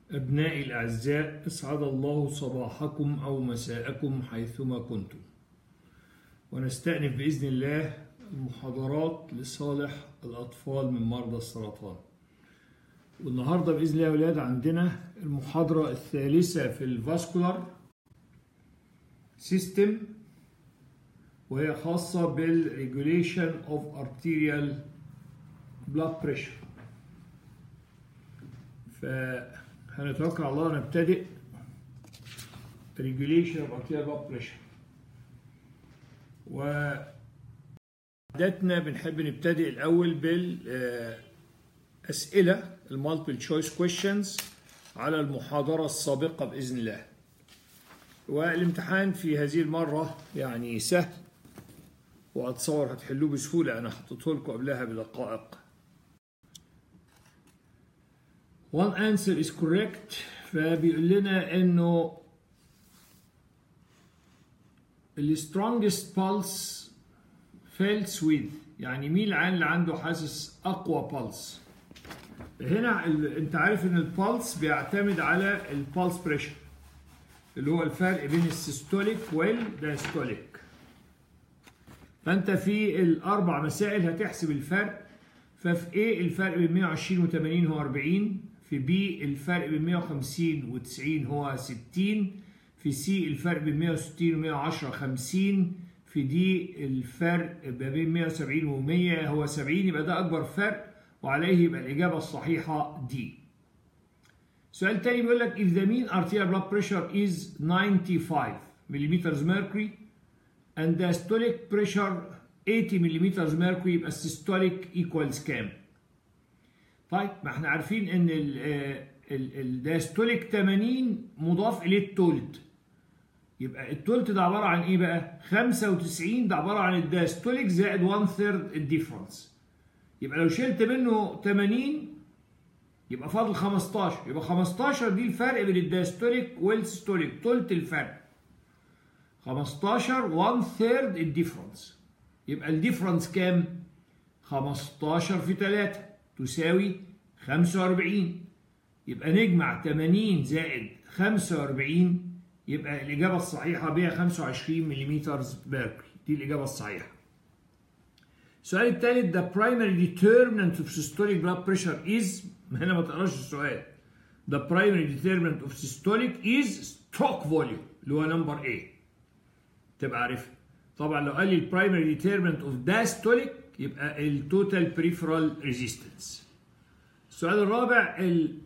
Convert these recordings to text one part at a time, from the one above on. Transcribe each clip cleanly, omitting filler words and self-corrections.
أبنائي الأعزاء، أسعد الله صباحكم أو مساءكم حيثما كنتم، ونستأنف بإذن الله المحاضرات لصالح الأطفال من مرضى السرطان. والنهاردة بإذن الله يا أولاد عندنا المحاضرة الثالثة في الفاسكولار سيستم، وهي خاصة بالريجوليشن اوف ارتيريال بلاد بريشر. فهنتوكل على الله نبتدئ ريجوليشن اوف ارتيريال بلاد بريشر. وعادتنا بنحب نبتدئ الأول بالأسئلة المالتيبل تشويس كويشنز على المحاضرة السابقة بإذن الله. والامتحان في هذه المرة يعني سهل، وأتصور هتحلوه بسهولة، أنا حطيته لكم قبلها بدقائق. One answer is correct. فبيقول لنا إنه ال strongest pulse felt with، يعني مين العين اللي عنده حاسس أقوى pulse؟ هنا أنت عارف إن البلس بيعتمد على البلس بريشر، اللي هو الفرق بين السيستوليك والدايستوليك. فانت في الاربع مسائل هتحسب الفرق. ففي A الفرق بين 120 و80 هو 40، في B الفرق بين 150 و90 هو 60، في C الفرق بين 160 و110 50، في D الفرق بين 170 و100 هو 70، يبقى ده اكبر فرق، وعليه يبقى الاجابه الصحيحه D. سؤال تاني بيقول لك if the mean arterial blood pressure is 95 millimeters mercury and the systolic pressure 80 millimeters mercury، يبقى السيستوليك equals كام؟ طيب ما احنا عارفين ان الدايستوليك 80 مضاف اليه التولت، يبقى التولت ده عباره عن ايه بقى؟ 95 ده عباره عن الدايستوليك زائد 1/3 الديفرنس، يبقى لو شلت منه 80 يبقى فاضل 15، يبقى 15 دي الفرق بين الدايستوليك والسيستوليك، تلت الفرق. 15 1/3 الديفرنس، يبقى الديفرنس كام؟ 15 في 3 تساوي 45، يبقى نجمع 80 زائد 45 يبقى الإجابة الصحيحة 125 ملم mercury، دي الإجابة الصحيحة. السؤال الثالث the primary determinant of systolic blood pressure is، هنا ما تقراش السؤال. The primary determinant of systolic is stroke volume، اللي هو نمبر A، تبقى عارفها. طبعا لو قال لي البرايمري determinant of diastolic يبقى التوتال peripheral resistance. السؤال الرابع ال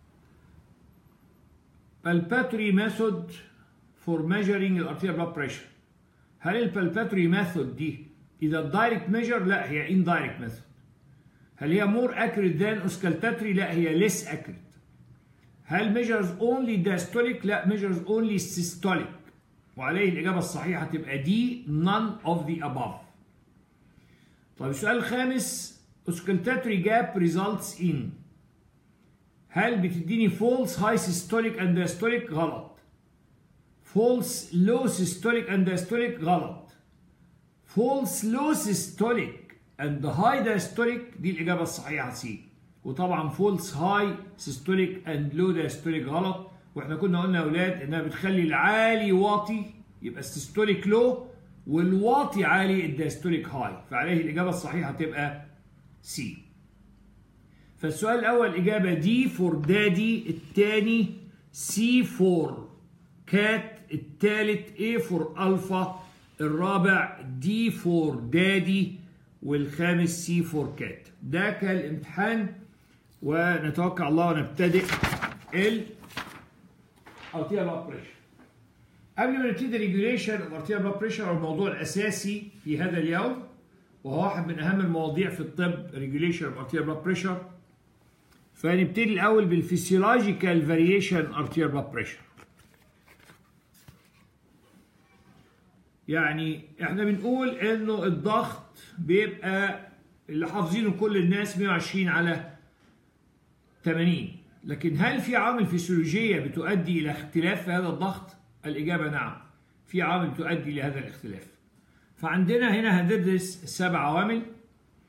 palpatory method for measuring the arterial blood pressure. هل البالباتوري ميثود دي إذا دايركت ميجر؟ لا، هي indirect method. هل هي more accurate than auscultatory؟ لا، هي less accurate. هل measures only diastolic؟ لا، measures only systolic، وعليه الإجابة الصحيحة تبقى دي none of the above. طيب السؤال الخامس auscultatory gap results in، هل بتديني false high systolic and diastolic؟ غلط. false low systolic and diastolic؟ غلط. false low systolic and high diastolic دي الإجابة الصحيحة سي. وطبعا false high systolic and low diastolic غلط، واحنا كنا قلنا يا أولاد إنها بتخلي العالي واطي يبقى السيستوليك لو، والواطي عالي الدايستوليك هاي، فعليه الإجابة الصحيحة تبقى سي. فالسؤال الأول إجابة دي فور دادي، الثاني سي فور كات، الثالث اي فور ألفا، الرابع دي فور دادي، والخامس سي فور كات. ده كان الامتحان، ونتوكل على الله ونبتدئ الارتيريال بلاد بريشر. قبل ما نبتدي ريجوليشن اوف ارتيريال بلاد بريشر، الموضوع الاساسي في هذا اليوم، وهو واحد من اهم المواضيع في الطب، ريجوليشن اوف ارتيريال بلاد بريشر. فنبتدي الاول بالفسيولوجيكال فاريشن ارتيريال بلاد بريشر. يعني احنا بنقول انه الضغط بيبقى اللي حافظينه كل الناس 120 على 80، لكن هل في عوامل فسيولوجية بتؤدي الى اختلاف في هذا الضغط؟ الإجابة نعم، في عوامل تؤدي لهذا الاختلاف. فعندنا هنا هندرس 7 عوامل،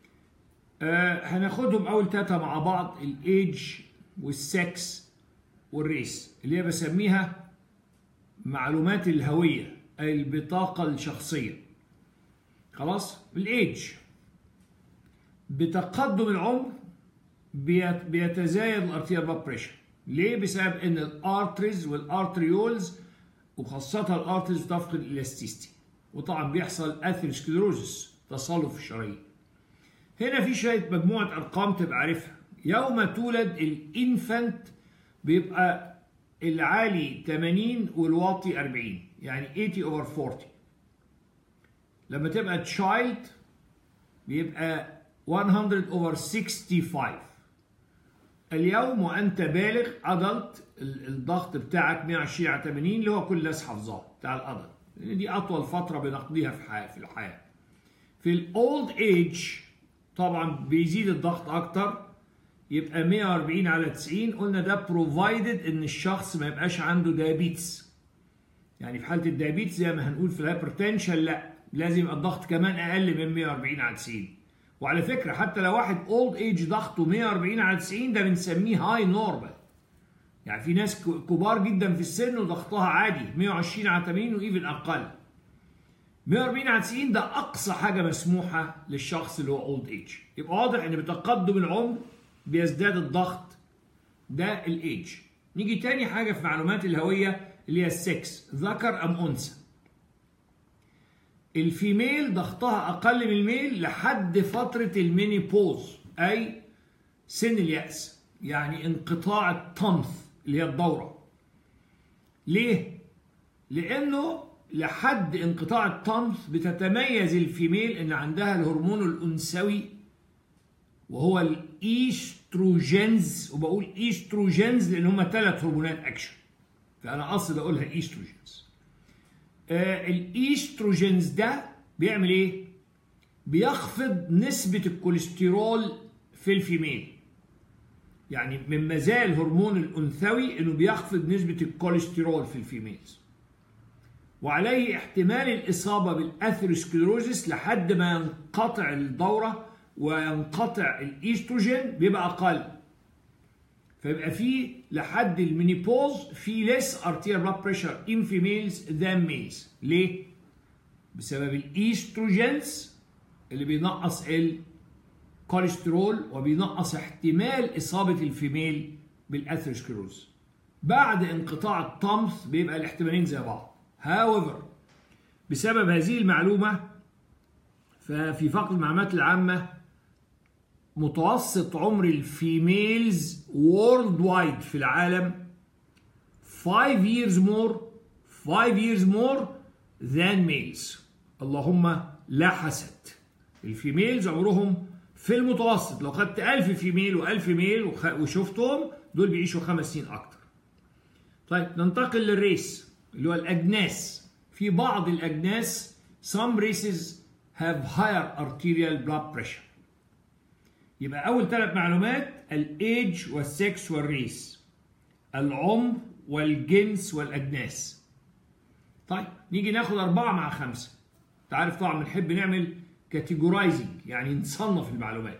هناخدهم أول 3 مع بعض، الإيج والسكس والريس اللي هي بسميها معلومات الهوية أي البطاقة الشخصية. خلاص؟ الإيج بتقدم العمر بيتزايد الارتيريال بلاد بريشر. ليه؟ بسبب ان الارتريز والارتريولز وخاصة الارتريز بتفقد الالاستيستي، وطبعا بيحصل اثيروسكليروزس تصلب في الشرايين. هنا في شوية مجموعة ارقام تبقى عارفها. يوم تولد الانفانت بيبقى العالي 80 والواطي 40، يعني 80/40. لما تبقى تشايلد بيبقى 100/65. اليوم وانت بالغ ادلت الضغط بتاعك 120/80 اللي هو كل الناس حافظاه بتاع الادلت، لان دي اطول فتره بنقضيها في الحياه. في الاولد ايج طبعا بيزيد الضغط اكتر، يبقى 140/90. قلنا ده بروفايدد ان الشخص ما يبقاش عنده دايابيتس. يعني في حاله الدايابيتس زي ما هنقول في الهايبرتنشن لا، لازم يبقى الضغط كمان اقل من 140/90. وعلى فكرة حتى لو واحد اولد ايج ضغطه 140/90 ده بنسميه هاي نورمال. يعني في ناس كبار جدا في السن وضغطها عادي 120/80 وايفن اقل. 140/90 ده اقصى حاجة مسموحة للشخص اللي هو اولد ايج. يبقى واضح ان بتقدم العمر بيزداد الضغط، ده الايج. نيجي تاني حاجة في معلومات الهوية اللي هي السكس، ذكر ام انثى. الفيميل ضغطها أقل من الميل لحد فترة المينيبوز أي سن اليأس، يعني انقطاع الطمث اللي هي الدورة. ليه؟ لأنه لحد انقطاع الطمث بتتميز الفيميل إن عندها الهرمون الأنثوي وهو الإيستروجينز، وبقول إيستروجينز لأن هما 3 هرمونات أكشن، فأنا قصدي أقولها إيستروجينز. الايستروجينز ده بيعمل ايه؟ بيخفض نسبة الكوليسترول في الفيميل. يعني من مزايا الهرمون الانثوي انه بيخفض نسبة الكوليسترول في الفيميلز. وعليه احتمال الاصابة بالاثيروسكليروزس لحد ما ينقطع الدورة وينقطع الايستروجين بيبقى اقل. فيبقى في لحد المينيبوز في less arterial blood pressure in females than males. ليه؟ بسبب الايستروجينز اللي بينقص الكوليسترول وبينقص احتمال اصابه الفيميل بالاثيروسكليروز. بعد انقطاع الطمث بيبقى الاحتمالين زي بعض. however بسبب هذه المعلومه ففي فقر المعلومات العامه متوسط عمر الفيميلز وورلد وايد في العالم 5 years more than males. اللهم لا حسد. الفيميلز عمرهم في المتوسط لو خدت 1000 فيميل و1000 ميل وشفتهم دول بيعيشوا 5 سنين اكتر. طيب ننتقل للريس اللي هو الاجناس. في بعض الاجناس some races have higher arterial blood pressure. يبقى أول 3 معلومات الإيج والسكس والريس، العمر والجنس والأجناس. طيب نيجي ناخد 4 مع 5. أنت عارف طبعا بنحب نعمل كاتيجورايزنج يعني نصنف المعلومات.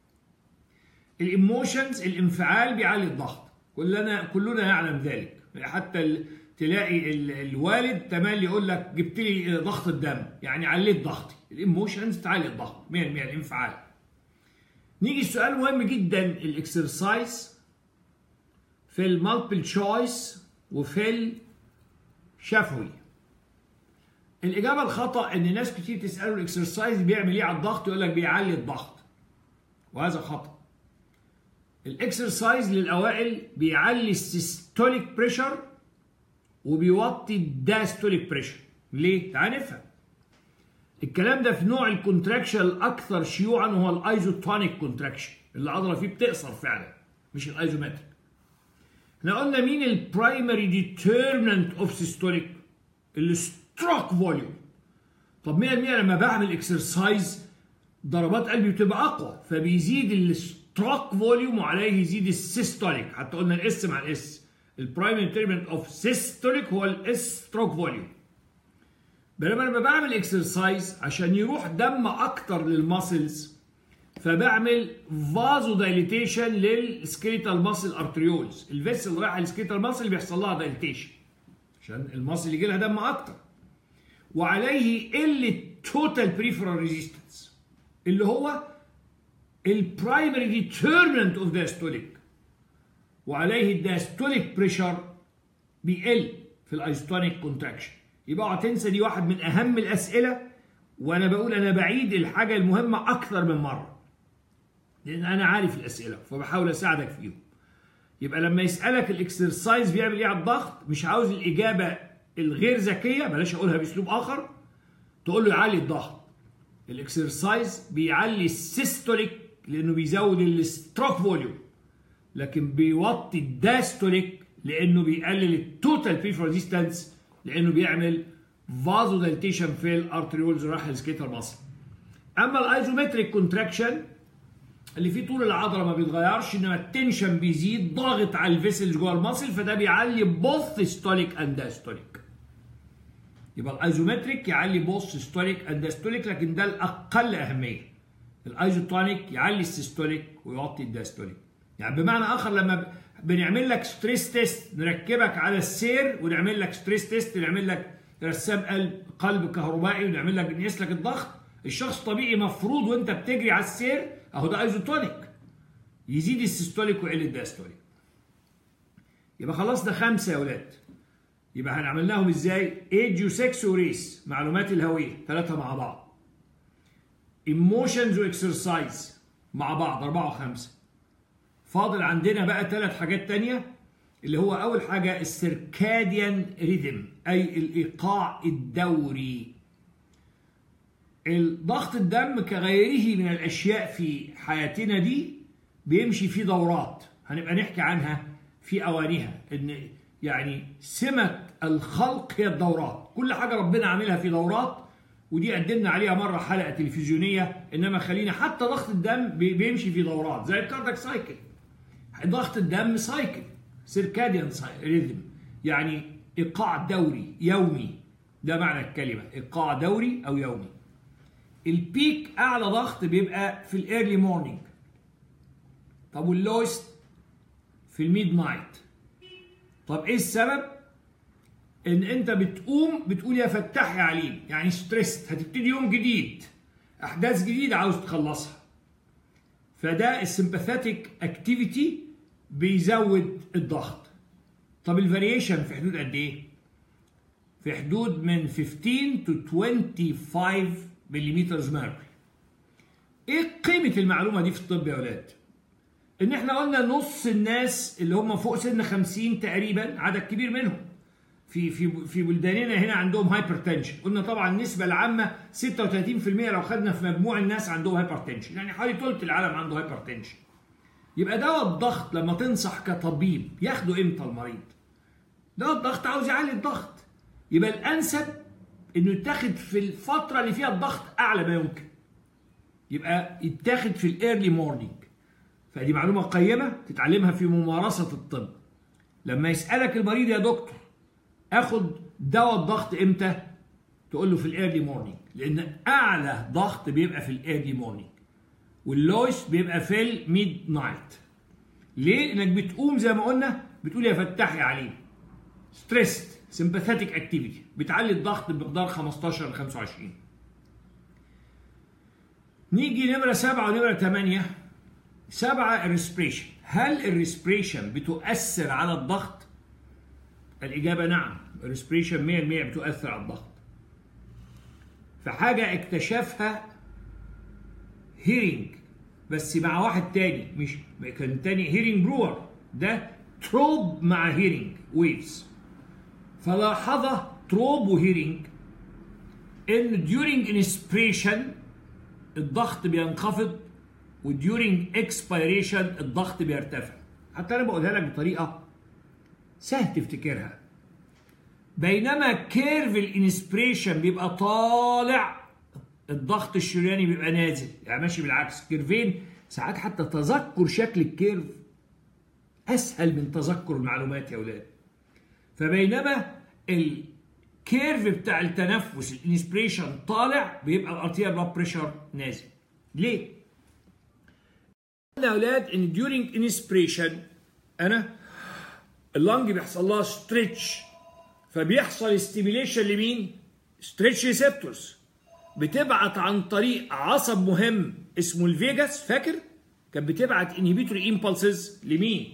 الإيموشنز الانفعال بيعلي الضغط، كلنا يعلم ذلك. حتى تلاقي الوالد تملي يقول لك جبت لي ضغط الدم، يعني عليت ضغطي. الإيموشنز تعلي الضغط 100% الانفعال. نيجي السؤال مهم جدا، الاكسرسايز في المالتيبل تشويس وفي الشفوي. الاجابه الخطا ان ناس كتير تساله الاكسرسايز بيعمل ايه على الضغط يقول لك بيعلي الضغط، وهذا خطا. الاكسرسايز للاوائل بيعلي السيستوليك بريشر وبيوطي الداستوليك بريشر. ليه؟ تعال نفهم. الكلام ده في نوع الكونتراكشن الاكثر شيوعا وهو الايزوتونيك كونتراكشن اللي العضله فيه بتقصر فعلا مش الايزومتريك. احنا قلنا مين البرايمري ديترمينانت اوف سيستوليك؟ الستروك فوليوم. طب 100% لما بعمل اكسرسايز ضربات قلبي بتبقى اقوى فبيزيد الستروك فوليوم وعليه يزيد السيستوليك. حتى قلنا الاس مع الاس، البرايمري ديترمينانت اوف سيستوليك هو الاس ستروك فوليوم. بينما لما بعمل اكسرسايز عشان يروح دم اكتر للماسلز فبعمل فازو دايليتيشن للسكيليتال ماسل ارتريولز، الفيسل اللي رايحه للسكيليتال ماسل اللي بيحصل لها دايليتيشن عشان الماسل يجي لها دم اكتر. وعليه قله توتال بريفرال ريزيستنس اللي هو البرايمري ديترمنت اوف دايستوليك، وعليه الدايستوليك بريشر بيقل في الايزوتونيك كونتراكشن. يبقى اوعى تنسى دي واحد من اهم الاسئله، وانا بقول انا بعيد الحاجه المهمه اكثر من مره لان انا عارف الاسئله فبحاول اساعدك فيهم. يبقى لما يسالك الاكسرسايز بيعمل ايه على الضغط، مش عاوز الاجابه الغير ذكيه، بلاش اقولها باسلوب اخر، تقول له يعلي الضغط. الاكسرسايز بيعلي السيستوليك لانه بيزود الستروك فوليوم، لكن بيوطي الداستوليك لانه بيقلل التوتال بريفرال ريزيستنس، لانه بيعمل فازو دايليتيشن في الارتريولز رايح للسكيتال ماسل. اما الايزومتريك كونتراكشن اللي فيه طول العضله ما بيتغيرش، انما التنشن بيزيد ضاغط على الفيسلز جوه الماسل، فده بيعلي بوث ستوليك اند داستوليك. يبقى الايزومتريك يعلي بوث ستوليك اند داستوليك، لكن ده الاقل اهميه. الايزوتونيك يعلي السيستوليك ويوطي الداستوليك. يعني بمعنى اخر لما بنعمل لك ستريس تيست نركبك على السير، ونعمل لك ستريس تيست نعمل لك رسام قلب كهربائي، ونعمل لك نقيس لك الضغط، الشخص طبيعي مفروض وانت بتجري على السير اهو ده ايزوتونيك يزيد السيستوليك ويقل الداستوليك. يبقى خلصنا 5 يا ولاد. يبقى هنعملناهم ازاي؟ ايج وسكس وريس، معلومات الهويه 3 مع بعض. ايموشنز واكسرسايز مع بعض 4 و5. فاضل عندنا بقى 3 حاجات تانية، اللي هو اول حاجه السيركاديان ريذم اي الايقاع الدوري. الضغط الدم كغيره من الاشياء في حياتنا دي بيمشي في دورات، هنبقى نحكي عنها في اوانيها، ان يعني سمة الخلق هي الدورات، كل حاجه ربنا عاملها في دورات، ودي قدمنا عليها مره حلقه تلفزيونيه. انما خلينا حتى ضغط الدم بيمشي في دورات زي الكاردياك سايكل. ضغط الدم سايكل، سيركاديان ريذم، يعني ايقاع دوري يومي، ده معنى الكلمه، ايقاع دوري او يومي. البيك اعلى ضغط بيبقى في الايرلي مورنينج. طب واللوست في الميد نايت. طب ايه السبب؟ ان انت بتقوم بتقول يا فتاح يا عليم، يعني ستريست، هتبتدي يوم جديد، احداث جديده عاوز تخلصها. فده السمباثيتك اكتيفيتي بيزود الضغط. طب الفاريشن في حدود قد ايه؟ في حدود من 15 to 25 ملم ميركوري. ايه قيمه المعلومه دي في الطب يا اولاد؟ ان احنا قلنا نص الناس اللي هم فوق سن 50 تقريبا، عدد كبير منهم في بلداننا هنا عندهم هايبرتنشن. قلنا طبعا النسبه العامه 36% لو خدنا في مجموع الناس عندهم هايبرتنشن، يعني حوالي ثلث العالم عنده هايبرتنشن. يبقى دواء الضغط لما تنصح كطبيب ياخده امتى المريض؟ دواء الضغط عاوز يعلي الضغط، يبقى الانسب انه يتاخد في الفتره اللي فيها الضغط اعلى ما يمكن. يبقى يتاخد في الايرلي مورنينج. فدي معلومه قيمه تتعلمها في ممارسه الطب. لما يسالك المريض يا دكتور اخد دواء الضغط امتى؟ تقول له في الايرلي مورنينج، لان اعلى ضغط بيبقى في الايرلي مورنينج واللويست بيبقى في الميد نايت. ليه؟ لانك بتقوم زي ما قلنا بتقول يا فتاح يا عليم، ستريست سمباثيتك اكتيفيتي، بتعلي الضغط بمقدار 15 ل 25. نيجي نمره 7 ونمره 8. 7 الريسبريشن. هل الريسبريشن بتؤثر على الضغط؟ الإجابة نعم، الريسبريشن 100% بتؤثر على الضغط. فحاجة اكتشفها هيرينج بس مع واحد تاني، مش كان تاني هيرينج برور، ده تروب مع هيرينج ويفز. فلاحظ تروب وهيرينج ان during inspiration الضغط بينخفض وديورينج اكسبيريشن الضغط بيرتفع. حتى انا بقولها لك بطريقه سهل تفتكرها. بينما كيرف الانسبريشن بيبقى طالع، الضغط الشرياني بيبقى نازل، يعني ماشي بالعكس. كيرفين ساعات حتى تذكر شكل الكيرف اسهل من تذكر المعلومات يا اولاد. فبينما الكيرف بتاع التنفس الانسبريشن طالع، بيبقى الارتيريال بلاد بريشر نازل. ليه؟ يا اولاد ان during inspiration انا اللنج بيحصل لها ستريتش، فبيحصل ستيميليشن لمين؟ ستريتش ريسبتورز بتبعت عن طريق عصب مهم اسمه الفيجاس، فاكر؟ كانت بتبعت انهبيتوري امبلسز لمين؟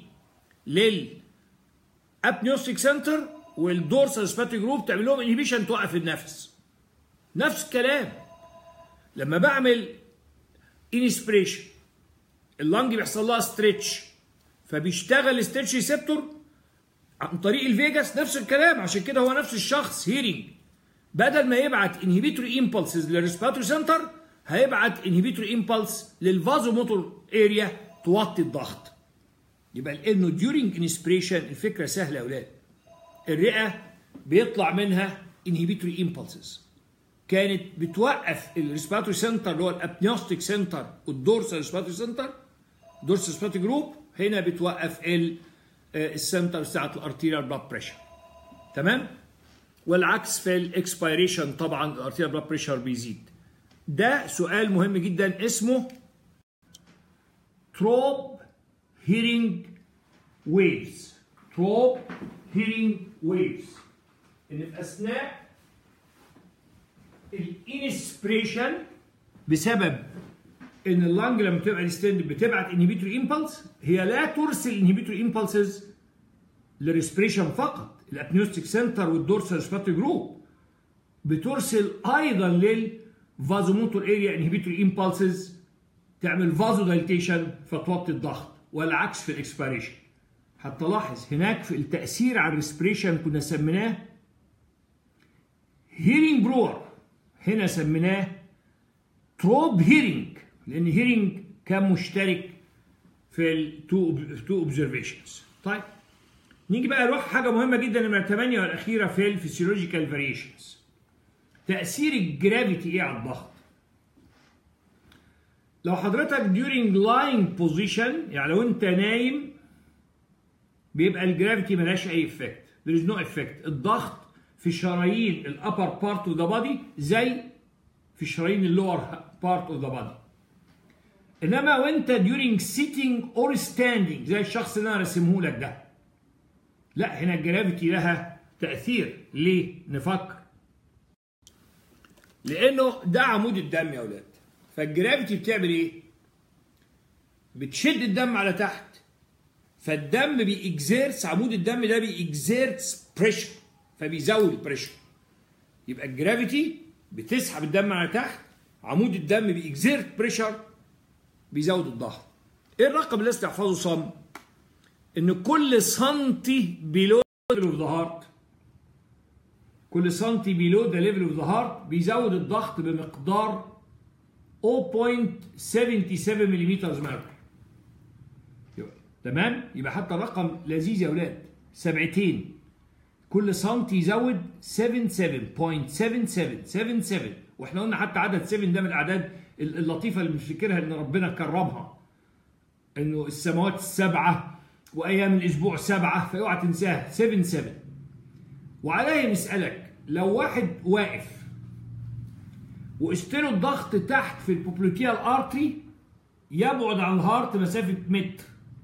للابنيوستيك سنتر والدورسال سباتيك جروب، تعمل لهم انهبيشن توقف النفس. نفس الكلام لما بعمل انسبريشن اللنج بيحصل لها ستريتش، فبيشتغل ستريتش ريسبتور عن طريق الفيجاس، نفس الكلام. عشان كده هو نفس الشخص هيرنج، بدل ما يبعت انهبيتوري امبلسز للريسبيراتوري سنتر هيبعت انهبيتوري امبلس للفازو موتور اريا توطي الضغط. يبقى لانه ديورنج انسبريشن الفكره سهله يا اولاد، الرئه بيطلع منها انهبيتوري امبلسز كانت بتوقف الريسبيراتوري سنتر اللي هو الابنيوستيك سنتر والدورسال ريسبيراتوري سنتر، دورسال ريسبيراتوري جروب هنا بتوقف السنتر بتاعت الارتيريال بلاد بريشر. تمام؟ والعكس في الاكسبيريشن طبعا الارتيريال بلاد بريشر بيزيد. ده سؤال مهم جدا اسمه تروب هيرنج ويفز. تروب هيرنج ويفز ان في اثناء الانسبريشن بسبب ان اللنج لما بتبقى ديستند بتبعت انهبيتوري امبلس، هي لا ترسل انهبيتوري امبلسز للريسبريشن فقط، الابنيوستيك سنتر والدورسال ريسبيراتوري جروب، بترسل ايضا للفازوموتور اريا انهبيتوري امبلسز تعمل فازو دايليتيشن فتوطي الضغط، والعكس في الاكسبيريشن. حتى لاحظ هناك في التاثير على الريسبريشن كنا سميناه هيرنج برور، هنا سميناه تروب هيرنج، لان هيرنج كان مشترك في التو اوبزرفيشنز. طيب نيجي بقى نروح حاجه مهمه جدا نمره 8 والاخيره في الفسيولوجيكال فاريشنز. تاثير الجرافيتي ايه على الضغط؟ لو حضرتك during lying position يعني لو انت نايم بيبقى الجرافيتي ملهاش اي افكت، there is no effect. الضغط في شرايين الابر بارت اوف ذا بادي زي في شرايين اللور بارت اوف ذا بادي. انما وانت during sitting or standing زي الشخص اللي انا رسمه لك ده، لا هنا الجرافيتي لها تاثير. ليه؟ نفكر. لانه ده عمود الدم يا اولاد، فالجرافيتي بتعمل ايه؟ بتشد الدم على تحت، فالدم بيكزيرتس، عمود الدم ده بيكزيرتس بريشر، فبيزود البريشر. يبقى الجرافيتي بتسحب الدم على تحت، عمود الدم بيكزيرت بريشر بيزود الضغط. ايه الرقم اللي لازم تحفظه صم؟ ان كل سنتي بيلو ليفل اوف ذا هارت، كل سنتي بيلو ذا ليفل اوف ذا هارت بيزود الضغط بمقدار 0.77 ملم مركوري. تمام؟ يبقى حتى الرقم لذيذ يا اولاد، سبعتين، كل سنتي يزود 77.77، واحنا قلنا حتى عدد 7 ده من الاعداد اللطيفه اللي بنفتكرها ان ربنا كرمها، انه السماوات السبعه وايام الاسبوع 7، فاوعى تنساها 77. وعليا نسالك لو واحد واقف وقست له الضغط تحت في البوبلوتيال ارتري يبعد عن الهارت مسافه متر،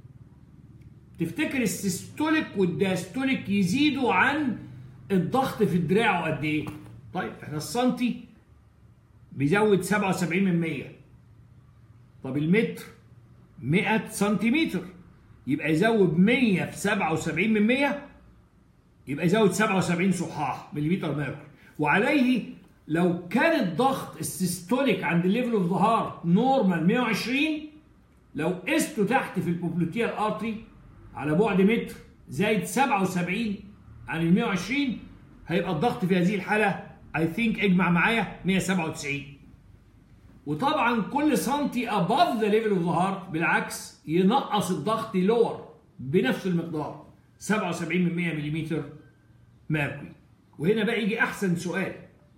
تفتكر السيستوليك والداستوليك يزيدوا عن الضغط في دراعه قد ايه؟ طيب احنا السنتي بيزود 77 من 100، طب المتر 100 سنتيمتر، يبقى يزود 100 في 77 من 100 يبقى يزود 77 صحاح مليمتر مركوري. وعليه لو كان الضغط السيستوليك عند الليفل اوف ذا هارت نورمال 120، لو قسته تحت في البوبلوتيال ارتري على بعد متر زايد 77 عن ال 120 هيبقى الضغط في هذه الحاله اي ثينك اجمع معايا 197. وطبعا كل سنتي above the level of the heart بالعكس ينقص الضغط لور بنفس المقدار 77 من 100 ملم مركوري. وهنا بقى يجي احسن سؤال،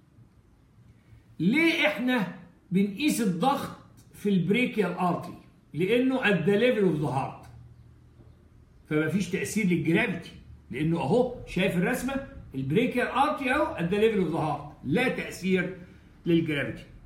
ليه احنا بنقيس الضغط في البريكيال ارتري؟ لانه at the level of the heart، فما فيش تاثير للجرافيتي، لانه اهو شايف الرسمه البريكيال ارتري اهو at the level of the heart، لا تاثير للجرافيتي.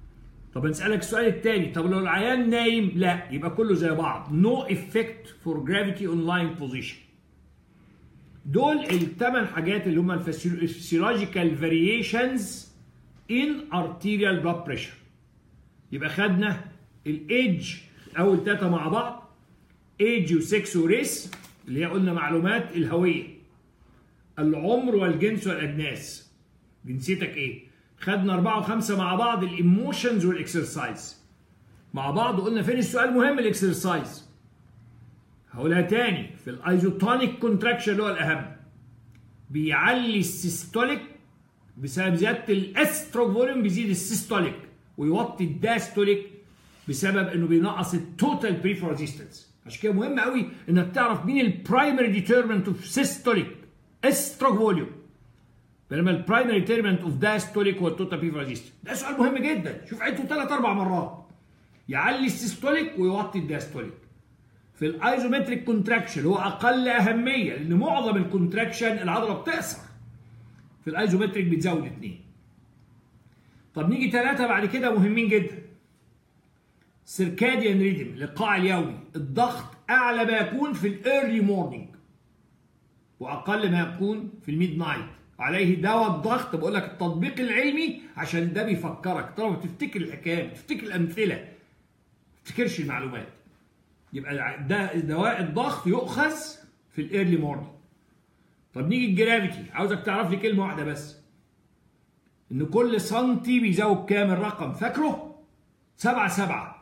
طب نسألك السؤال التاني، طب لو العيان نايم؟ لا، يبقى كله زي بعض. No effect for gravity on lying position. دول الثمان حاجات اللي هم الفسيولوجيكال فاريشنز in arterial blood pressure. يبقى خدنا الايدج اول 3 مع بعض، ايدج وسكس وريس اللي هي قلنا معلومات الهويه، العمر والجنس والاجناس، جنسيتك ايه. خدنا 4 و5 مع بعض، الايموشنز والاكسرسايز مع بعض. قلنا فين السؤال المهم؟ الاكسرسايز. هقولها تاني، في الايزوتونيك كونتراكشن اللي هو الاهم، بيعلي السيستوليك بسبب زياده الاستروك فوليوم، بيزيد السيستوليك، ويوطي الداستوليك بسبب انه بينقص التوتال بريفر ريزيستنس. عشان كده مهم قوي انك تعرف مين البرايمري ديترمنت اوف سيستوليك استروك فوليوم، بينما البرايمري ديترمنت اوف داستوليك هو التوتال بريفر ريزيستنس. ده سؤال مهم جدا، شوف عدته 3 4 مرات. يعلي السيستوليك ويوطي الداستوليك. في الايزومتريك كونتراكشن هو اقل اهميه، لان معظم الكونتراكشن العضله بتقصر. في الايزومتريك بتزود 2. طب نيجي 3 بعد كده مهمين جدا. سيركاديان ريدم، الايقاع اليومي. الضغط اعلى ما يكون في الايرلي مورنينج واقل ما يكون في الميد نايت. عليه دواء الضغط. بقول لك التطبيق العلمي عشان ده بيفكرك، طالما تفتكر الحكايه، تفتكر الامثله، ما تفتكرش المعلومات. يبقى ده دواء الضغط يؤخذ في الايرلي مورنينج. طب نيجي الجرافيتي، عاوزك تعرف لي كلمه واحده بس، ان كل سنتي بيزود كام الرقم؟ فاكره؟ 7 7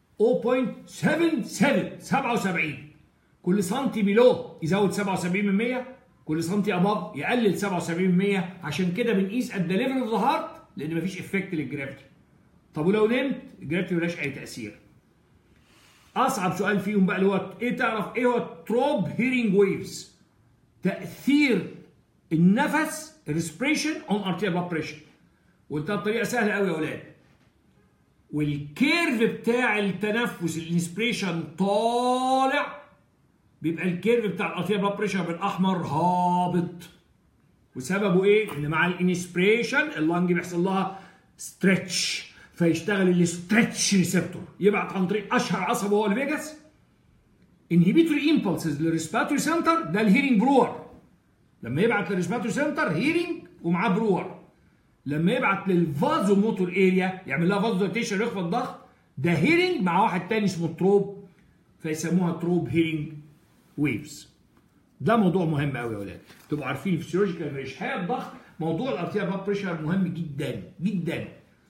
0.77 77. كل سنتي بيلو يزود 77 من 100، كل سنتي اباف يقلل 77 من 100. عشان كده بنقيس ات ذا ليفل اوف ذا هارت، لان مفيش افكت للجرافيتي. طب ولو نمت الجرافيتي ملهاش اي تاثير. اصعب سؤال فيهم بقى اللي هو ايه؟ تعرف ايه هو التروب هيرنج ويفز؟ تاثير النفس الريسبريشن اون ارتيريال بلاد بريشر. وقلتها بطريقه سهله قوي يا اولاد. والكيرف بتاع التنفس الانسبريشن طالع، بيبقى الكيرف بتاع الارتيريال بلاد بريشر بالاحمر هابط. وسببه ايه؟ ان مع الانسبريشن اللنج بيحصل لها ستريتش، فيشتغل الستريتش ريسبتور، يبعت عن طريق اشهر عصب هو الفيجاس انهبيتوري امبلسز للريسبيراتوري سنتر، ده الهيرنج برور. لما يبعت للريسبيراتوري سنتر هيرنج ومعاه برور. لما يبعت للفازو موتور اريا يعمل لها فازو دايليتيشن يخفض الضغط، ده هيرنج مع واحد تاني اسمه تروب، فيسموها تروب هيرنج ويفز. ده موضوع مهم قوي يا ولاد، تبقوا عارفين الفسيولوجيكال اشحاء الضغط. موضوع الارتيريال بلاد بريشر مهم جدا جدا.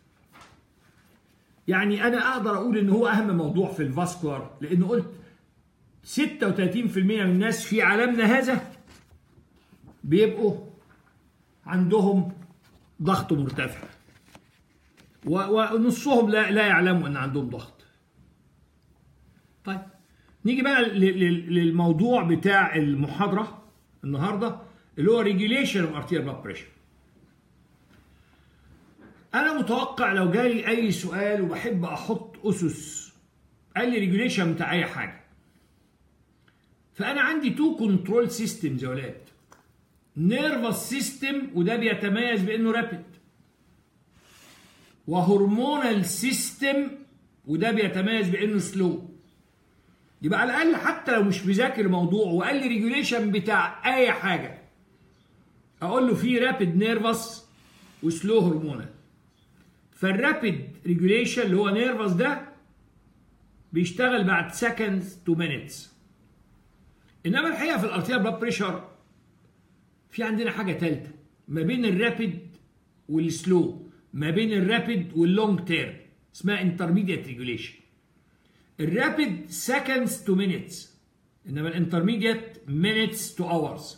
يعني انا اقدر اقول ان هو اهم موضوع في الفاسكولار، لان قلت 36% من الناس في عالمنا هذا بيبقوا عندهم ضغط مرتفع، ونصهم لا يعلموا ان عندهم ضغط. طيب نيجي بقى للموضوع بتاع المحاضره النهارده اللي هو ريجوليشن اوف ارتيريال بلاد بريشر. انا متوقع لو جالي اي سؤال وبحب احط اسس، قال لي ريجوليشن بتاع اي حاجه، فانا عندي 2 كنترول سيستمز يا ولاد. نيرفس سيستم وده بيتميز بانه رابيد، وهرمونال سيستم وده بيتميز بانه سلو. يبقى على الاقل حتى لو مش مذاكر الموضوع وقال لي ريجوليشن بتاع اي حاجه، اقول له في رابيد نيرفس وسلو هرمونال. فالرابيد ريجوليشن اللي هو نيرفس ده بيشتغل بعد seconds to minutes. انما الحقيقه في الارتيريال بلاد بريشر في عندنا حاجه ثالثه ما بين الرابيد والسلو، ما بين الرابيد واللونج تيرم، اسمها انترميديت ريجوليشن. الرابيد seconds to minutes، انما الانترميديت minutes to hours.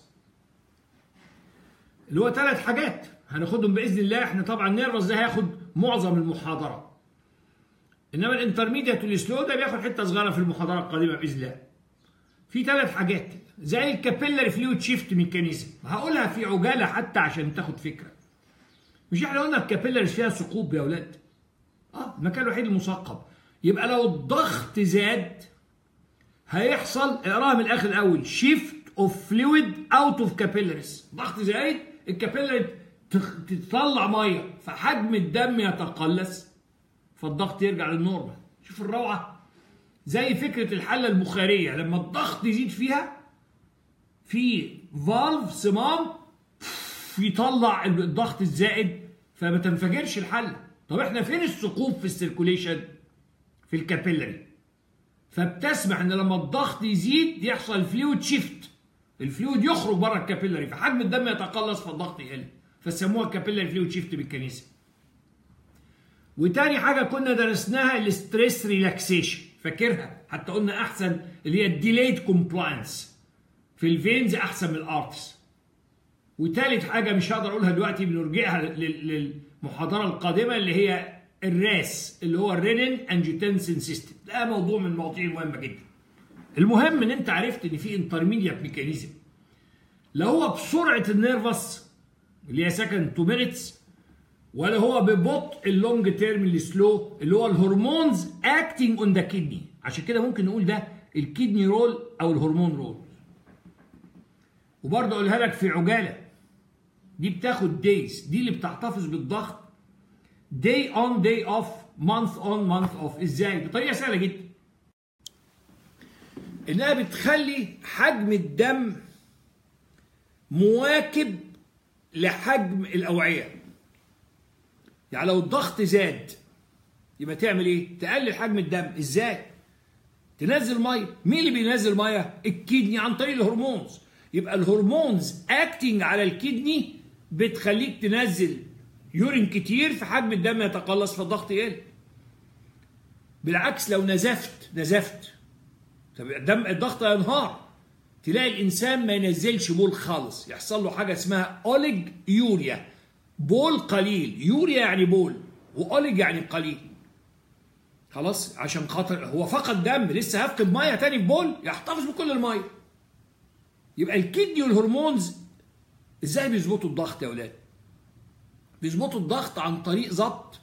اللي هو 3 حاجات هناخدهم باذن الله. احنا طبعا النيرفس ده هياخد معظم المحاضره، انما الانترميديت والسلو ده بياخد حته صغيره في المحاضره القادمه باذن الله. في 3 حاجات زي الكابيلاري فلويد شيفت ميكانيزم، هقولها في عجاله حتى عشان تاخد فكره. مش احنا قلنا الكابيلاريز فيها ثقوب يا اولاد؟ المكان الوحيد المثقب. يبقى لو الضغط زاد هيحصل، اقراها من الاخر الاول، شيفت اوف فلويد اوت اوف كابيلاريز. ضغط زايد الكابيلاري تطلع ميه، فحجم الدم يتقلص فالضغط يرجع للنورمال. شوف الروعه، زي فكره الحله البخاريه لما الضغط يزيد فيها في فالف صمام يطلع الضغط الزائد فما تنفجرش الحله. طب احنا فين الثقوب في السيركوليشن؟ في الكابيلاري. فبتسمح ان لما الضغط يزيد يحصل فلويد شيفت، الفلويد يخرج بره الكابيلاري فحجم الدم يتقلص فالضغط يقل، فسموها كابيلاري فلويد شيفت بالكنيسه. وتاني حاجه كنا درسناها الاستريس ريلاكسيشن، فاكرها؟ حتى قلنا احسن اللي هي الديليد كومبلاينس في الفينز احسن من الارتس. وتالت حاجه مش هقدر اقولها دلوقتي، بنرجعها للمحاضره القادمه اللي هي الراس اللي هو الرينين انجيوتنسين سيستم. ده موضوع من المواضيع المهمه جدا. المهم ان انت عرفت ان في انترميديت ميكانيزم لا هو بسرعه النيرفس اللي هي سكند تو مينتس، ولا هو ببطء اللونج تيرم اللي سلو اللي هو الهرمونز اكتنج اون ذا كيدني. عشان كده ممكن نقول ده الكيدني رول او الهرمون رول. وبرضه اقولها لك في عجاله، دي بتاخد دايز، دي اللي بتحتفظ بالضغط day on day off month on month off. ازاي؟ بطريقه سهله جدا، انها بتخلي حجم الدم مواكب لحجم الاوعيه. يعني لو الضغط زاد يبقى تعمل ايه؟ تقلل حجم الدم. ازاي؟ تنزل ميه. مين اللي بينزل ميه؟ الكدني عن طريق الهرمونز. يبقى الهرمونز اكتنج على الكدني بتخليك تنزل يورين كتير فحجم الدم يتقلص فالضغط يقل. بالعكس لو نزفت طب الضغط ينهار، تلاقي الانسان ما ينزلش بول خالص، يحصل له حاجه اسمها اوليج يوريا. بول قليل، يوريا يعني بول، واوليج يعني قليل. خلاص، عشان خاطر هو فقد دم لسه هفقد ميه تاني في بول، يحتفظ بكل الميه. يبقى الكدني والهرمونز ازاي بيظبطوا الضغط يا اولاد؟ بيظبطوا الضغط عن طريق ضبط،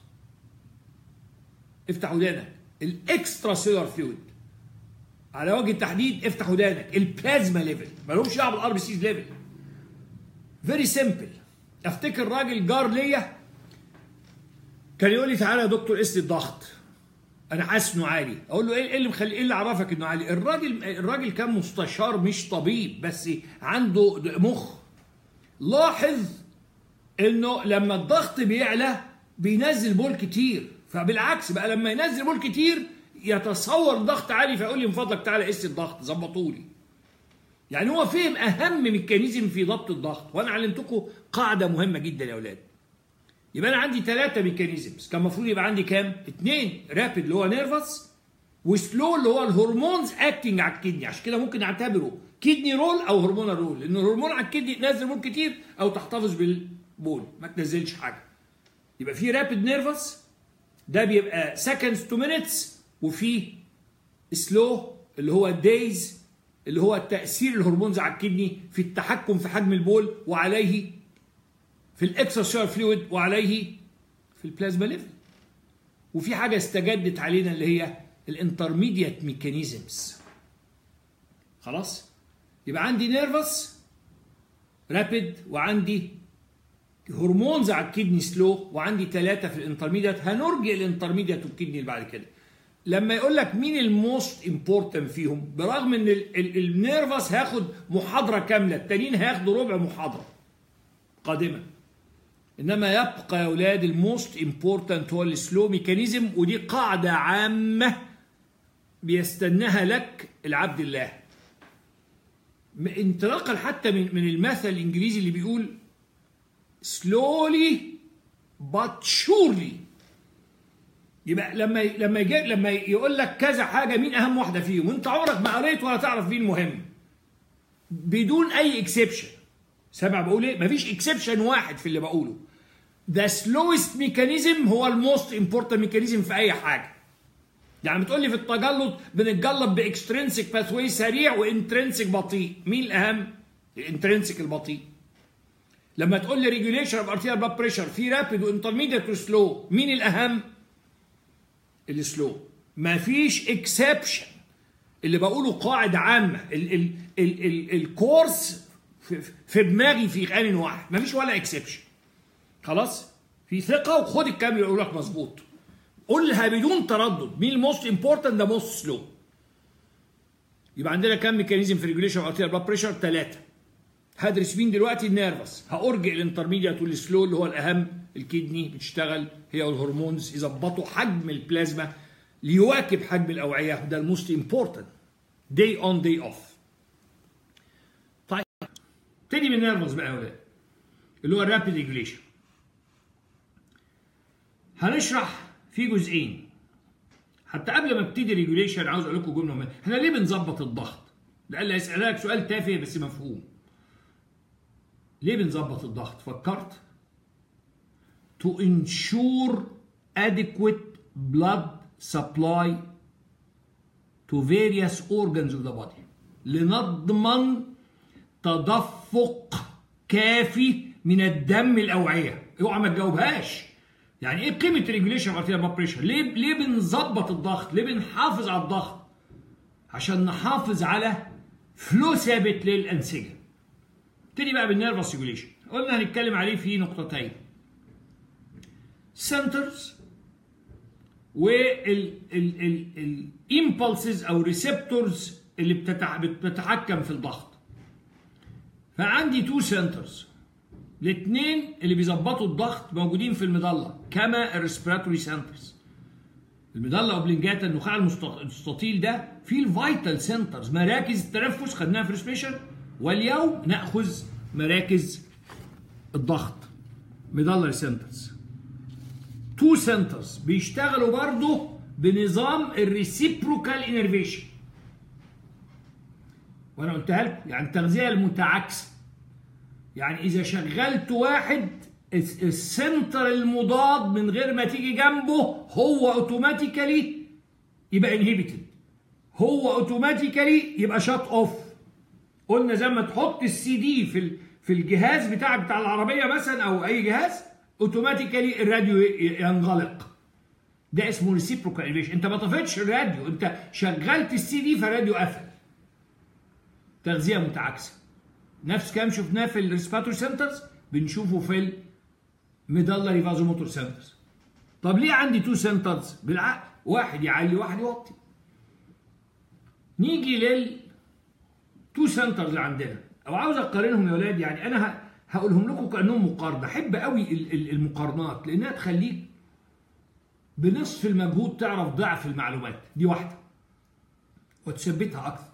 افتح ودانك، الاكسترا سيلر فلويد. على وجه التحديد افتح ودانك، البلازما ليفل، مالهمش دعوه بالار بي سي ليفل. فيري سمبل. افتكر راجل جار ليا كان يقول لي تعالى يا دكتور قيس لي الضغط، انا حاسس انه عالي. اقول له ايه اللي عرفك انه عالي؟ الراجل كان مستشار مش طبيب، بس عنده مخ. لاحظ انه لما الضغط بيعلى بينزل بول كتير، فبالعكس بقى لما ينزل بول كتير يتصور ضغط عالي، فيقول لي من فضلك تعالى قيس الضغط ظبطوا لي. يعني هو فهم اهم ميكانيزم في ضبط الضغط. وانا علمتكم قاعده مهمه جدا يا اولاد. يبقى انا عندي 3 ميكانيزمز، كان المفروض يبقى عندي كام؟ 2. رابيد اللي هو نيرفس، وسلو اللي هو الهرمونز اكتنج على الكدني. عشان كده ممكن نعتبره كدني رول او هرمونال رول، لان الهرمون على الكدني تنزل بول كتير او تحتفظ بالبول ما تنزلش حاجه. يبقى في رابيد نيرفس ده بيبقى سكندز تو مينتس، وفي سلو اللي هو دايز اللي هو تاثير الهرمونز على الكدني في التحكم في حجم البول، وعليه في الاكسترا فلويد، وعليه في البلازما ليفل. وفي حاجه استجدت علينا اللي هي الانترميديت ميكانيزمز. خلاص، يبقى عندي نيرفس رابيد، وعندي هرمونز على الكدني سلو، وعندي 3 في الانترميديت. هنرجع الانترميديت والكدني اللي بعد كده. لما يقول لك مين الموست امبورتنت فيهم، برغم ان النيرفس هياخد محاضره كامله، التانيين هياخدوا ربع محاضره قادمه، انما يبقى يا اولاد الموست امبورتنت هو السلو ميكانيزم. ودي قاعده عامه بيستناها لك العبد الله، انطلاقا حتى من المثل الانجليزي اللي بيقول slowly but surely. يبقى لما يقول لك كذا حاجه مين اهم واحده فيهم، وانت عمرك ما قريت ولا تعرف مين المهم، بدون اي اكسبشن. سامع بقول ايه؟ مفيش اكسبشن واحد في اللي بقوله. The slowest mechanism هو الموست امبورتنت ميكانيزم في اي حاجه. يعني بتقول لي في التجلط بنتجلط باكسترنسك باثوي سريع وانترنسك بطيء، مين الاهم؟ الانترنسك البطيء. لما تقول لي ريجوليشن اوف ارتيريال بلاد بريشر في رابيد وانترميديت وسلو، مين الاهم؟ السلو. مفيش اكسبشن. اللي بقوله قاعده عامه، الكورس في دماغي في آن واحد، مفيش ولا اكسبشن. خلاص؟ في ثقه، وخد الكلام اللي يقول لك مظبوط. قولها بدون تردد مين الموست امبورتنت ده موست سلو. يبقى عندنا كام ميكانيزم في ريجوليشن ارتيريال بلاد بريشر؟ 3. هدرس مين دلوقتي؟ النيرفس. هارجع الانترميديات والسلو اللي هو الاهم. الكدني بتشتغل هي والهرمونز يظبطوا حجم البلازما ليواكب حجم الاوعيه، ده الموست امبورتنت. داي اون داي اوف. طيب ابتدي بالنيرفس بقى يا ولاد اللي هو الرابيد ريجوليشن. هنشرح في جزئين. حتى قبل ما ابتدي ريجوليشن عاوز اقول لكم جمله مهمه. احنا ليه بنظبط الضغط؟ ده اللي هيسالك سؤال تافه بس مفهوم. ليه بنظبط الضغط؟ فكرت؟ to ensure adequate blood supply to various organs of the body. لنضمن تدفق كافي من الدم الاوعيه. اوعى ما تجاوبهاش. يعني ايه قيمه ريجوليشن ارتيريال بلاد بريشر؟ ليه بنظبط الضغط؟ ليه بنحافظ على الضغط؟ عشان نحافظ على فلو ثابت للانسجه. ابتدي بقى بالنيرفس ريجوليشن. قلنا هنتكلم عليه في نقطتين. سنترز والامبلسز او ريسبتورز اللي بتتحكم في الضغط. فعندي تو سنترز. الاثنين اللي بيظبطوا الضغط موجودين في المظله كما الريسبيراتوري سنترز. المظله اوبلنجاتا النخاع المستطيل ده فيه الفيتال سنترز، مراكز التنفس خدناها في الريسبيشن، واليوم ناخذ مراكز الضغط مظله سنترز. تو سنترز بيشتغلوا برضه بنظام الريسيبروكال انرفيشن. وانا قلتها لكم يعني التغذيه المتعاكسه. يعني اذا شغلت واحد السنتر المضاد من غير ما تيجي جنبه هو اوتوماتيكالي يبقى انهبيتد، هو اوتوماتيكالي يبقى شات اوف. قلنا زي ما تحط السي دي في الجهاز بتاع العربيه مثلا او اي جهاز اوتوماتيكالي الراديو ينغلق. ده اسمه ريسيبروكال انرفيشن. انت ما طفيتش الراديو، انت شغلت السي دي فالراديو قفل. تغذيه متعاكسه. نفس كلام شفناه في الريسبيراتوري سنترز بنشوفه في الميدالري فازوموتور سنترز. طب ليه عندي تو سنترز؟ بالعقل، واحد يعلي واحد يوطي. نيجي تو سنترز اللي عندنا، او عاوز اقارنهم يا ولاد. يعني انا هقولهم لكم كانهم مقارنه. احب قوي المقارنات لانها تخليك بنصف المجهود تعرف ضعف المعلومات. دي واحده وتثبتها اكثر.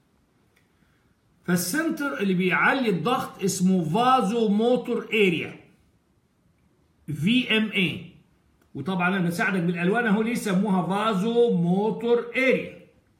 فالسنتر اللي بيعلي الضغط اسمه فازو موتور اريا، VMA. وطبعا انا بساعدك بالالوان اهو ليه سموها فازو موتور اريا.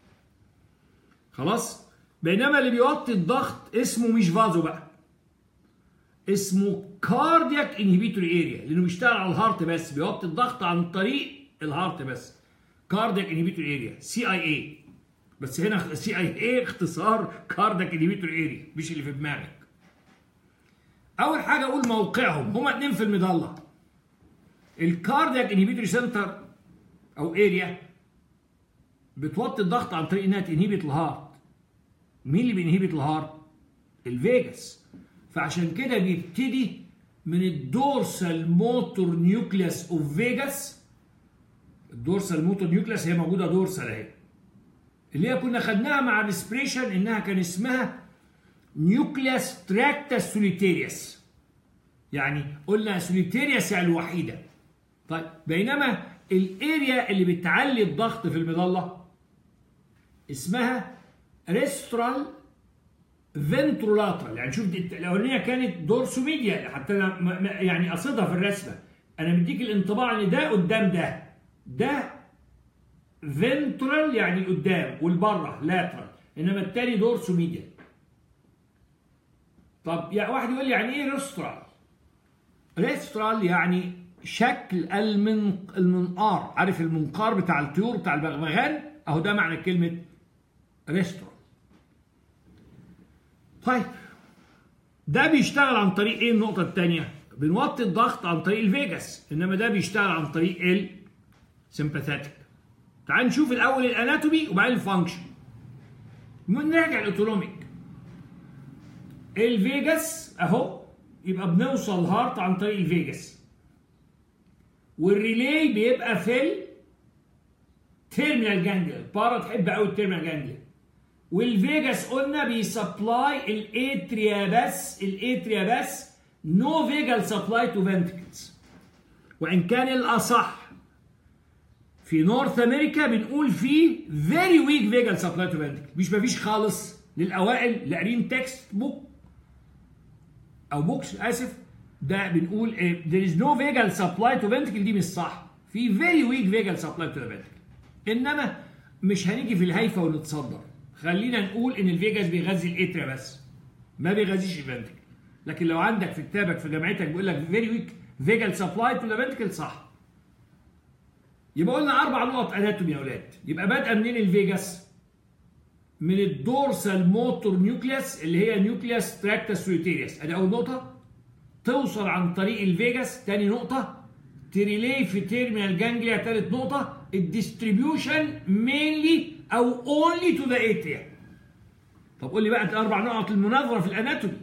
خلاص؟ بينما اللي بيوطي الضغط اسمه مش فازو بقى، اسمه كاردياك انهبيتوري اريا، لانه بيشتغل على الهارت بس، بيوطي الضغط عن طريق الهارت بس. كاردياك انهبيتوري اريا CIA. بس هنا CIA اختصار كاردياك انهبيتوري اريا مش اللي في دماغك. اول حاجه اقول موقعهم، هما اتنين في المظله. الكاردياك انهبيتوري سنتر او اريا بتوطي الضغط عن طريق انها تنهبت الهارت. مين اللي بينهبت الهارت؟ الفيجاس. فعشان كده بيبتدي من الدورسال موتور نيوكليوس اوف فيجاس. الدورسال موتور نيوكليوس هي موجوده دورسال اهي، اللي هي كنا خدناها مع الريسبريشن انها كان اسمها نيوكليوس تراكتس سوليتيريوس. يعني قلنا سوليتيريوس يعني الوحيده. طيب بينما الاريا اللي بتعلي الضغط في المظله اسمها ريسترال فنترولاترال. يعني شوف الاولانيه كانت دورسوميديا، حتى انا يعني قصدها في الرسمه. انا مديك الانطباع ان ده قدام ده فنترال يعني قدام والبره لاترال، انما التاني دورسوميديا. طب يا واحد يقول لي يعني ايه ريسترال؟ ريسترال يعني شكل المنقار. عارف المنقار بتاع الطيور بتاع البغبغان؟ اهو ده معنى كلمه ريسترال. طيب ده بيشتغل عن طريق ايه؟ النقطه الثانيه بنوطي الضغط عن طريق الفيجاس، انما ده بيشتغل عن طريق السمباثيك. تعال نشوف الاول الاناتومي وبعدين الفانكشن. نراجع الاوتونوميك. الفيجاس اهو، يبقى بنوصل هارت عن طريق الفيجاس، والريلي بيبقى في تيرمينال جانجليا، البارا تحب قوي التيرمينال جانجليا. والفيجاس قلنا بيسبلاي الاتريا بس، نو فيجال سبلاي تو فنتكلز. وان كان الاصح في نورث امريكا بنقول فيه فيري ويك فيجال سبلاي تو فنتكل، مش مفيش خالص. للاوائل اللي قارين تكست بوك او بوكس اسف، ده بنقول there is no vagal supply to ventricle، دي مش صح. في very weak vagal supply to the ventricle. انما مش هنيجي في الهايفه ونتصدر، خلينا نقول ان الفيجاس بيغذي الاتريا بس، ما بيغذيش الفنتريكل. لكن لو عندك في كتابك في جامعتك بيقول لك very weak vagal supply to the ventricle صح. يبقى قلنا 4 نقط اناتومي يا اولاد. يبقى بادئه منين الفيجاس؟ من الدورسال موتور نيوكليوس اللي هي نيوكليوس تراكتس سوليتيريوس، ادي اول نقطه. توصل عن طريق الفيجاس، تاني نقطه. تريلي في تيرمينال جانجليا، تالت نقطه. الديستريبيوشن مينلي او اونلي تو ذا اتريا. طب قول لي بقى ال4 نقط المناظره في الاناتومي.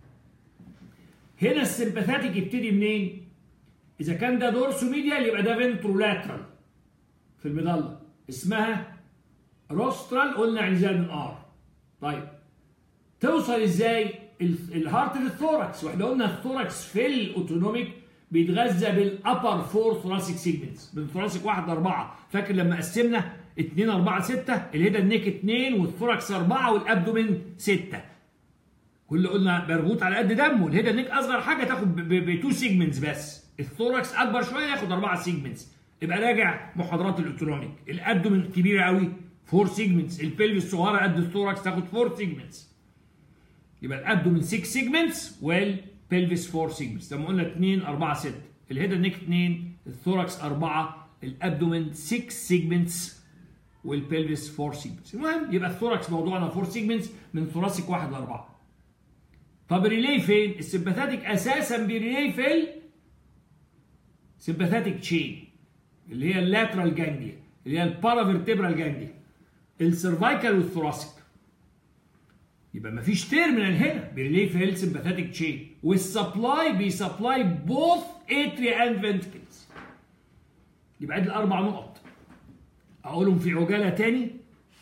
هنا السمباثاتيك يبتدي منين؟ اذا كان ده دورسو ميديال يبقى ده فنترولاترال في المظله، اسمها روسترال، قلنا عزال من ار. طيب توصل ازاي؟ الهارت للثوركس، واحنا قلنا الثوركس في الاوتونوميك بيتغذى بالابر 4 ثوراسيك سيجمنتس، من ثوراسيك 1 ل 4. فاكر لما قسمنا 2 4 6، الهيدا النيك 2 والثوركس 4 والابدومين 6. كل قلنا برغوت على قد دمه، الهيدا النيك اصغر حاجه تاخد ب 2 سيجمنتس بس، الثوركس اكبر شويه ياخد 4 سيجمنتس. يبقى راجع محاضرات الاوتونوميك. الابدومين كبيره قوي 4 سيجمنتس، البلفس صغيره قد الثوركس تاخد 4 سيجمنتس. يبقى الابدومين 6 سيجمنتس والبلفس 4 سيجمنتس. لما قلنا 2 4 6، الهيدا نيك 2، الثوركس 4، الابدومين 6 سيجمنتس والبلفس 4 سيجمنتس. المهم يبقى الثوركس موضوعنا 4 سيجمنتس من ثوراسيك 1 ل 4. طب الريلي فين؟ السمباثاتيك اساسا بيريلي في السمباثاتيك تشين اللي هي اللاترال جانجليا، اللي هي البارافيرتبرال جانجليا، السيرفايكال والثوراسيك. يبقى مفيش تيرمينال هنا، بيريلي في السمباثاتيك تشين، والسبلاي بيسبلاي بوث اتريا اند فنتكلز. يبقى ادي ال4 نقط اقولهم في عجاله تاني.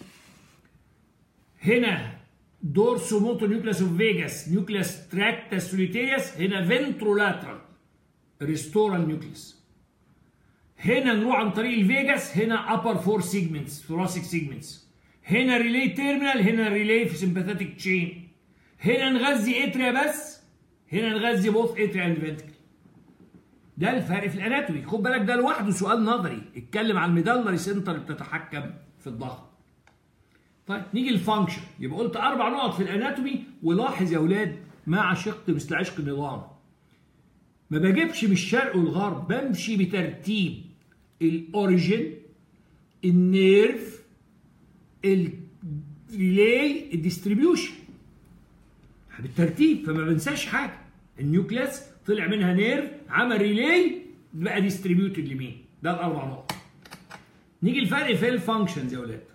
هنا دورسو موتور نيوكليوس اوف فيجاس، نيوكليوس تراكتس سوليتيريوس، هنا فنترولاترال ريستورال نيوكليوس. هنا نروح عن طريق الفيجاس، هنا upper 4 segments thoracic segments. هنا ريلي تيرمينال، هنا ريلي في سمباثاتيك تشين. هنا نغذي اتريا بس، هنا نغذي بوث اتريا اند فنتكل. ده الفرق في الاناتومي. خد بالك ده لوحده سؤال نظري، اتكلم عن الميدالري سنتر اللي بتتحكم في الضغط. طيب نيجي للفانكشن. يبقى قلت 4 نقط في الاناتومي. ولاحظ يا اولاد ما عشقت مثل عشق النظام، ما بجيبش من الشرق والغرب، بمشي بترتيب الاوريجين، النيرف، الريلي، الديستريبيوشن بالترتيب، فما بنساش حاجه. النيوكليس طلع منها نيرف، عمل ريلي، بقى ديستريبيوتد لمين؟ ده ال4 نقط. نيجي الفرق في الفانكشنز يا اولاد.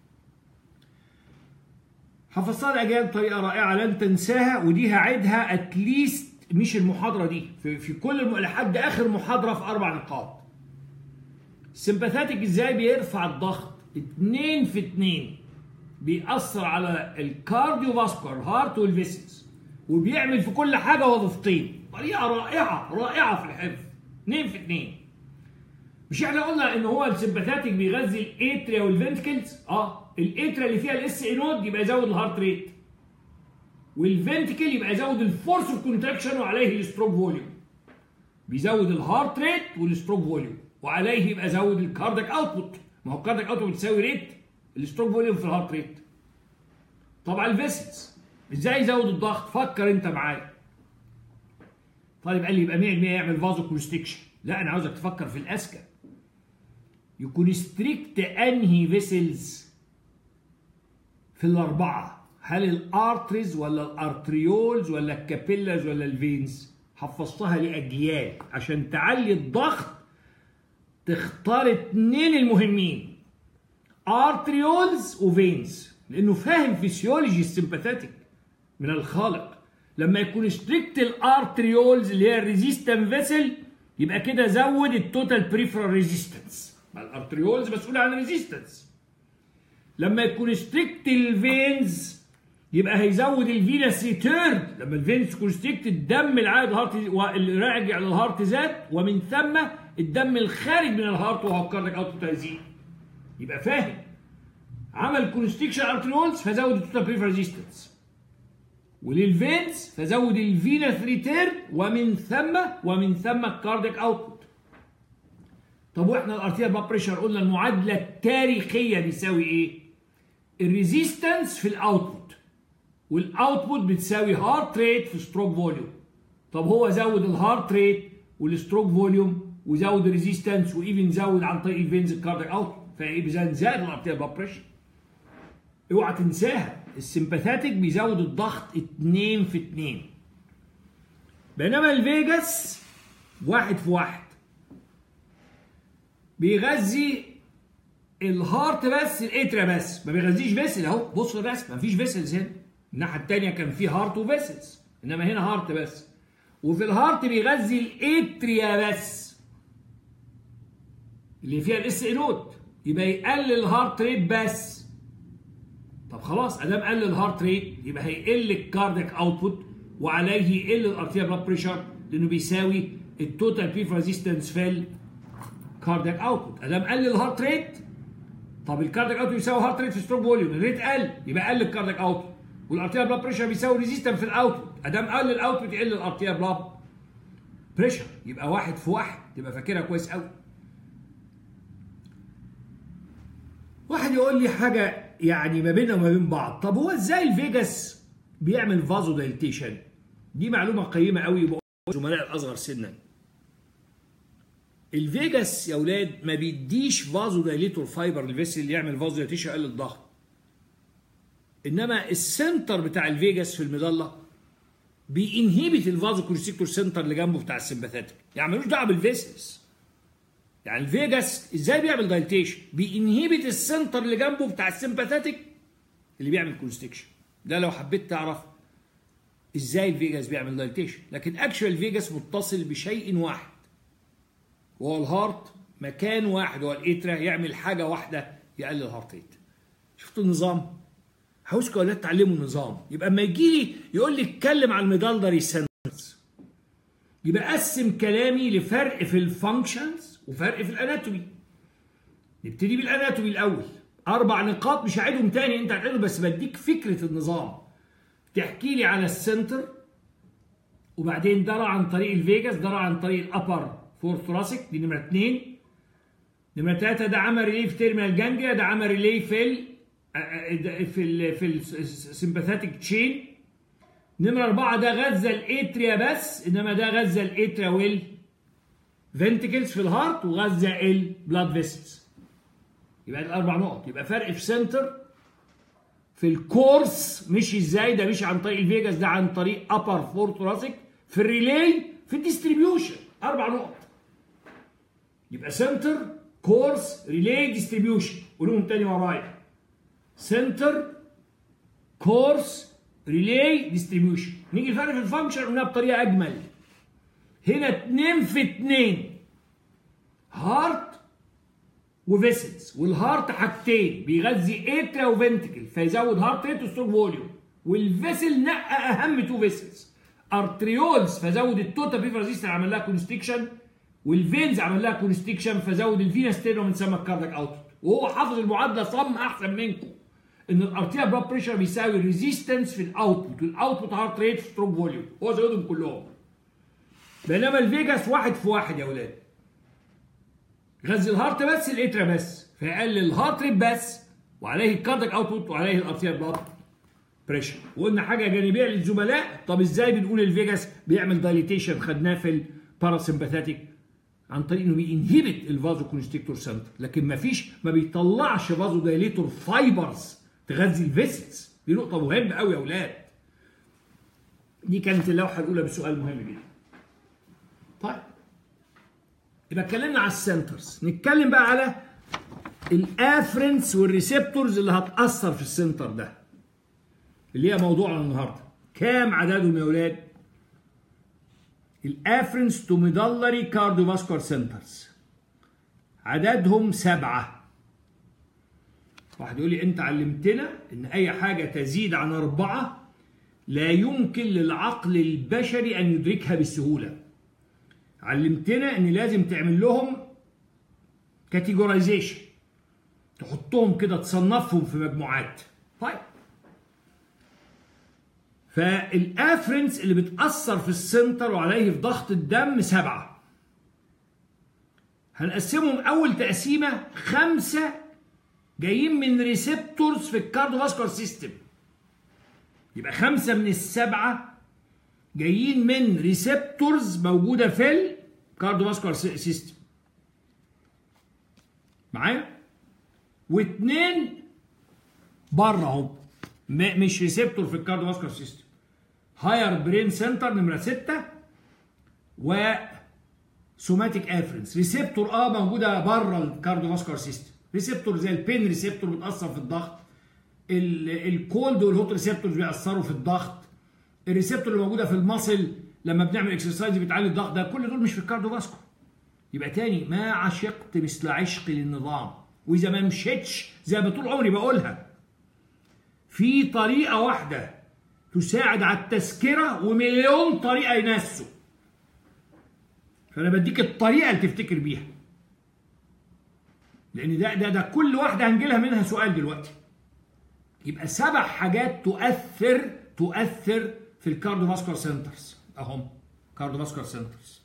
حفظتها الاجيال بطريقه رائعه لن تنساها، ودي هعيدها اتليست مش المحاضره دي، في كل لحد اخر محاضره في 4 نقاط. السمباثاتيك ازاي بيرفع الضغط؟ 2 في 2 بيأثر على الكارديو فاسكولار هارت والفيسلز، وبيعمل في كل حاجه وظيفتين. طريقه رائعه في الحفظ. 2 في 2. مش احنا قلنا ان هو السمباثاتيك بيغذي الاتريا والفنتكلز؟ الاتريا اللي فيها الاس اي نود يبقى يزود الهارت ريت، والفنتكل يبقى يزود الفورس اوف كونتراكشن وعليه الستروك فوليوم. بيزود الهارت ريت والستروك فوليوم، وعليه يبقى يزود الكاردياك اوتبوت. ما هو الكاردياك اوتبوت بتساوي ريت الستروك فوليوم في الهارت ريت. طبعا الفيسلز ازاي يزود الضغط؟ فكر انت معايا. طالب قال لي يبقى 100% يعمل فازو كونستريكشن. لا انا عاوزك تفكر في الاذكى. يكونستريكت انهي فيسلز في الاربعه؟ هل الارتريز ولا الارتريولز ولا الكابيلز ولا الفينز؟ حفظتها لاجيال عشان تعلي الضغط. تختار 2 المهمين، ارتريولز وفينز، لانه فاهم فيسيولوجي السمباثاتيك من الخالق. لما يكون ستريكت الارتريولز اللي هي الريزيستنت فيسل، يبقى كده زود التوتال بريفرال ريزيستنس. الارتريولز مسؤوله عن الريزيستنس. لما يكونستريكت الفينز يبقى هيزود الفينس ريتيرن. لما الفينز كونستريكت الدم العائد الهارت واللي راجع للهارت زاد، ومن ثم الدم الخارج من الهارت وهو الكاردياك اوتبوت هيزيد. يبقى فاهم، عمل كونستريكشن ارتريولز فزود التوتال بريفر ريزيستنس، وللفينز فزود الفينس ريتيرن، ومن ثم الكاردياك اوتبوت. طب واحنا الارتيريال بلاد بريشر قلنا المعادله التاريخيه بيساوي ايه؟ الريزيستنس في الاوتبوت، والاوتبوت بتساوي هارت ريت في ستروك فوليوم. طب هو زود الهارت ريت والستروك فوليوم وزود الريزيستنس وايفن زود عن طريق الفينز الكاردياك اوتبوت، فايه زاد الارتيريال بلاد بريشر. اوعى تنساها، السمباثاتيك بيزود الضغط 2 في 2، بينما الفيجاس 1 في 1 بيغذي الهارت بس، الاتريا بس، ما بيغذيش فيسل. اهو بص الرسم، مفيش فيسلز هنا. الناحيه الثانيه كان في هارت وفيسلز، انما هنا هارت بس. وفي الهارت بيغذي الاتريا بس اللي فيها الاس نود، يبقى يقلل الهارت ريت بس. طب خلاص، ادام قلل الهارت ريت يبقى هيقل الكاردياك اوتبوت، وعليه يقل الارتيريال بلاد بريشر، لانه بيساوي التوتال بريفر ريزيستنس في الكاردياك اوتبوت. ادام قلل الهارت ريت، طب الكاردياك اوتبوت يساوي هارت ريت في ستروك فوليوم، الريت قل يبقى قل الكاردياك اوتبوت، والارتيريال بلاد بريشر بيساوي ريزيستنس في الاوتبوت. ادام قل الاوتبوت يقل الارتيريال بلاد بريشر، يبقى 1 في 1. تبقى فاكرها كويس قوي. واحد يقول لي حاجه يعني ما بيننا وما بين بعض، طب هو ازاي الفيجاس بيعمل فازو دايليتيشن؟ دي معلومه قيمه قوي بقول الزملاء الاصغر سنا. الفيجاس يا اولاد ما بيديش فازو دايليتور فايبر للفيسل اللي يعمل فازو دايليتيشن يقلل الضغط، انما السنتر بتاع الفيجاس في المظله بينهبت الفازو كونستريكتور سنتر اللي جنبه بتاع السمباثاتيك، يعني ملوش دعوه بالفيسلز. يعني الفيجاس ازاي بيعمل دايليتيشن؟ بينهبت السنتر اللي جنبه بتاع السمباثاتيك اللي بيعمل كونستريكشن. ده لو حبيت تعرف ازاي الفيجاس بيعمل دايليتيشن. لكن اكشوال الفيجاس متصل بشيء واحد وهو الهارت، مكان واحد هو الاترا، يعمل حاجه واحده يقلل الهارت ريت. شفتوا النظام؟ عاوزكم يا اولاد تعلموا النظام. يبقى اما يجي لي يقول لي اتكلم عن الميدالدري سنترز، يبقى اقسم كلامي لفرق في الفانكشنز وفرق في الاناتومي. نبتدي بالاناتومي الاول، 4 نقاط مش هعيدهم تاني، انت هتعيدهم بس بديك فكره النظام. تحكي لي على السنتر، وبعدين درى عن طريق الفيجاس، درى عن طريق الابر فور ثوراسيك، دي نمره 2. نمره 3 ده عمل ريلي في تيرمينال جانجليا، ده عمل ريلي في السمباثاتيك تشين. نمره 4 ده غذى الاتريا بس، انما ده غذى الاتريا والفنتكلز في الهارت، وغذى البلاد فيسلز. يبقى الاربع نقط. يبقى فرق في سنتر في الكورس، مش ازاي ده، مش عن طريق الفيجاس، ده عن طريق ابر فور ثوراسيك. في الريلي، في الديستريبيوشن، 4 نقط. يبقى سنتر، كورس، ريلي، ديستريبيوشن. قولهم تاني ورايا: سنتر، كورس، ريلي، ديستريبيوشن. نيجي الفرق في الفانكشن قلناها بطريقه اجمل. هنا 2 في 2، هارت وفيسلز، والهارت حاجتين بيغذي اترا وفنتكل فيزود هارت ريت وستروك فوليوم، والفيسل نقى اهم 2 فيسلز، ارتريولز فزود التوتال بريفر ريزيستنس عمل لها كونستريكشن، والفينز عمل لها كونستريكشن فزود الفينس ستيرنوم بنسمى الكاردياك اوتبوت. وهو حافظ المعادله صم احسن منكم، ان الارتيريال بلاد بريشر بيساوي الريزيستنس في الاوتبوت، والاوتبوت هارت ريت في ستروك فوليوم، هو زودهم كلهم. بينما الفيجاس 1 في 1 يا اولاد، غذي الهارت بس، الاترا بس، فيقلل الهارت ريت بس، وعليه الكاردياك اوتبوت، وعليه الارتيريال بلاد بريشر. وقلنا حاجه جانبيه للزملاء، طب ازاي بنقول الفيجاس بيعمل دايليتيشن؟ خدناه في الباراسمباثاتيك عن طريق انه بينهبت الفازو كونستريكتور سنتر، لكن ما بيطلعش فازو دايليتور فايبرز تغذي الفيسلز. دي نقطه مهمه قوي يا اولاد. دي كانت اللوحه الاولى بسؤال مهم جدا. طيب يبقى اتكلمنا على السنترز، نتكلم بقى على الافرنس والريسبتورز اللي هتاثر في السنتر ده، اللي هي موضوعنا النهارده. كام عددهم يا اولاد؟ الافرنس تو ميدالري كارديوفاسكولار سنترز. عددهم 7. واحد يقول لي انت علمتنا ان اي حاجة تزيد عن 4 لا يمكن للعقل البشري ان يدركها بسهولة. علمتنا ان لازم تعمل لهم كاتيجورايزيشن، تحطهم كده، تصنفهم في مجموعات. طيب، فالافرنس اللي بتأثر في السنتر وعليه في ضغط الدم 7. هنقسمهم اول تقسيمة 5 جايين من ريسبتورز في الكارديوفاسكولار سيستم. يبقى 5 من ال7 جايين من ريسبتورز موجودة في الكارديوفاسكولار سيستم معايا، و2 بره اهو مش ريسبتور في الكارديوفاسكولار سيستم. هاير برين سنتر نمرة 6 و سوماتيك افرنس ريسبتور موجودة بره الكارديوفاسكولار سيستم. ريسبتور زي البين ريسبتور بتأثر في الضغط، الكولد والهوت ريسبتورز بيأثروا في الضغط، الريسبتور اللي موجوده في المصل لما بنعمل اكسرسايز بتعلي الضغط، ده كل دول مش في الكارديوفاسكولار. يبقى تاني، ما عشقت مثل عشقي للنظام، واذا ما مشيتش زي ما طول عمري بقولها، في طريقه واحده تساعد على التذكره ومليون طريقه ينسوا. فانا بديك الطريقه اللي تفتكر بيها، لان ده كل واحده هنجيلها منها سؤال دلوقتي. يبقى 7 حاجات تؤثر في الكارديوفاسكولار سنترز اهم. كارديوفاسكولار سنترز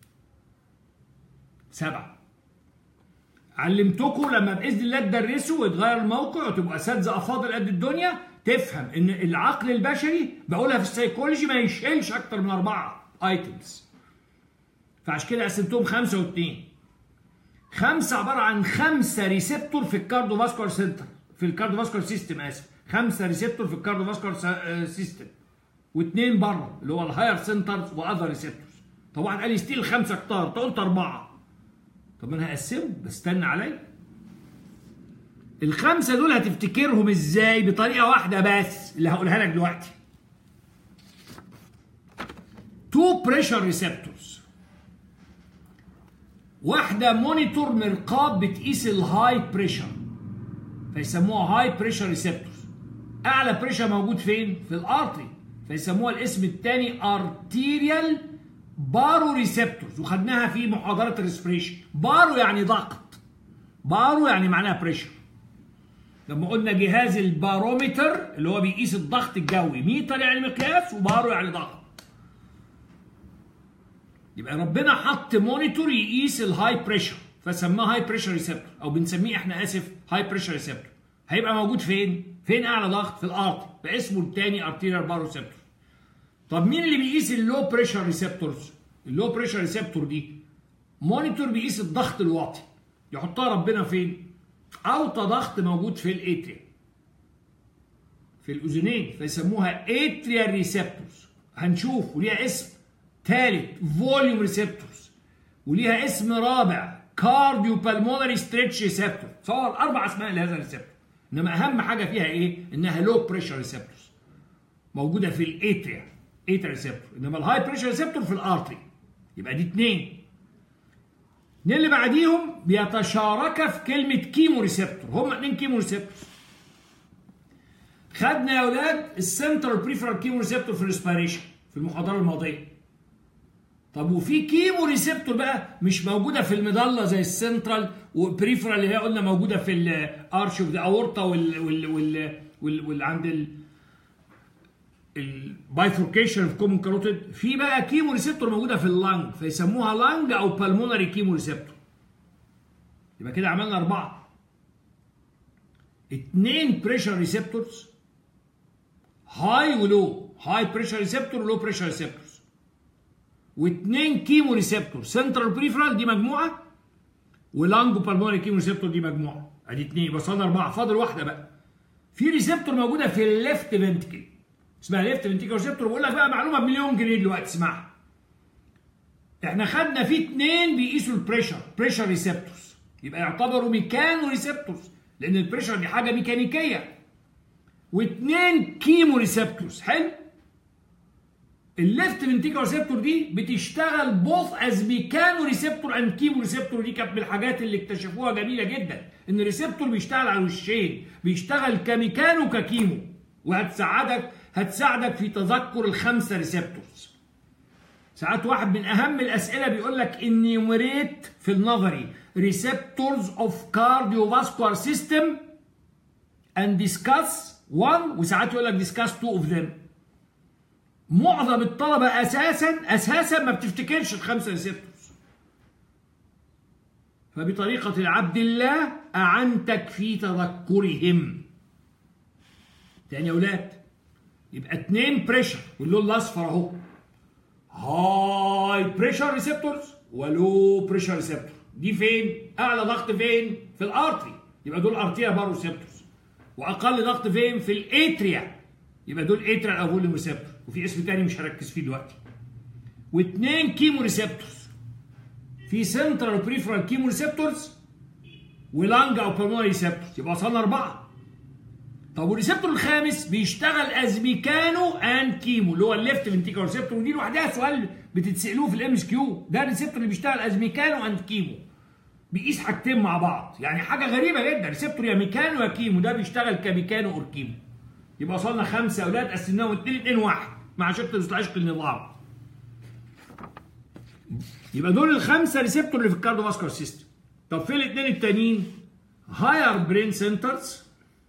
7. علمتكم لما باذن الله تدرسوا ويتغير الموقع وتبقوا اساتذه افاضل قد الدنيا، تفهم ان العقل البشري، بقولها في السيكولوجي، ما يشيلش اكتر من 4 ايتمز. فعشان كده قسمتهم 5 و2. 5 عباره عن 5 ريسبتور في الكارديوفاسكولار سنتر، في الكارديوفاسكولار سيستم، اسف، 5 ريسبتور في الكارديوفاسكولار سيستم، و2 بره اللي هو الهاير سنترز واذر ريسبتورز. طبعا قال لي ستيل 5 كتار، انت قلت 4. طب انا هقسمهم، بستنى عليا. ال5 دول هتفتكرهم ازاي؟ بطريقه واحده بس اللي هقولها لك دلوقتي. 2 بريشر ريسبتورز، واحده مونيتور مرقاب بتقيس الهاي بريشر فيسموها هاي بريشر ريسبتورز. اعلى بريشر موجود فين؟ في الارتري، فيسموها الاسم الثاني ارتيريال بارو ريسبتورز، وخدناها في محاضره الريسبريشن. بارو يعني ضغط، بارو يعني معناها بريشر. لما قلنا جهاز البارومتر اللي هو بيقيس الضغط الجوي، ميتر يعني مقياس وبارو يعني ضغط. يبقى ربنا حط مونيتور يقيس الهاي بريشر فسماه هاي بريشر ريسبتور، او بنسميه احنا هاي بريشر ريسبتور. هيبقى موجود فين؟ فين اعلى ضغط؟ في الارتري، فاسمه الثاني ارتيريال بارو ريسبتور. طب مين اللي بيقيس اللو بريشر ريسبتورز؟ اللو بريشر ريسبتور دي مونيتور بيقيس الضغط الواطي، يحطها ربنا فين؟ اوطى ضغط موجود في الاتريا، في الاذنين، فيسموها اتريال ريسبتورز. هنشوف، وليها اسم ثالث فوليوم ريسبتورز، وليها اسم رابع كارديو بالمونري ستريتش ريسبتور. تصور 4 اسماء لهذا الريسبتور، انما اهم حاجه فيها ايه؟ انها لو بريشر ريسبتورز موجوده في الاتريا، اتريا ريسبتور، انما الهاي بريشر ريسبتور في الارتري. يبقى دي 2 اللي بعديهم بيتشاركا في كلمه كيمو ريسبتور، هم 2 كيمو ريسبتورز. خدنا يا اولاد السنترال بريفرال كيمو ريسبتور في الريسبيريشن في المحاضره الماضيه. طب وفي كيمو ريسبتور بقى مش موجوده في المظله زي السنترال وبريفرال اللي هي قلنا موجوده في الارش اوف ذا اورتا وال عند البايفوركيشن في كومون كاروتيد. في بقى كيمو ريسبتور موجوده في اللنج فيسموها لنج او بالمونري كيمو ريسبتور. يبقى كده عملنا 4. 2 بريشر ريسبتورز، هاي ولو، هاي بريشر ريسبتور ولو بريشر ريسبتورز، و2 كيمو ريسبتور سنترال بريفرال دي مجموعه، ولانجو بالمونري كيمو ريسبتور دي مجموعه. ادي 2، وصلنا 4. فاضل واحده بقى. في ريسبتور موجوده في الليفت فنتكل اسمها ليفت فنتيكل ريسبتور. بقول لك بقى معلومه بمليون جنيه دلوقتي، اسمعها. احنا خدنا فيه 2 بيقيسوا البريشر، بريشر ريسبتورز، يبقى يعتبروا ميكانو ريسبتورز لان البريشر دي حاجه ميكانيكيه. و2 كيمو ريسبتورز. حلو. الليفت فنتيكولار ريسبتور دي بتشتغل بوث از ميكانو ريسبتور اند كيمو ريسبتور. دي كانت من الحاجات اللي اكتشفوها جميله جدا، ان الريسبتور بيشتغل على الوشين، بيشتغل كميكانو وككيمو، هتساعدك في تذكر الخمسه ريسبتورز. ساعات واحد من اهم الاسئله بيقول لك انيوميريت في النظري ريسبتورز اوف كارديوفاسكولار سيستم اند ديسكاس 1، وساعات يقول لك ديسكاس 2 اوف ذيم. معظم الطلبه اساسا ما بتفتكرش الخمسه ريسبتورز. فبطريقه العبد الله اعنتك في تذكرهم. تاني يا اولاد، يبقى 2 بريشر واللون الاصفر اهو، هاي بريشر ريسبتورز ولو بريشر ريسبتور. دي فين؟ اعلى ضغط فين؟ في الارتري، يبقى دول ارتيريا بارو ريسبتورز. واقل ضغط فين؟ في الاتريا، يبقى دول اتريال او فوليوم ريسبتور، وفي اسم تاني مش هركز فيه دلوقتي. واثنين كيمو ريسبتورز، في سنترال وبريفرال كيمو ريسبتورز ولانج او بالمونري ريسبتورز، يبقى وصلنا 4. طب والريسبتور الخامس بيشتغل از ميكانو اند كيمو، اللي هو الليفت فنتيكولار ريسبتور، ودي لوحدها سؤال بتتسالوه في الام اس كيو. ده الريسبتور اللي بيشتغل از ميكانو اند كيمو، بيقيس حاجتين مع بعض، يعني حاجه غريبه جدا، ريسبتور يا ميكانو يا كيمو، ده بيشتغل كميكانو اور كيمو. يبقى وصلنا 5 يا اولاد، قسمناهم 2-2-1 مع شق عشق النظام. يبقى دول الخمسه ريسبتور اللي في الكارديوفاسكولار سيستم. طب في الاثنين التانيين؟ هاير برين سنترز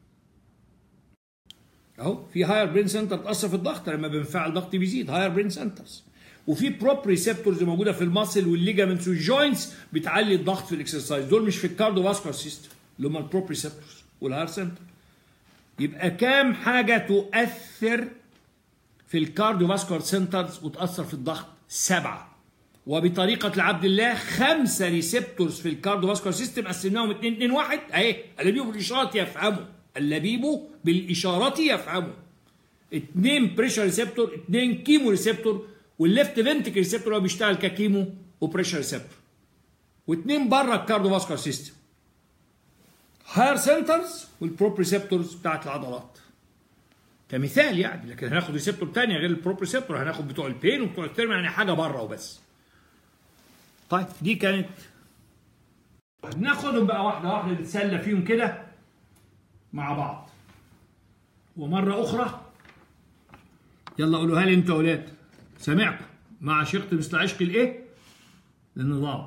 اهو، في هاير برين سنتر تاثر في الضغط، لما بينفعل الضغط بيزيد، هاير برين سنترز. وفي بروب ريسبتورز موجوده في الماسل والليجامنتس والجوينتس بتعلي الضغط في الاكسرسايز. دول مش في الكارديوفاسكولار سيستم، اللي هم البروب ريسبتورز والهاير سنتر. يبقى كام حاجه تؤثر في الكارديوفاسكولار سنترز وتاثر في الضغط؟ 7. وبطريقه العبد الله 5 ريسبتورز في الكارديوفاسكولار سيستم قسمناهم 2-2-1 اهي. اللبيب بالاشارات يفهموا، اللبيب بالاشارات يفهموا. 2 بريشر ريسبتور، 2 كيمو ريسبتور، والليفت فنتيكل ريسبتور هو بيشتغل ككيمو وبريشر ريسبتور. واثنين بره الكارديوفاسكولار سيستم، هاير سنترز والبروب ريسبتورز بتاعت العضلات كمثال يعني. لكن هناخد ريسبتور ثانيه غير البروب ريسبتور، هناخد بتوع البين وبتوع الثيرم، يعني حاجه بره وبس. طيب دي كانت، ناخدهم بقى واحده واحده نتسلى فيهم كده مع بعض. ومره اخرى يلا قولوها لي انتوا يا اولاد، سامعكم مع شقت مثل عشق الايه؟ للنظام.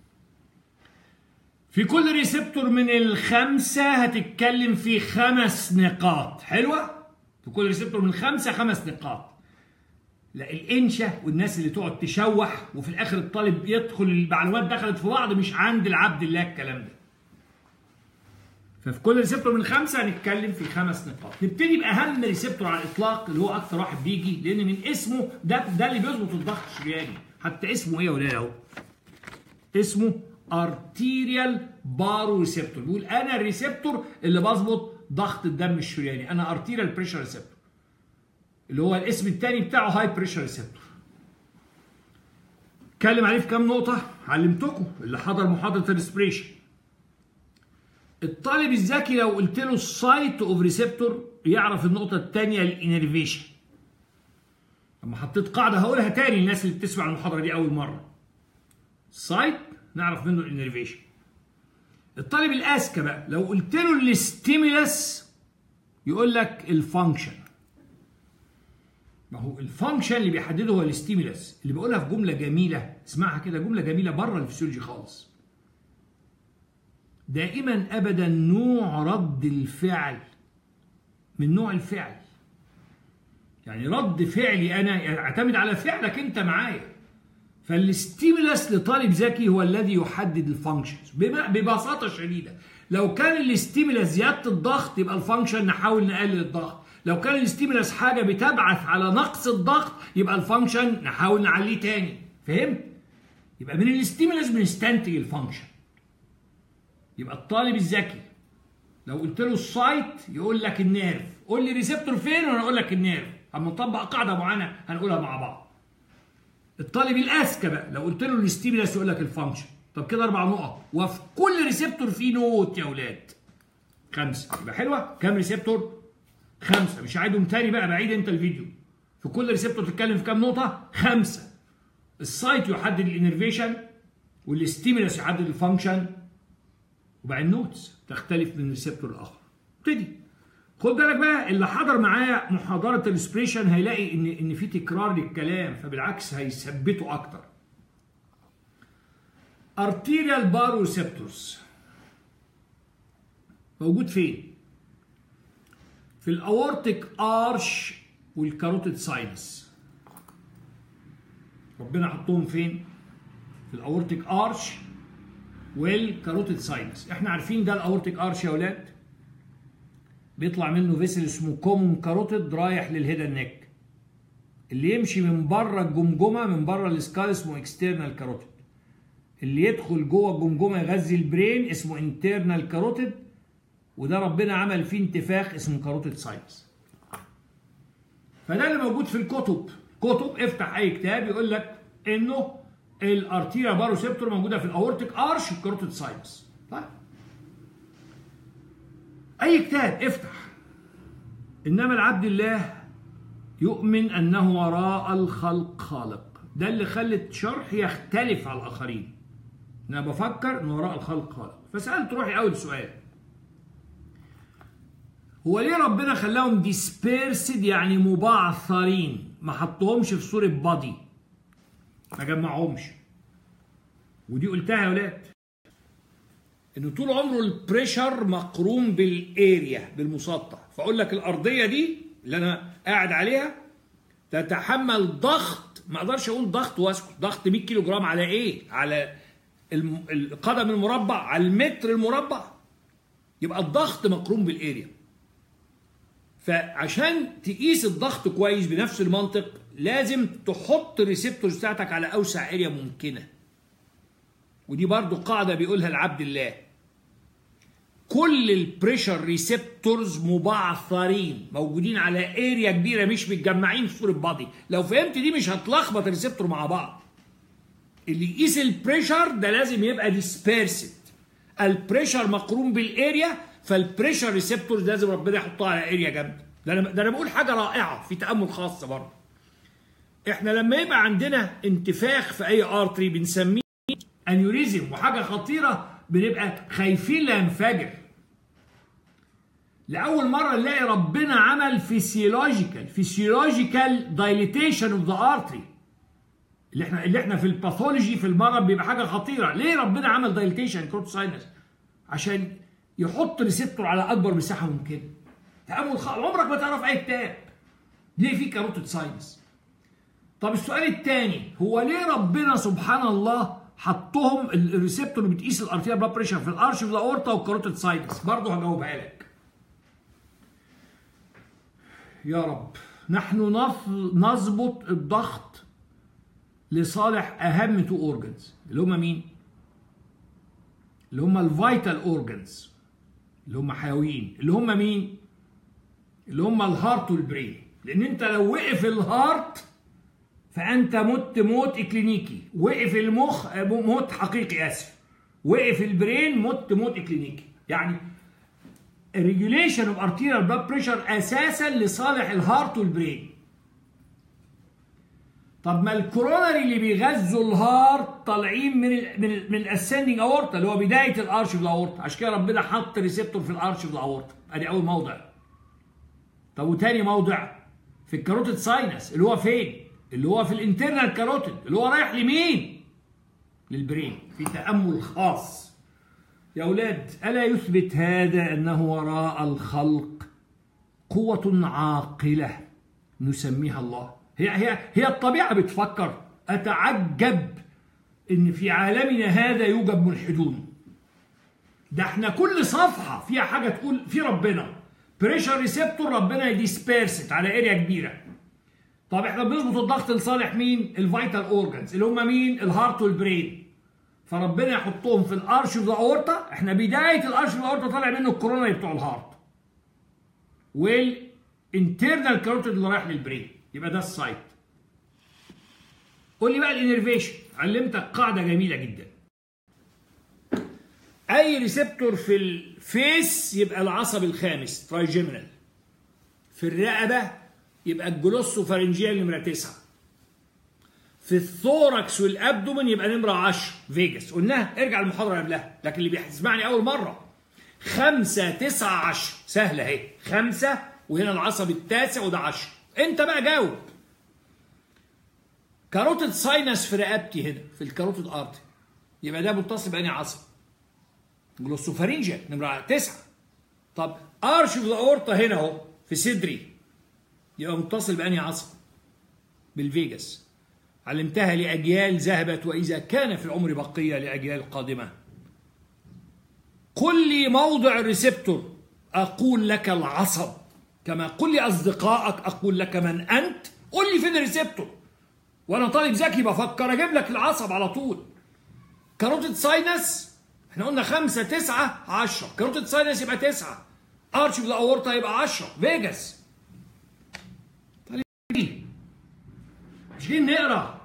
في كل ريسبتور من الخمسه هتتكلم في 5 نقاط، حلوه؟ في كل ريسبتور من 5 نقاط. لا الانشا والناس اللي تقعد تشوح وفي الاخر الطالب يدخل المعلومات دخلت في بعض، مش عند العبد الله الكلام ده. ففي كل ريسبتور من 5 هنتكلم في 5 نقاط. نبتدي باهم ريسبتور على الاطلاق اللي هو اكثر واحد بيجي، لان من اسمه ده اللي بيظبط الضغط الشرياني. حتى اسمه ايه يا ولاد اهو؟ اسمه ارتيريال بارو ريسبتور. بيقول انا الريسبتور اللي بظبط ضغط الدم الشرياني، انا ارتيريال بريشر ريسبتور، اللي هو الاسم الثاني بتاعه هاي بريشر ريسبتور. اتكلم عليه في كام نقطه علمتكم اللي حضر محاضره الريسبريشن. الطالب الذكي لو قلت له السايت اوف ريسبتور يعرف النقطه الثانيه الانرفيشن. لما حطيت قاعده هقولها تاني للناس اللي بتسمع المحاضره دي اول مره. السايت نعرف منه الانرفيشن. الطالب الاذكى بقى لو قلت له الاستيمولس يقول لك الفانكشن. ما هو الفانكشن اللي بيحدده هو الاستيمولس، اللي بقولها في جمله جميله، اسمعها كده، جمله جميله بره الفسيولوجي خالص. دائما ابدا نوع رد الفعل من نوع الفعل. يعني رد فعلي انا يعتمد على فعلك انت معايا. فالاستيمولس لطالب ذكي هو الذي يحدد الفانكشنز. ببساطه شديده، لو كان الاستيمولس زياده الضغط يبقى الفانكشن نحاول نقلل الضغط. لو كان الاستيمولس حاجه بتبعث على نقص الضغط يبقى الفانكشن نحاول نعليه تاني. فهمت؟ يبقى من الاستيمولس بنستنتج الفانكشن. يبقى الطالب الذكي لو قلت له السايت يقول لك النيرف، قول لي ريسبتور فين وانا اقول لك النيرف. اما نطبق قاعده معينه هنقولها مع بعض. الطالب الاذكى بقى لو قلت له الاستيمولس يقول لك الفانكشن. طب كده 4 نقط، وفي كل ريسبتور فيه نوت يا اولاد 5. يبقى حلوه؟ كام ريسبتور؟ 5. مش هعيدهم تاني بقى، بعيد انت الفيديو. في كل ريسبتور تتكلم في كام نقطة؟ 5. السايت يحدد الانرفيشن، والستيمولس يحدد الفانكشن، وبقى النوتس تختلف من ريسبتور لاخر. ابتدي خد بالك بقى، اللي حضر معايا محاضرة الريسبريشن هيلاقي ان في تكرار للكلام، فبالعكس هيثبته اكتر. arterial baroreceptors موجود فين؟ في الاورتيك ارش والكاروتيد ساينس. ربنا حطهم فين؟ في الاورتيك ارش والكاروتيد ساينس. احنا عارفين ده الاورتيك ارش يا اولاد، بيطلع منه فيسل اسمه كومون كاروتيد رايح للهيد نيك. اللي يمشي من بره الجمجمه، من بره السكال، اسمه اكسترنال كاروتيد. اللي يدخل جوه الجمجمه يغذي البرين اسمه انترنال كاروتيد، وده ربنا عمل فيه انتفاخ اسمه كاروتيد ساينس. فده اللي موجود في الكتب. افتح اي كتاب يقول لك انه الارتيريا باروسيبتور موجوده في الاورتيك ارش والكاروتيد ساينس. طيب اي كتاب افتح. انما العبد الله يؤمن انه وراء الخلق خالق. ده اللي خلت شرح يختلف على الاخرين. انا بفكر ان وراء الخلق خالق. فسالت روحي اول سؤال، هو ليه ربنا خلاهم ديسبيرسد يعني مبعثرين؟ ما حطهمش في صوره بادي، ما جمعهمش. ودي قلتها يا ولاد، انه طول عمره البريشر مقرون بالاريا، بالمسطح. فاقول لك الارضيه دي اللي انا قاعد عليها تتحمل ضغط، ما اقدرش اقول ضغط واسكت. ضغط 100 كيلو جرام على ايه؟ على القدم المربع، على المتر المربع. يبقى الضغط مقرون بالاريا. فعشان تقيس الضغط كويس بنفس المنطق لازم تحط الريسبتورز بتاعتك على اوسع اريا ممكنه. ودي برضو قاعده بيقولها العبد الله، كل البريشر ريسبتورز مبعثرين، موجودين على اريا كبيره، مش متجمعين في صوره بادي. لو فهمت دي مش هتلخبط الريسبتور مع بعض. اللي يقيس البريشر ده لازم يبقى ديسبيرسد. البريشر مقرون بالاريا، فالبريشر ريسبتورز لازم ربنا يحطها على اريا جامده. ده انا بقول حاجه رائعه في تامل خاص برضه. احنا لما يبقى عندنا انتفاخ في اي ارتري بنسميه انيوريزم، وحاجه خطيره بنبقى خايفين لا ينفجر. لاول مره نلاقي ربنا عمل فيسيولوجيكال دايليتيشن اوف ذا ارتري. اللي احنا في الباثولوجي في المرض بيبقى حاجه خطيره. ليه ربنا عمل دايليتيشن كروت ساينس؟ عشان يحط ريسبتور على اكبر مساحه ممكنه. تامل عمرك ما تعرف اي كتاب ليه في كاروتيد ساينس. طب السؤال الثاني، هو ليه ربنا سبحان الله حطهم الريسبتور اللي بتقيس الارتيريال بلاد بريشر في الارش اوف ذا اورتا والكاروتيد ساينس؟ برضه هجاوبها لك. يا رب نحن نظبط الضغط لصالح اهم تو اورجنز، اللي هم مين؟ اللي هم الفيتال اورجنز، اللي هم حيويين. اللي هم مين؟ اللي هم الهارت والبرين. لان انت لو وقف الهارت فانت مت موت اكلينيكي، وقف المخ موت حقيقي، وقف البرين موت اكلينيكي. يعني الريجوليشن اوف ارتيريال بلاد بريشر اساسا لصالح الهارت والبرين. طب ما الكوروناري اللي بيغذوا الهارت طالعين من الاسندنج اورتا اللي هو بدايه الارش اوف الاورتا، عشان كده ربنا حط ريسبتور في الارش اوف الاورتا. ادي اول موضع. طب وتاني موضع في الكاروتيد ساينس اللي هو فين؟ اللي هو في الانترنال كاروتيد اللي هو رايح لمين؟ للبرين. في تامل خاص يا اولاد. الا يثبت هذا انه وراء الخلق قوه عاقله نسميها الله. هي الطبيعه بتفكر. اتعجب ان في عالمنا هذا يوجد ملحدون. ده احنا كل صفحه فيها حاجه تقول في ربنا. بريشر ريسبتور ربنا يديسبيرست على اريا كبيره. طب احنا بنظبط الضغط لصالح مين؟ الفيتال اورجنز اللي هم مين؟ الهارت والبرين. فربنا يحطهم في الارش اوف ذا اورتا. احنا بدايه الارش اوف ذا اورتا طالع منه الكوروناري بتوع الهارت والانترنال كاروتيد اللي رايح للبرين. يبقى ده السايت. قول لي بقى الانرفيشن. علمتك قاعده جميله جدا. اي ريسبتور في الفيس يبقى العصب الخامس ترايجيمينال. في الرقبه يبقى الجلوسوفارنجيال نمرة 9. في الثوركس والابدومن يبقى نمرة 10 فيجاس. قلناها، ارجع المحاضرة اللي قبلها، لكن اللي بيسمعني أول مرة 5 9 10 سهلة اهي. 5 وهنا العصب التاسع وده 10. أنت بقى جاوب. كاروتيد ساينس في رقبتي هنا في الكاروتيد ارتري، يبقى ده متصل بأنهي عصب؟ جلوسوفارنجيال نمرة 9. طب ارش اوف ذا اورتا هنا اهو في صدري، يبقى متصل بأنهي عصب؟ بالفيجاس. علمتها لأجيال ذهبت، وإذا كان في العمر بقية لأجيال قادمة. قل لي موضع الريسبتور أقول لك العصب، كما قل لي أصدقائك أقول لك من أنت. قل لي فين الريسبتور، وأنا طالب ذكي بفكر أجيب لك العصب على طول. كاروتيد ساينس احنا قلنا 5 9 10، كاروتيد ساينس يبقى 9، ارش اوف ذا اورتا يبقى 10، فيجاس. طيب مش جايين نقرا.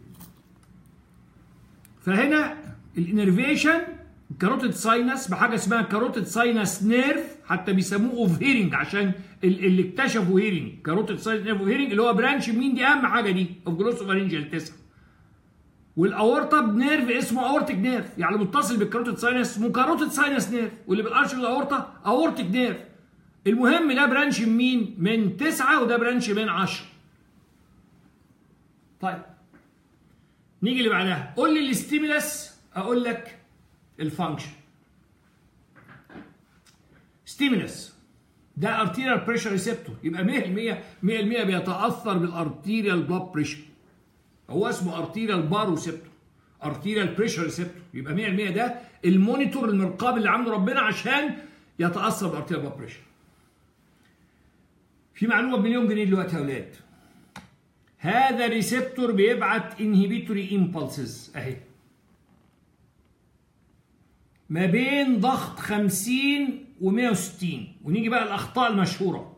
فهنا الانرفيشن الكاروتيد ساينس بحاجه اسمها كاروتيد ساينس نيرف، حتى بيسموه اوف هيرنج عشان اللي اكتشفوا هيرنج. كاروتيد ساينس نيرف اوف هيرنج اللي هو برانش مين؟ دي اهم حاجه دي اوف جلوسوفارنجيال 9. والاورطه بنيرف اسمه اورتيك نيرف، يعني متصل بالكاروتيد ساينس اسمه كاروتيد ساينس نيرف، واللي بالارش الاورطه اورتيك نيرف. المهم ده برانش من مين؟ من 9 وده برانش من 10. طيب نيجي اللي بعدها. قول لي الاستيمولس، اقول لك الفانكشن. ستيمولس ده ارتيريال بريشر ريسبتور، يبقى 100% بيتاثر بالارتيريال بلاد بريشر. هو اسمه ارتيريال بار ريسبتور، ارتيريال بريشر ريسبتور، يبقى 100% ده المونيتور المرقاب اللي عامله ربنا عشان يتاثر بالارتيريال بلاد بريشر. في معلومه ب1,000,000 جنيه دلوقتي يا اولاد. هذا الريسبتور بيبعت انهبيتوري امبلسز اهي ما بين ضغط 50 و160. ونيجي بقى الاخطاء المشهوره.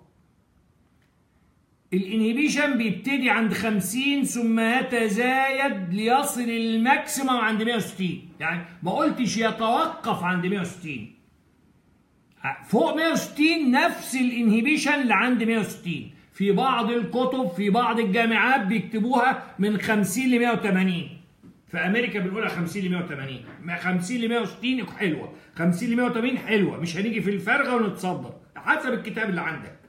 الانهبيشن بيبتدي عند 50 ثم يتزايد ليصل الماكسيمم عند 160، يعني ما قلتش يتوقف عند 160. فوق 160 نفس الانهبيشن اللي عند 160. في بعض الكتب في بعض الجامعات بيكتبوها من 50 ل 180. في امريكا بنقولها 50 ل 180. 50 ل 160 حلوه، 50 ل 180 حلوه، مش هنيجي في الفرغه ونتصدر حسب الكتاب اللي عندك.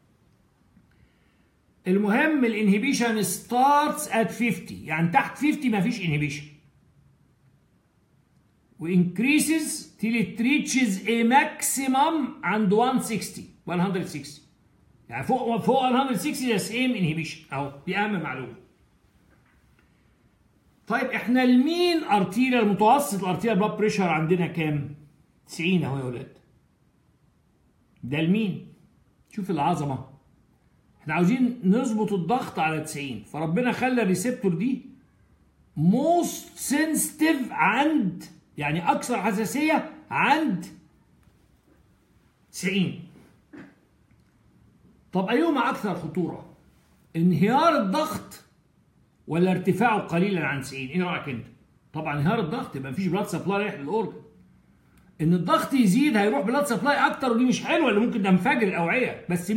المهم الانهبيشن ستارتس ات 50، يعني تحت 50 مفيش انهبيشن، وانكريسز till it reaches a maximum عند 160. يعني فوق 160 ده سيم انهبيشن اهو. دي اهم معلومه. طيب احنا المين ارتيريال متوسط الارتيريال بلاد بريشر عندنا كام؟ 90 اهو يا ولاد. ده المين. شوف العظمه. احنا عاوزين نظبط الضغط على 90، فربنا خلى الريسبتور دي موست سنسيتيف عند، يعني اكثر حساسيه عند 90. طب ايهما اكثر خطوره؟ انهيار الضغط ولا ارتفاعه قليلا عن 90؟ ايه رايك انت؟ طبعا انهيار الضغط يبقى مفيش بلاد سبلاي رايح للاورجن. ان الضغط يزيد هيروح بلاد سبلاي اكتر، ودي مش حلوه، اللي ممكن تنفجر الاوعيه، بس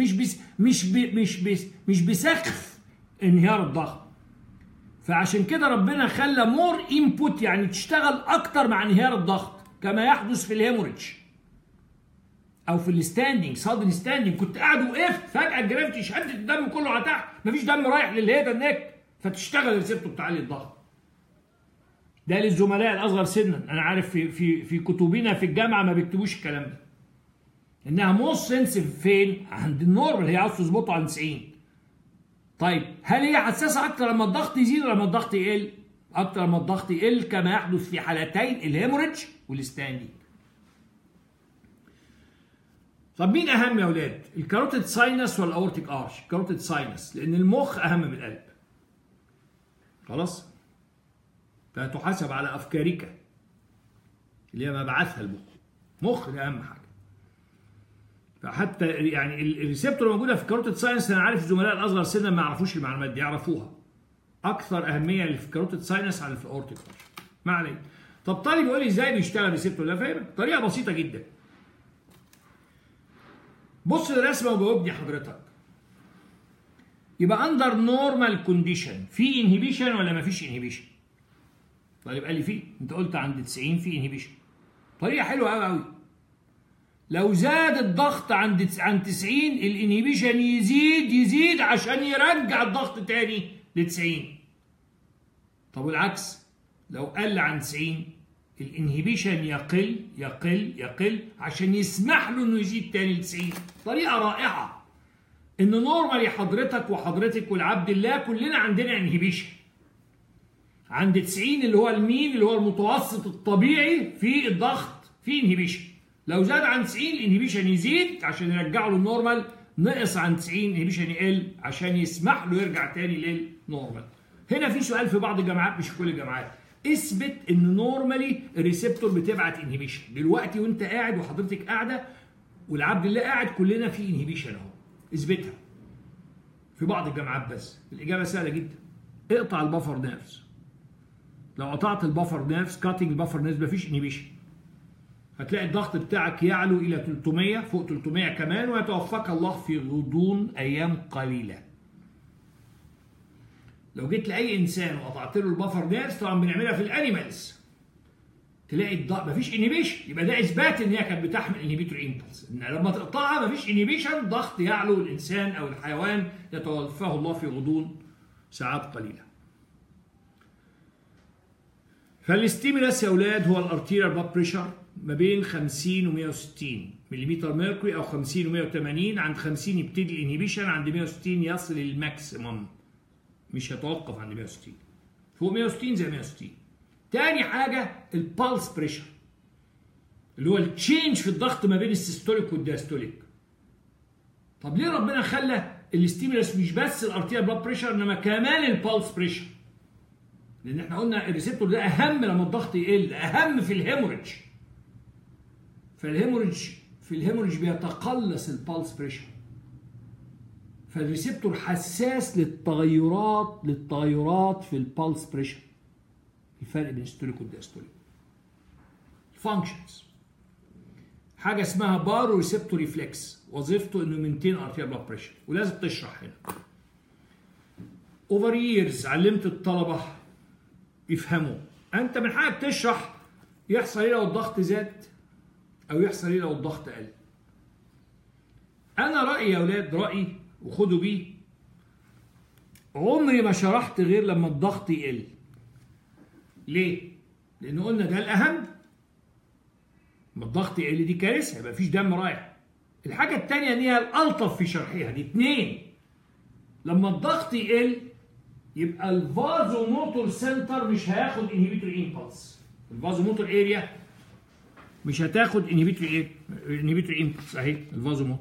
مش بسقف انهيار الضغط. فعشان كده ربنا خلى مور انبوت، يعني تشتغل اكتر مع انهيار الضغط، كما يحدث في الهيموريدج او في الستاندنج سادن ستاندنج. كنت قاعد وقفت فجاه الجرافيتي شدت الدم كله على تحت، مفيش دم رايح للهيدا النك، فتشتغل الريسبتور بتعلي الضغط. ده للزملاء الاصغر سنا، انا عارف في كتبنا في الجامعه ما بيكتبوش الكلام ده. انها موست سنسيف فين؟ عند النورمال، هي عاوز تظبطه عند 90. طيب هل هي حساسه اكتر لما الضغط يزيد ولا لما الضغط يقل؟ اكتر لما الضغط يقل، كما يحدث في حالتين الهيموريدج والستاندنج. طب مين اهم يا اولاد؟ الكاروتيد ساينس ولا الاورتيك ارش؟ الكاروتيد ساينس، لان المخ اهم من القلب. خلاص؟ فتحاسب على افكارك اللي هي مبعثها المخ. مخ ده اهم حاجه. فحتى يعني الريسبتور موجوده في الكاروتيد ساينس، انا عارف الزملاء الاصغر سنا ما يعرفوش المعلومات دي، يعرفوها. اكثر اهميه اللي في الكاروتيد ساينس على في الاورتيك ارش. ما علينا. طب طالب يقول لي ازاي بيشتغل الريسبتور ده؟ فاهم؟ طريقه بسيطه جدا. بص للرسمه وجاوبني حضرتك. يبقى اندر نورمال كونديشن في انهبيشن ولا ما فيش انهبيشن؟ طيب قال لي في، انت قلت عند 90 في انهبيشن. طريقه حلوه قوي قوي. لو زاد الضغط عند 90 الانهبيشن يزيد عشان يرجع الضغط تاني ل 90. طب والعكس، لو قل عن 90 الانهبيشن يقل عشان يسمح له انه يزيد تاني ل 90. طريقه رائعه. ان نورمالي حضرتك وحضرتك والعبد الله كلنا عندنا انهبيشن. عند 90 اللي هو المين، اللي هو المتوسط الطبيعي في الضغط، في انهبيشن. لو زاد عن 90 الانهبيشن يزيد عشان يرجعه للنورمال، نقص عن 90 الانهبيشن يقل عشان يسمح له يرجع تاني للنورمال. هنا في سؤال في بعض الجامعات، مش في كل الجامعات، اثبت ان نورمالي الريسبتور بتبعت انهبيشن. دلوقتي وانت قاعد وحضرتك قاعده والعبد الله قاعد، كلنا في انهبيشن اهو. اثبتها. في بعض الجامعات بس. الاجابه سهله جدا. اقطع البفر نيرفز. لو قطعت البفر نيرفز، كاتنج البفر نيرفز، مفيش انهبيشن. هتلاقي الضغط بتاعك يعلو الى 300، فوق 300 كمان، ويتوفاك الله في غضون ايام قليله. لو جيت لاي انسان وقطعت له البفر نيرفز، طبعا بنعملها في الانيمالز، تلاقي الضغط مفيش انهبيشن، يبقى ده اثبات ان هي كانت بتحمل انهبيتور امبلس. ان لما تقطعها مفيش انهبيشن، ضغط يعلو، الانسان او الحيوان يتوفاه الله في غضون ساعات قليله. فالاستيمولاس يا اولاد هو الارتيريال بلاد بريشر ما بين 50 و 160 ملم ميركوري، او 50 و 180. عند 50 يبتدي الانهبيشن، عند 160 يصل للماكسيمم، مش هيتوقف عند 160. فوق 160 زي 160. تاني حاجه البالس بريشر، اللي هو التشينج في الضغط ما بين السيستوليك والدياستوليك. طب ليه ربنا خلى الاستيمولاس مش بس الارتيريال بلاد بريشر انما كمان البالس بريشر؟ لان احنا قلنا الريسبتور ده اهم لما الضغط يقل، اهم في الهيموريدج. فالهيموريدج بيتقلص البالس بريشر. فالريسبتور حساس للتغيرات في البالس بريشر. الفرق بين الستوليك والدياستوليك. فانكشنز. حاجه اسمها بارو ريسبتور ريفلكس، وظيفته انه يمنتين ارتيريال بلاد بريشر، ولازم تشرح هنا. اوفر ييرز علمت الطلبه يفهموا. انت من حقك تشرح يحصل ايه لو الضغط زاد او يحصل ايه لو الضغط قل. انا رايي يا اولاد، رايي وخدوا بيه، عمري ما شرحت غير لما الضغط يقل. ليه؟ لان قلنا ده الاهم. لما الضغط يقل دي كارثه، يبقى مفيش دم رايح. الحاجه الثانيه ان هي الالطف في شرحها، دي اتنين. لما الضغط يقل يبقى الفازو موتور سنتر مش هياخد انهبيتور امبلس. الفازو موتور اريا مش هتاخد انهبيتور امبلس. اهي الفازو موتور.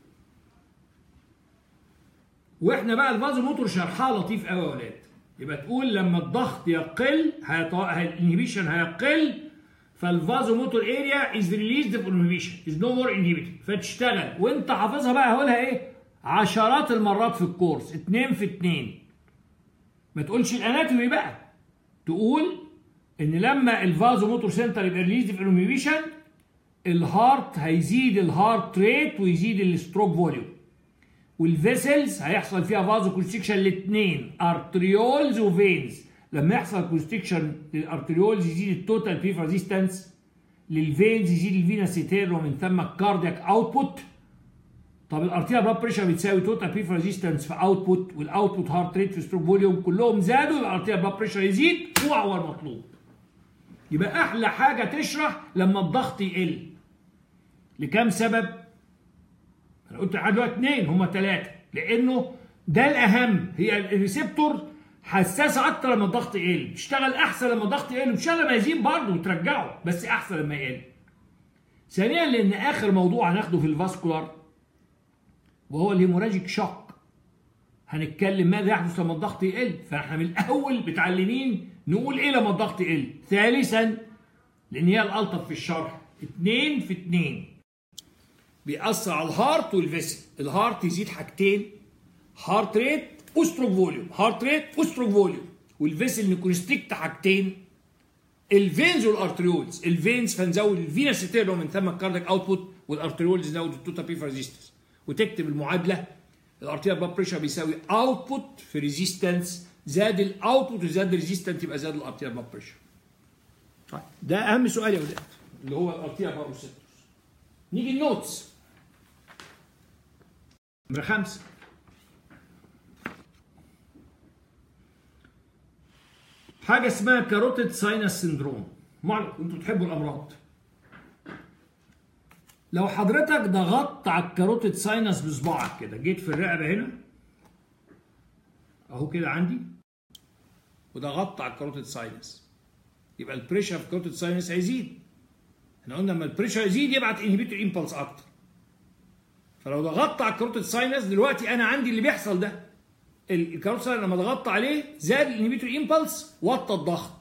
واحنا بقى الفازو موتور شرحها لطيف قوي يا ولاد. يبقى تقول لما الضغط يقل الانهبيشن هيقل، فالفازو موتور اريا از ريليزد فور انهبيشن از نو مور انهبيتد، فتشتغل. وانت حافظها بقى، هقولها ايه عشرات المرات في الكورس، 2 في 2. ما تقولش الاناتومي بقى، تقول ان لما الفازو موتور سنتر يبقى ريليزد فور انهبيشن، الهارت هيزيد الهارت ريت ويزيد الستروك فوليوم، والفيسلز هيحصل فيها فازو كونستريكشن الاثنين، ارتريولز وفينز. لما يحصل كونستريكشن للارتريولز يزيد التوتال بريف ريزيستنس، للفينز يزيد الفينا سيتير ومن ثم الكاردياك اوتبوت. طب الارتيريال بلاد بريشر بتساوي توتال بريف ريزيستنس في اوتبوت، والاوتبوت هارت ريت في ستروك فوليوم، كلهم زادوا، الارتيريال بلاد بريشر يزيد، هو المطلوب. يبقى احلى حاجه تشرح لما الضغط يقل. لكام سبب؟ انا قلت لحد دلوقتي 2، هم 3، لانه ده الاهم. هي الريسبتور حساسه اكتر لما الضغط يقل، بتشتغل احسن لما الضغط يقل، بتشتغل لما يزيد برضه وترجعه، بس احسن لما يقل. ثانيا لان اخر موضوع هناخده في الفاسكولار وهو الهيموراجيك شوك، هنتكلم ماذا يحدث لما الضغط يقل. فاحنا من الاول متعلمين نقول ايه لما الضغط يقل. ثالثا لان هي الالطف في الشرح، 2 في 2 بيأثر على الهارت والفيسل. الهارت يزيد حاجتين، هارت ريت وستروك فوليوم، هارت ريت وستروك فوليوم. والفيسل نكونستريكت حاجتين، الفينز والارتريولز. الفينز فنزود الفينا سيتيرو من ثم الكاردياك اوتبوت، والارتريولز نزود التوتال بريف ريزيستنس. وتكتب المعادله الارتيريال بلاد بريشر بيساوي اوتبوت في ريزيستنس، زاد الاوتبوت وزاد الريزيستنس يبقى زاد الارتيريال بلاد بريشر. طيب ده اهم سؤال يا ولاد اللي هو الارتيريال باروسيتوس. نيجي النوتس. نمرة 5 حاجة اسمها كاروتيد ساينس سيندروم. معروف انتوا تحبوا الامراض. لو حضرتك ضغطت على الكاروتيد ساينس بصباعك كده، جيت في الرقبة هنا اهو كده عندي وضغطت على الكاروتيد ساينس، يبقى البريشر في الكاروتيد ساينس هيزيد. احنا قلنا لما البريشر يزيد يبعت انهبيتور امبلس اكتر. فلو ضغطت على الكاروتيد ساينس دلوقتي انا عندي اللي بيحصل ده، الكاروتيد ساينس لما ضغطت عليه زاد الانهبيتور امبلس وطى الضغط،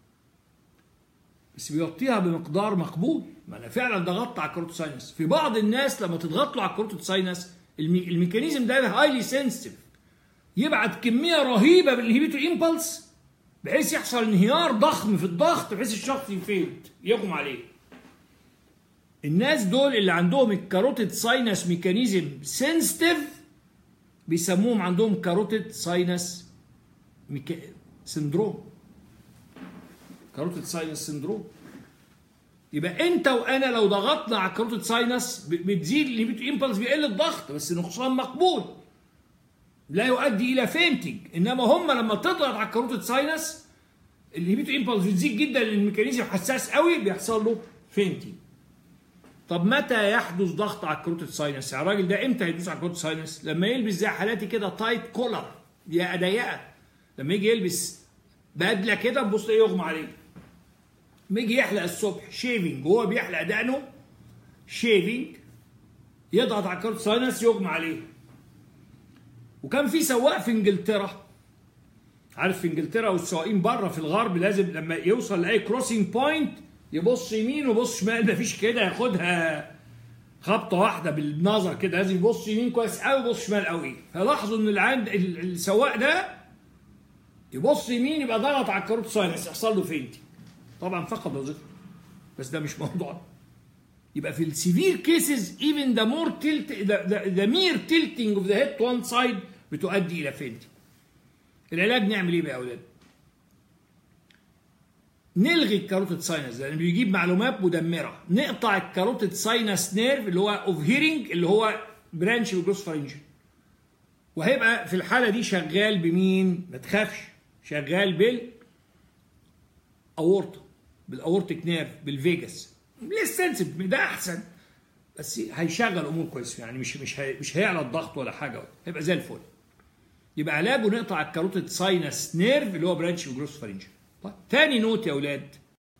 بس بيوطيها بمقدار مقبول. ما انا فعلا ضغطت على الكاروتيد ساينس. في بعض الناس لما تضغط له على الكاروتيد ساينس الميكانيزم ده هايلي سنسيتيف، يبعت كميه رهيبه بالانهبيتور امبلس بحيث يحصل انهيار ضخم في الضغط بحيث الشخص يفيد يغمى عليه. الناس دول اللي عندهم الكاروتيد ساينس ميكانيزم سنسيتيف بيسموهم عندهم كاروتيد ساينس سندروم. كاروتيد ساينس سندروم. يبقى انت وانا لو ضغطنا على الكاروتيد ساينس بتزيد الانهبيتور امبلس، بيقل الضغط بس نقصان مقبول لا يؤدي الى فينتنج. انما هم لما تضغط على الكاروتيد ساينس الانهبيتور امبلس بتزيد جدا لان الميكانيزم حساس قوي بيحصل له فينتنج. طب متى يحدث ضغط على الكاروتيد ساينس؟ يعني الراجل ده امتى يدوس على الكاروتيد ساينس؟ لما يلبس زي حالاتي كده تايت كولر، يا ضيقه. لما يجي يلبس بدله كده تبص تلاقيه يغمى عليه. لما يجي يحلق الصبح شيفنج وهو بيحلق دقنه شيفنج يضغط على الكاروتيد ساينس يغمى عليه. وكان في سواق في انجلترا، عارف في انجلترا والسواقين بره في الغرب لازم لما يوصل لاي كروسنج بوينت يبص يمين ويبص شمال، مفيش كده ياخدها خبطه واحده بالنظر كده، لازم يبص يمين كويس قوي ويبص شمال قوي. فلاحظوا ان السواق ده يبص يمين يبقى ضغط على الكاروتيد ساينس يحصل له فينتي، طبعا فقد وظيفته. بس ده مش موضوع. يبقى في السيفير كيسز even the more tilt the mere tilting of the head to one side بتؤدي الى فينتي. العلاج نعمل ايه بقى يا اولاد؟ نلغي الكاروتيد ساينس لان بيجيب معلومات مدمره. نقطع الكاروتيد ساينس نيرف اللي هو اوف هيرنج اللي هو برانش بالجروس فارنجل، وهيبقى في الحاله دي شغال بمين؟ ما تخافش، شغال بالاورطه، بالاورتيك نيرف، بالفيجاس. للسنسيف ده احسن، بس هيشغل امور كويس، يعني مش هيعلى الضغط ولا حاجه، هيبقى زي الفل. يبقى علاجه نقطع الكاروتيد ساينس نيرف اللي هو برانش بالجروس فارنجل. طيب تاني نوت يا اولاد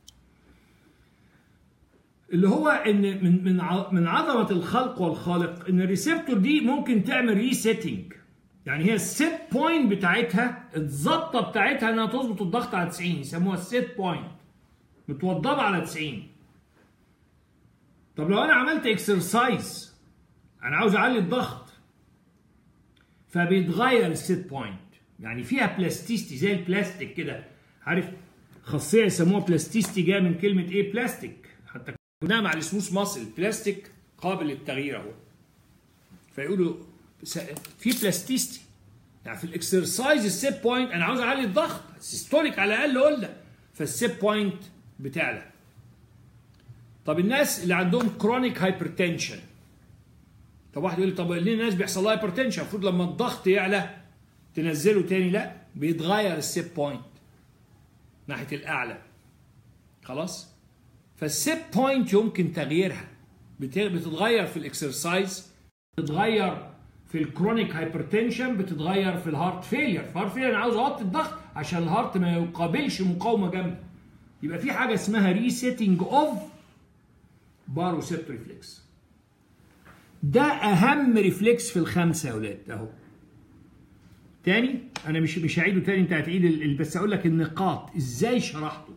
اللي هو ان من عظمه الخلق والخالق ان الريسبتور دي ممكن تعمل ريسيتنج. يعني هي السيت بوينت بتاعتها الظبطه بتاعتها انها تظبط الضغط على 90، يسموها السيت بوينت، متوضبه على 90. طب لو انا عملت اكسرسايز انا عاوز اعلي الضغط فبيتغير السيت بوينت، يعني فيها بلاستيستي زي البلاستيك كده، عارف خاصيه يسموها بلاستيستي جايه من كلمه ايه؟ بلاستيك. حتى كنا مع السموث ماسل بلاستيك قابل للتغيير اهو، فيقولوا في بلاستيستي. يعني في الاكسرسايز السيت بوينت انا عاوز اعلي الضغط سيستوليك على الاقل قلنا، فالسيت بوينت بتعلى. طب الناس اللي عندهم كرونيك هايبرتنشن، طب واحد يقول لي طب ليه الناس بيحصل لها هايبرتنشن المفروض لما الضغط يعلى تنزله تاني؟ لا، بيتغير السيت بوينت ناحيه الاعلى. خلاص؟ فالسيت بوينت يمكن تغييرها، بتتغير في الاكسرسايز، بتتغير في الكرونيك هايبرتنشن، بتتغير في الهارت فيلير. في الهارت فيلير انا عاوز اوطي الضغط عشان الهارت ما يقابلش مقاومه جامده. يبقى في حاجه اسمها ريسيتنج اوف باروسيبتور ريفلكس. ده اهم ريفلكس في الخمسه يا اولاد اهو. تاني انا مش هعيده تاني، انت هتعيد بس اقول لك النقاط ازاي شرحته.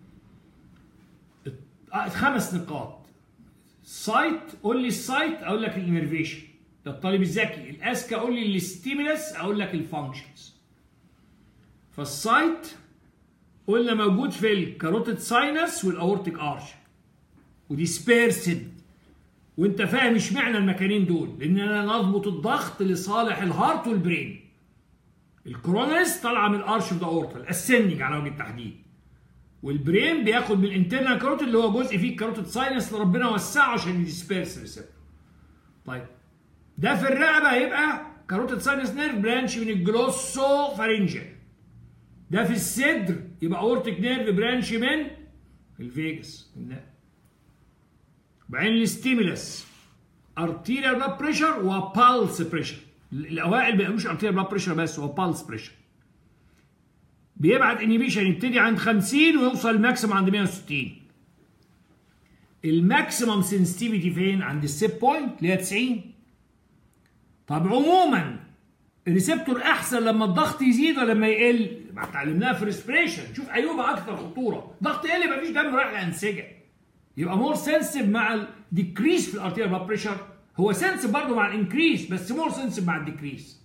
5 نقاط. سايت، قول لي السايت اقول لك الانرفيشن، ده الطالب الذكي. الاذكى قول لي الستيمولس اقول لك الفانكشنز. فالسايت قلنا موجود في الكاروتيد ساينس والاورتيك ارش وديسبيرسد وانت فاهم اشمعنى المكانين دول، لان انا نظبط الضغط لصالح الهارت والبرين. الكورونريز طالعه من الارش اوف ذا اورتا الاسندنج على وجه التحديد، والبرين بياخد من الانترنال كاروتيد اللي هو جزء فيه الكاروتيد ساينس اللي ربنا وسعه عشان يديسبيرس الريسبتور. طيب ده في الرقبه هيبقى كاروتيد ساينس نيرف برانش من الجلوسو فارنجل. ده في الصدر يبقى اورتيك نيرف برانش من الفيجاس. وبعدين الستيمولس ارتيريال بلاد بريشر وبالس بريشر. الاوائل ما بيقولوش ارتيريال بلاد بريشر بس، هو بالس بريشر. بيبعت انيبيشن يبتدي عند 50 ويوصل الماكسيمم عند 160. الماكسيمم سنسيتيفيتي فين؟ عند السيب بوينت اللي هي 90. طب عموما الريسبتور احسن لما الضغط يزيد ولا لما يقل؟ ما اتعلمناها في ريسبريشن. شوف ايوبا اكثر خطوره، ضغط يقل مفيش دم رايح للانسجه، يبقى مور سنسيف مع الديكريس في الارتيريال بلاد بريشر. هو سنسيف برضه مع الانكريس بس مور سنسيف مع الديكريس.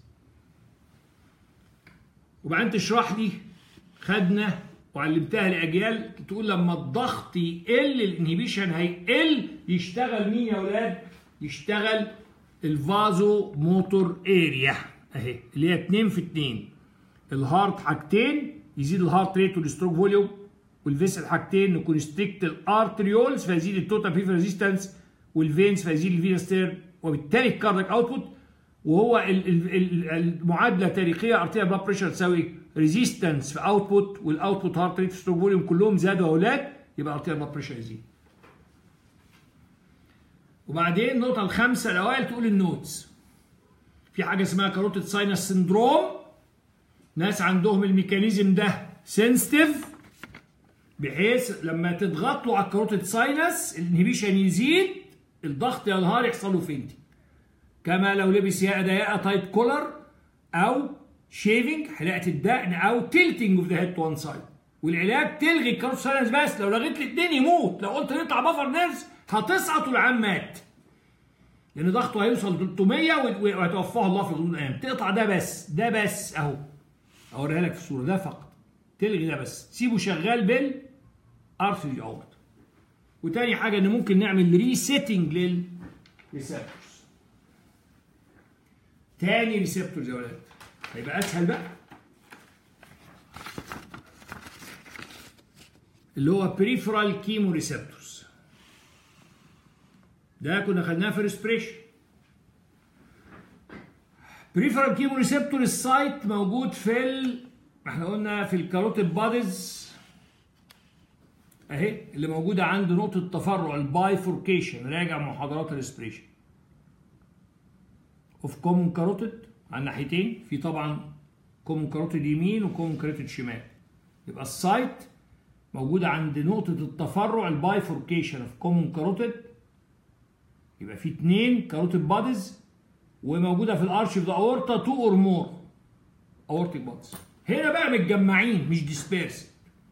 وبعدين تشرح لي، خدنا وعلمتها لاجيال، تقول لما الضغط يقل الانهبيشن هيقل، يشتغل مين يا ولاد؟ يشتغل الفازو موتور اريا اهي اللي هي 2 في 2. الهارت حاجتين، يزيد الهارت ريت والستروك فوليوم، والفيسل حاجتين نكونستريكت الارتريولز فيزيد التوتال بريفر ريزيستنس، والفينز فيزيد الفينس تيرن، وبالتالي الكاردياك اوتبوت. وهو المعادله التاريخيه ارتيريال بلاد بريشر تساوي ريزيستنس في اوتبوت، والاوتبوت هارت ريت ستروك فوليوم كلهم زادوا يا اولاد، يبقى ارتيريال بلاد بريشر يزيد. وبعدين النقطه الخامسه الاوائل تقول النوتس. في حاجه اسمها كاروتيد ساينس سندروم، ناس عندهم الميكانيزم ده سنسيتيف بحيث لما تضغط له على الكاروتيد ساينس الانهبيشن يزيد، الضغط ينهار، يحصل له فينتي، كما لو لبس ياقه ضيقه تايت كولر، او شيفنج حلاقه الدقن، او تيلتنج اوف ذا هيد تو وان سايد. والعلاج تلغي الكاروتيد ساينس بس، لو لغيت الاثنين يموت. لو قلت نقطع بفر نيرفز هتسقط والعام مات، لان ضغطه هيوصل 300 وهيتوفاه الله في غضون ايام. تقطع ده بس، ده بس اهو اوريها لك في الصوره، ده فقط تلغي ده بس، تسيبه شغال بالارثري اوت. وتاني حاجه ان ممكن نعمل ريسيتنج للريسبتورز. تاني ريسبتورز يا ولاد هيبقى اسهل بقى، اللي هو بريفرال كيمو ريسبتورز. ده كنا خدناه في ريسبريشن. بريفرال كيمو ريسبتور السايت موجود في احنا قلنا في الكاروتيد باديز اهي، اللي موجوده عند نقطه تفرع البايفوركيشن. راجع محاضرات الريسبريشن اوف كومون كاروتيد على الناحيتين، في طبعا كومون كاروتيد يمين وكومون كاروتيد شمال. يبقى السايت موجوده عند نقطه التفرع البايفوركيشن اوف كومون كاروتيد، يبقى في 2 كاروتيد باديز، وموجوده في الارش اوف ذا اورتا 2 اور مور اورتيك باديز. هنا بقى متجمعين مش ديسبيرس.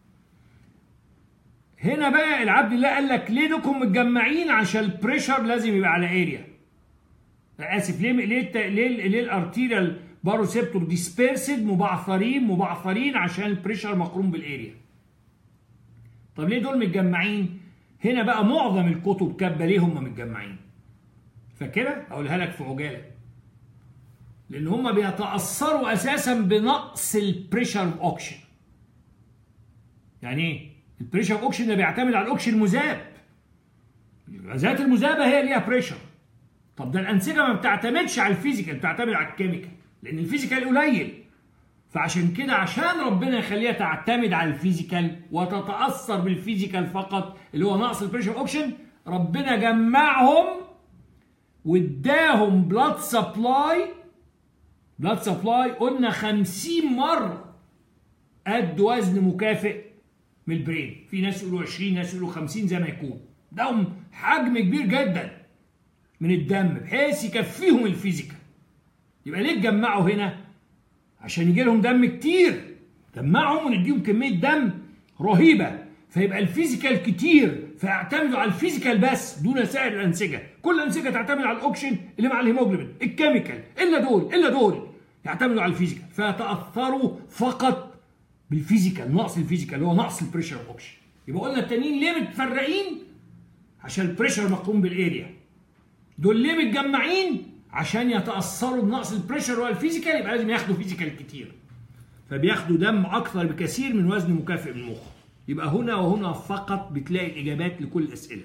هنا بقى العبد الله قال لك ليه دول متجمعين؟ عشان البريشر لازم يبقى على اريا. اسف، ليه الارتيريال باروسيبتور ديسبيرسد مبعثرين عشان البريشر مقرون بالاريا. طب ليه دول متجمعين؟ هنا بقى معظم الكتب كاتبه ليه هم متجمعين. فاكرها؟ اقولها لك في عجاله. لان هم بيتاثروا اساسا بنقص البريشر اوكسجين. يعني ايه؟ البريشر اوكسجين ده بيعتمد على الاوكسجين المذاب. الغازات المذابه هي ليها بريشر. طب ده الانسجه ما بتعتمدش على الفيزيكال، بتعتمد على الكيميكال، لان الفيزيكال قليل. فعشان كده عشان ربنا يخليها تعتمد على الفيزيكال وتتاثر بالفيزيكال فقط اللي هو نقص البريشر اوكسجين، ربنا جمعهم واداهم بلاد سبلاي. بلاد سبلاي قلنا 50 مره قد وزن مكافئ من البرين. في ناس يقولوا 20، ناس يقولوا 50، زي ما يكون. ده حجم كبير جدا من الدم بحيث يكفيهم الفيزيكال. يبقى ليه اتجمعوا هنا؟ عشان يجي لهم دم كتير. جمعهم ونديهم كميه دم رهيبه، فيبقى الفيزيكال كتير، فيعتمدوا على الفيزيكال بس دون سائر الانسجه. كل الانسجه تعتمد على الاوكسجين اللي مع الهيموجلوبين، الكيميكال، الا دول يعتمدوا على الفيزيكال، فيتاثروا فقط بالفيزيكال، نقص الفيزيكال اللي هو نقص البريشر اوكسجين. يبقى قلنا التانيين ليه متفرقين؟ عشان البريشر مقرون بالاريا. دول ليه متجمعين؟ عشان يتاثروا بنقص البريشر والفيزيكال، يبقى لازم ياخدوا فيزيكال كتير، فبياخدوا دم اكثر بكثير من وزن مكافئ من المخ. يبقى هنا وهنا فقط بتلاقي الاجابات لكل الاسئله.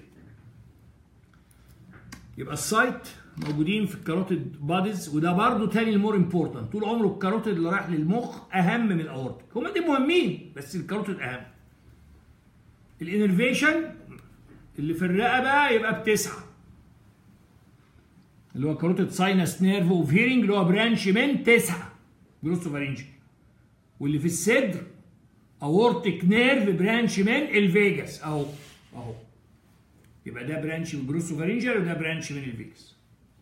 يبقى السايت موجودين في الكاروتيد باديز، وده برضه تاني المور امبورتنت. طول عمره الكاروتيد اللي رايح للمخ اهم من الاورتيك، هما دي مهمين بس الكاروتيد اهم. الانرفيشن اللي في الرقبه يبقى ب9، اللي هو كاروتيد ساينس نيرف اوف هيرنج، اللي هو برانش من 9 جروسوفارينجي. واللي في الصدر اورتيك نيرف برانش من الفيجاس، اهو. يبقى ده برانش من جروسوفارينجر وده برانش من الفيجاس.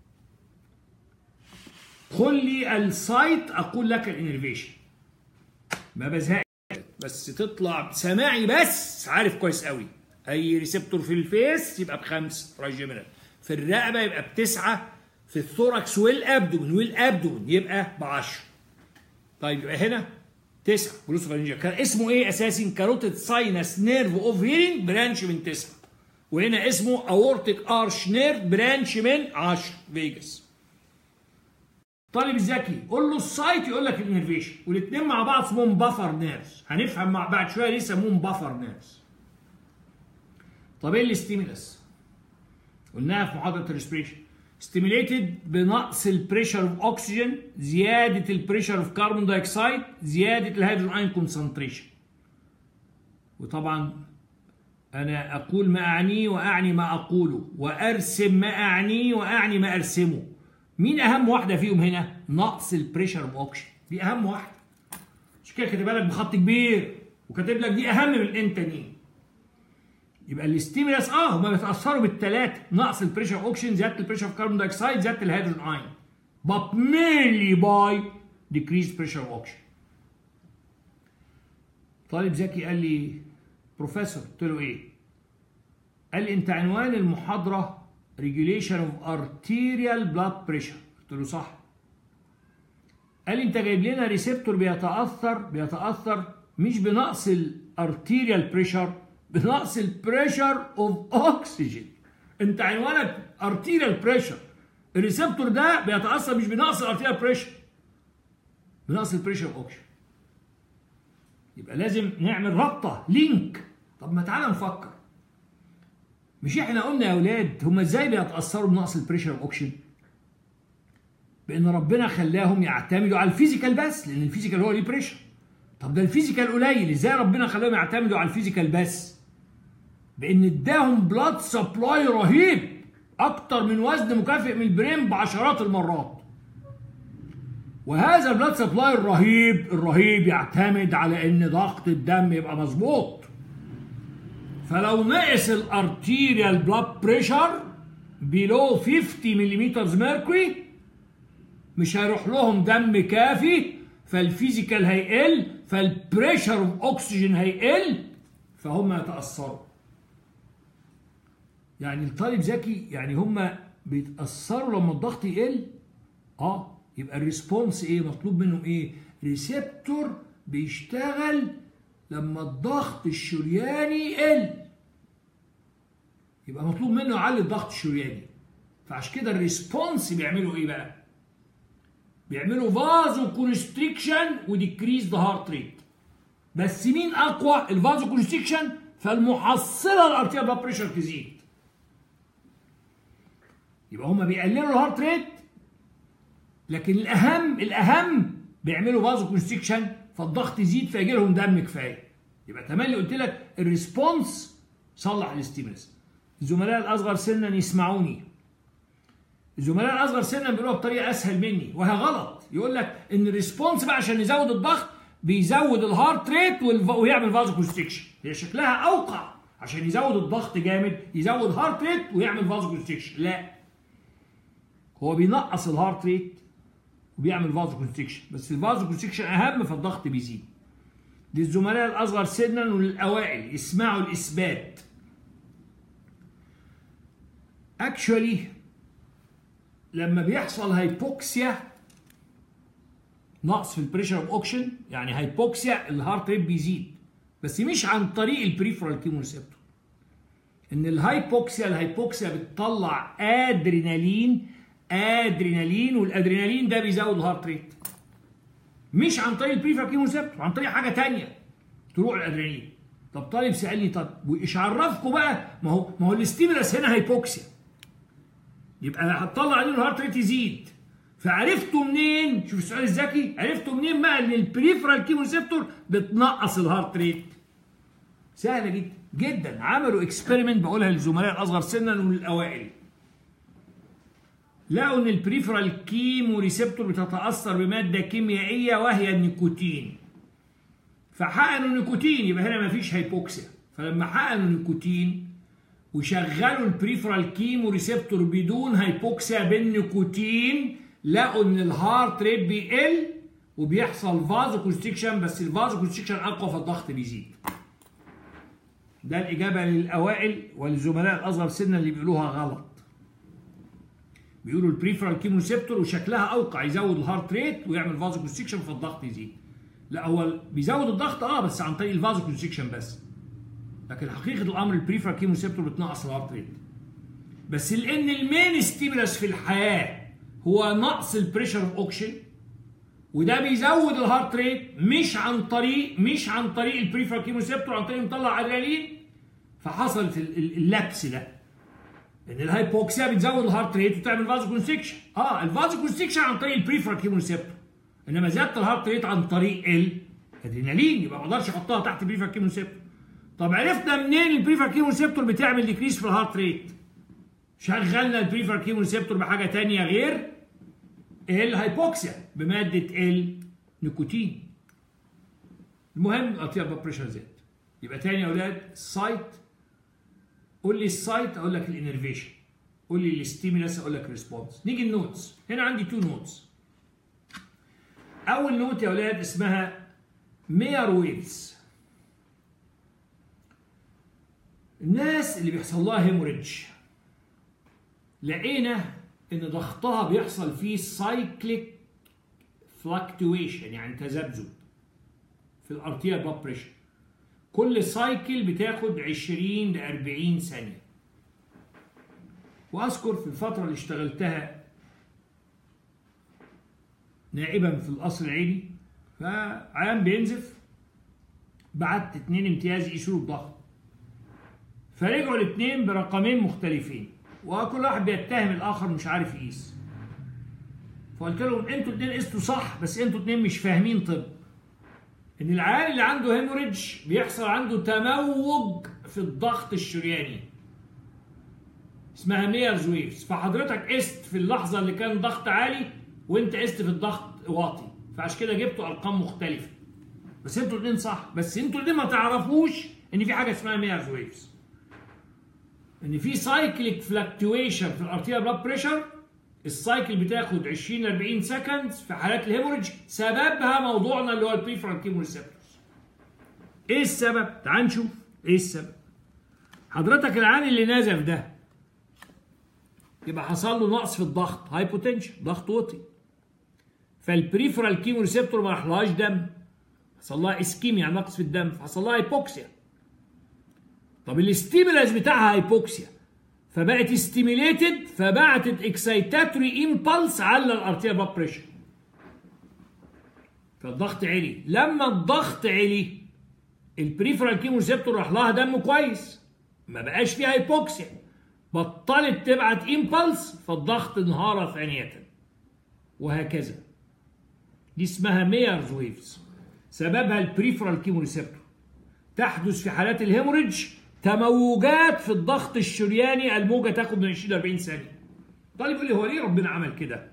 قل لي السايت اقول لك الانرفيشن، ما بزهقش، بس تطلع سماعي بس عارف كويس قوي. اي ريسبتور في الفيس يبقى ب5 رايجيمينال، في الرقبه يبقى ب9، في الثوركس والابدومن يبقى ب10. طيب يبقى هنا 9 جروسوفارينجر، كان اسمه ايه اساسا؟ كاروتيد ساينس نيرف اوف هيرنج برانش من 9، وهنا اسمه اورتيك ارش نيرف برانش من 10 فيجاس. طالب الذكي قول له السايت يقول لك الانرفيشن، والاثنين مع بعض اسمهم بافر نيرفز، هنفهم بعد شويه ليه يسموهم بافر نيرفز. طب ايه الاستيمولس؟ قلناها في محاضره الريسبريشن، ستيميليتد بنقص البريشر اوف اوكسجين، زياده البريشر اوف كربون دايوكسيد، زياده الهيدروجين ايون كونسنتريشن. وطبعا انا اقول ما اعنيه واعني ما اقوله، وارسم ما اعنيه واعني ما ارسمه. مين اهم واحده فيهم هنا؟ نقص البريشر اوف اوكسجين، دي اهم واحده. مش كده كاتبها لك بخط كبير وكاتب لك دي اهم من الانتانين. يبقى الاستيمولاس هما بيتاثروا بالثلاثه، نقص البريشر اوف اوكسجين، زياده البريشر اوف كربون دايوكسيد، زياده الهيدروجين ايون، but mainly by decreased pressure of oxygen. طالب ذكي قال لي بروفيسور، قلت له ايه؟ قال لي انت عنوان المحاضره regulation of arterial blood pressure، قلت له صح. قال لي انت جايب لنا ريسبتور بيتاثر مش بنقص الارتيريال بريشر، بنقص البريشر اوف اوكسجين. انت عنوانك ارتيريال بريشر، الريسبتور ده بيتاثر مش بنقص الارتيريال بريشر، بنقص البريشر اوف اوكسجين. يبقى لازم نعمل رابطه لينك. طب ما تعالى نفكر، مش احنا قلنا يا اولاد هما ازاي بيتاثروا بنقص البريشر اوف اوكسجين؟ بان ربنا خلاهم يعتمدوا على الفيزيكال بس، لان الفيزيكال هو ليه بريشر. طب ده الفيزيكال قليل، ازاي ربنا خلاهم يعتمدوا على الفيزيكال بس؟ بان اداهم بلاد سبلاي رهيب، اكتر من وزن مكافئ من البرين بعشرات المرات. وهذا البلاد سبلاي الرهيب يعتمد على ان ضغط الدم يبقى مظبوط. فلو نقص الارتيريال بلاد بريشر بيلو 50 ملم ميركوري مش هيروح لهم دم كافي، فالفيزيكال هيقل، فالبريشر اوف اوكسجين هيقل، فهم يتاثروا. يعني الطالب ذكي، يعني هم بيتاثروا لما الضغط يقل. يبقى الريسبونس ايه؟ مطلوب منهم ايه؟ ريسبتور بيشتغل لما الضغط الشرياني يقل، يبقى مطلوب منه يعلي الضغط الشرياني. فعشان كده الريسبونس بيعملوا ايه بقى؟ بيعملوا فازو كونستريكشن وديكريز ذا هارت ريت. بس مين اقوى؟ الفازو كونستريكشن، فالمحصله الارتيريال بلاد بريشر تزيد. يبقى هما بيقللوا الهارت ريت، لكن الاهم بيعملوا فازو كونستريكشن فالضغط يزيد فيجي لهم دم كفايه. يبقى تملي قلت لك الريسبونس صلح الاستيمولس. الزملاء الاصغر سنا يسمعوني. الزملاء الاصغر سنا بيقولوها بطريقه اسهل مني وهي غلط. يقول لك ان الريسبونس بقى عشان يزود الضغط بيزود الهارت ريت ويعمل فازو كونستريكشن. هي شكلها اوقع، عشان يزود الضغط جامد يزود هارت ريت ويعمل فازو كونستريكشن. لا، هو بينقص الهارت ريت وبيعمل فازو كونستريكشن، بس الفازو كونستريكشن اهم فالضغط بيزيد. للزملاء الاصغر سنا وللاوائل اسمعوا الاثبات. اكشولي لما بيحصل هايبوكسيا، نقص في البريشر اوف اوكسجين، يعني هايبوكسيا الهارت ريت بيزيد، بس مش عن طريق البريفرال كيموريسبتور. ان الهايبوكسيا بتطلع ادرينالين، والادرينالين ده بيزود الهارت ريت، مش عن طريق البريفرال كيموريسبتور، عن طريق حاجه ثانيه تروح الادرينالين. طب طالب سالني طب وايش عرفكم بقى؟ ما هو الاستيمولاس هنا هايبوكسيا، يبقى هتطلع عليه الهارت ريت يزيد. فعرفتوا منين؟ شوف السؤال الذكي، عرفتوا منين بقى ان البريفرال كيموريسبتور بتنقص الهارت ريت؟ سهله جدا جدا. عملوا اكسبيرمنت بقولها للزملاء الاصغر سنا والاوائل، لقوا ان البريفرال كيموريسبتور بتتاثر بماده كيميائيه وهي النيكوتين. فحقنوا النيكوتين، يبقى هنا مفيش هايبوكسيا. فلما حقنوا النيكوتين وشغلوا البريفرال كيموريسبتور بدون هايبوكسيا بالنيكوتين، لقوا ان الهارت ريت بيقل وبيحصل فازو كونستريكشن، بس الفازو كونستريكشن اقوى فالضغط بيزيد. ده الاجابه للاوائل، والزملاء الاصغر سنا اللي بيقولوها غلط. بيقولوا البريفرال كيموريسبتور وشكلها اوقع يزود الهارت ريت ويعمل فازو كونستريكشن فالضغط يزيد. لا، هو بيزود الضغط بس عن طريق الفازو كونستريكشن بس. لكن حقيقه الامر البريفرال كيموريسبتور بتنقص الهارت ريت. بس لان المين ستيمولاس في الحياه هو نقص البريشر اوف اوكسجين، وده بيزود الهارت ريت مش عن طريق البريفرال كيموريسبتور، عن طريق مطلع ادرينالين. فحصلت اللبس ده ان الهايبوكسيا بتزود الهارت ريت وتعمل فازو كونستريكشن. الفازو كونستريكشن عن طريق البريفرال كيموريسبتور، انما زياده الهارت ريت عن طريق الادرينالين، يبقى ما اقدرش احطها تحت البريفرال كيموريسبتور. طب عرفنا منين البريفرال كيموريسبتور بتعمل ديكريس في الهارت ريت؟ شغلنا البريفرال كيموريسبتور بحاجه ثانيه غير الهايبوكسيا، بماده النيكوتين. المهم الارتيال بلاد بريشر زاد. يبقى تاني يا اولاد، السايت، قول لي السايت اقول لك الانرفيشن، قول لي الاستيمولاس اقول لك الريسبونس. نيجي النوتس. هنا عندي 2 نوتس. اول نوت يا اولاد اسمها مير ويفز. الناس اللي بيحصل لها هيموريدج لقينا ان ضغطها بيحصل فيه سايكليك فلكتويشن، يعني تذبذب في الارتيال بلاد بريشر. كل سايكل بتاخد 20 ل 40 ثانيه. واذكر في الفتره اللي اشتغلتها نائبا في القصر العيني، فعيان بينزف، بعت 2 امتياز يقيسوا الضغط، فرجعوا الاثنين برقمين مختلفين، وكل واحد بيتهم الاخر مش عارف يقيس. فقلت لهم انتوا الاثنين قستوا صح، بس انتوا الاثنين مش فاهمين طب. ان العيان اللي عنده هيموريدج بيحصل عنده تموج في الضغط الشرياني، اسمها ميرز ويفز. فحضرتك قست في اللحظه اللي كان ضغط عالي، وانت قست في الضغط واطي، فعشان كده جبتوا ارقام مختلفه. بس انتوا الاثنين صح، بس انتوا الاثنين ما تعرفوش ان في حاجه اسمها ميرز ويفز، ان في سايكليك فلكتويشن في الارتيال بلاد بريشر. السايكل بتاخد 20 ل 40 سكند في حالات الهيموريدج، سببها موضوعنا اللي هو البريفرال كيموريسبتورز. ايه السبب؟ تعال نشوف ايه السبب. حضرتك العيان اللي نزف ده يبقى حصل له نقص في الضغط، هايبوتنشن، ضغط وطي، فالبريفرال كيموريسبتور ما راحلهاش دم، حصل لها اسكيميا، نقص في الدم، فحصل لها هايبوكسيا. طب الاستيمولاس بتاعها هايبوكسيا، فبقت ستيميليتد، فبعتت اكسايتاتوري امبلس على الارتيال بلاد بريشر، فالضغط عالي. لما الضغط عالي البريفرال كيموريسبتور راح لها دم كويس، ما بقاش فيها هايبوكسيا، بطلت تبعت امبلس، فالضغط انهار ثانية، وهكذا. دي اسمها ميرز ويفز، سببها البريفرال كيموريسبتور. تحدث في حالات الهيموريدج تموجات في الضغط الشرياني، الموجه تاخد من 20 ل 40 ثانيه. طالب يقول لي هو ليه ربنا عمل كده؟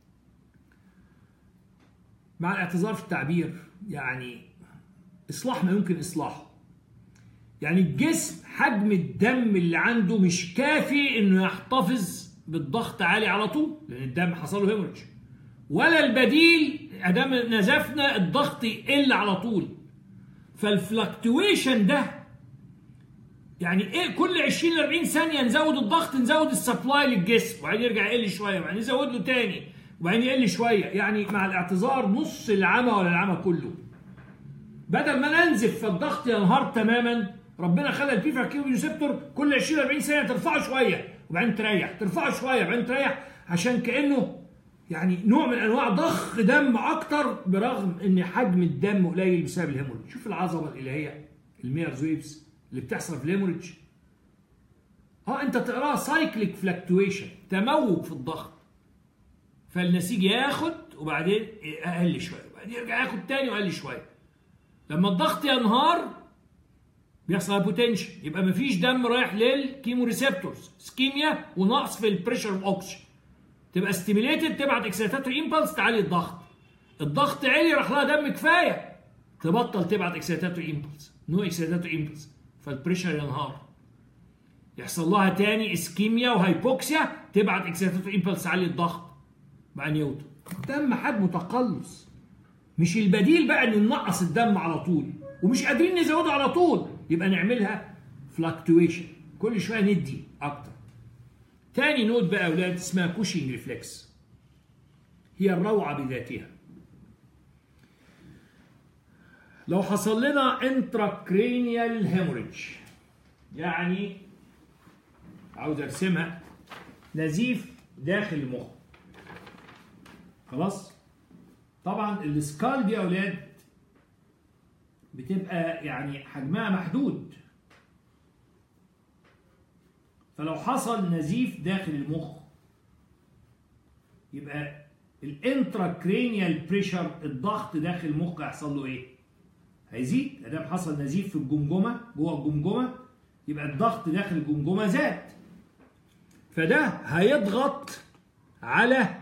مع الاعتذار في التعبير، يعني اصلاح ما يمكن اصلاحه. يعني الجسم حجم الدم اللي عنده مش كافي انه يحتفظ بالضغط عالي على طول، لان الدم حصل له هيموريدج. ولا البديل ادام نزفنا الضغط يقل على طول. فالفلكتويشن ده يعني ايه؟ كل 20 ل 40 ثانيه نزود الضغط، نزود السبلاي للجسم، وبعدين يرجع يقل شويه، وبعدين نزود له تاني، وبعدين يقل شويه. يعني مع الاعتذار نص العمى ولا العمى كله. بدل ما ننزف فالضغط ينهار تماما، ربنا خلى البريفرال كيموريسبتور كل 20 40 ثانيه ترفعه شويه وبعدين تريح، ترفعه شويه وبعدين تريح، عشان كانه يعني نوع من انواع ضخ دم اكتر برغم ان حجم الدم قليل بسبب الهيموريدج. شوف العظمه الالهيه الميرز ويفز اللي بتحصل في الهيموريدج. انت تقراها سايكليك فلكتويشن، تموج في الضغط. فالنسيج ياخد وبعدين اقل شويه وبعدين يرجع ياخد تاني واقل شويه. لما الضغط ينهار بيحصل بوتنشن، يبقى مفيش دم رايح للكيمو ريسبتورز، اسكيميا ونقص في البريشر اوف اوكسجين. تبقى ستيميليتد، تبعت اكسيتاتوري امبلس تعلي الضغط. الضغط عالي راح لها دم كفايه، تبطل تبعت اكسيتاتوري امبلس، نو اكسيتاتوري امبلس، فالبريشر ينهار. يحصل لها تاني اسكيميا وهايبوكسيا، تبعت اكسيتاتوري امبلس تعلي الضغط بقى نيوتن. دم حجمه تقلص. مش البديل بقى ان ننقص الدم على طول ومش قادرين نزوده على طول، يبقى نعملها فلكتويشن، كل شويه ندي اكتر. تاني نوت بقى يا اولاد اسمها كوشنج ريفلكس، هي الروعه بذاتها. لو حصل لنا انتراكرينيال هيموريدج، يعني عاوز ارسمها، نزيف داخل المخ، خلاص؟ طبعا السكال دي يا اولاد بتبقى يعني حجمها محدود، فلو حصل نزيف داخل المخ يبقى الانتراكرينيال بريشر، الضغط داخل المخ هيحصل له ايه؟ هيزيد. ادام حصل نزيف في الجمجمه، جوه الجمجمه، يبقى الضغط داخل الجمجمه زاد، فده هيضغط على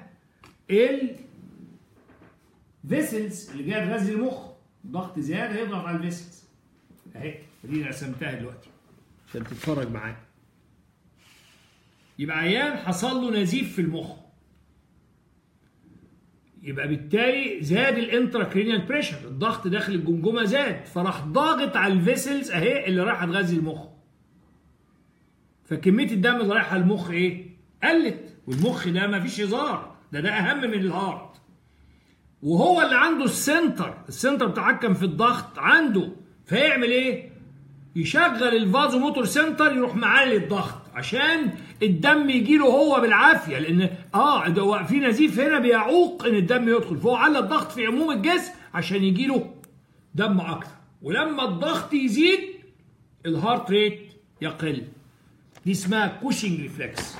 الفيسلز اللي جايه تغذي المخ. ضغط زياده هيضغط على الفيسلز اهي، دي رسمتها دلوقتي عشان تتفرج معايا. يبقى عيان حصل له نزيف في المخ، يبقى بالتالي زاد الانتراكرينيال بريشر، الضغط داخل الجمجمه زاد، فراح ضاغط على الفيسلز اهي اللي رايحه تغذي المخ، فكميه الدم اللي رايحه المخ ايه؟ قلت. والمخ ده ما فيش هزار، ده اهم من الهارت، وهو اللي عنده السنتر بتحكم في الضغط عنده، فيعمل ايه؟ يشغل الفازو موتور سنتر، يروح معلي الضغط عشان الدم يجي له هو بالعافيه، لان ده في نزيف هنا بيعوق ان الدم يدخل، فهو على الضغط في عموم الجسم عشان يجي له دم اكتر. ولما الضغط يزيد الهارت ريت يقل. دي اسمها كوشنج ريفلكس.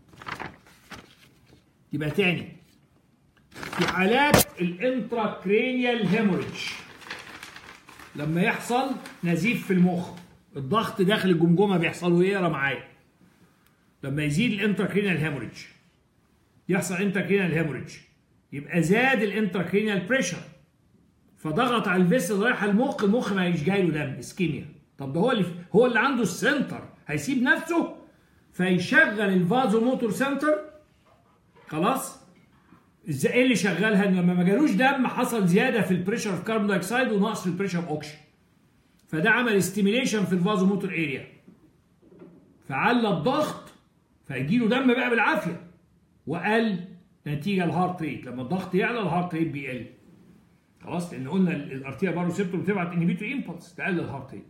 يبقى تاني، في حالات الانتراكرينيال هيموريدج لما يحصل نزيف في المخ، الضغط داخل الجمجمه بيحصل له ايه؟ اقرا معايا. لما يزيد الانتراكرينيال هيموريدج، يحصل انتراكرينيال هيموريدج، يبقى زاد الانتراكرينيال بريشر، فضغط على الفيسل رايح المخ ما يجيش جاي له دم، اسكيميا. طب ده هو اللي عنده السنتر، هيسيب نفسه فيشغل الفازو موتور سنتر. خلاص؟ ايه اللي شغلها؟ ان لما ما جالوش دم حصل زياده في البريشر اوف كاربون دايوكسيد ونقص في البريشر اوف اوكسجين، فده عمل ستيميليشن في الفازو موتور اريا، فعلى الضغط فيجي له دم بقى بالعافيه، وقل نتيجه الهارت ريت. لما الضغط يعلى الهارت ريت بيقل، خلاص، لان قلنا الارتيا باروسيبتور بتبعت انهبيتور امبلس تقلل الهارت ريت.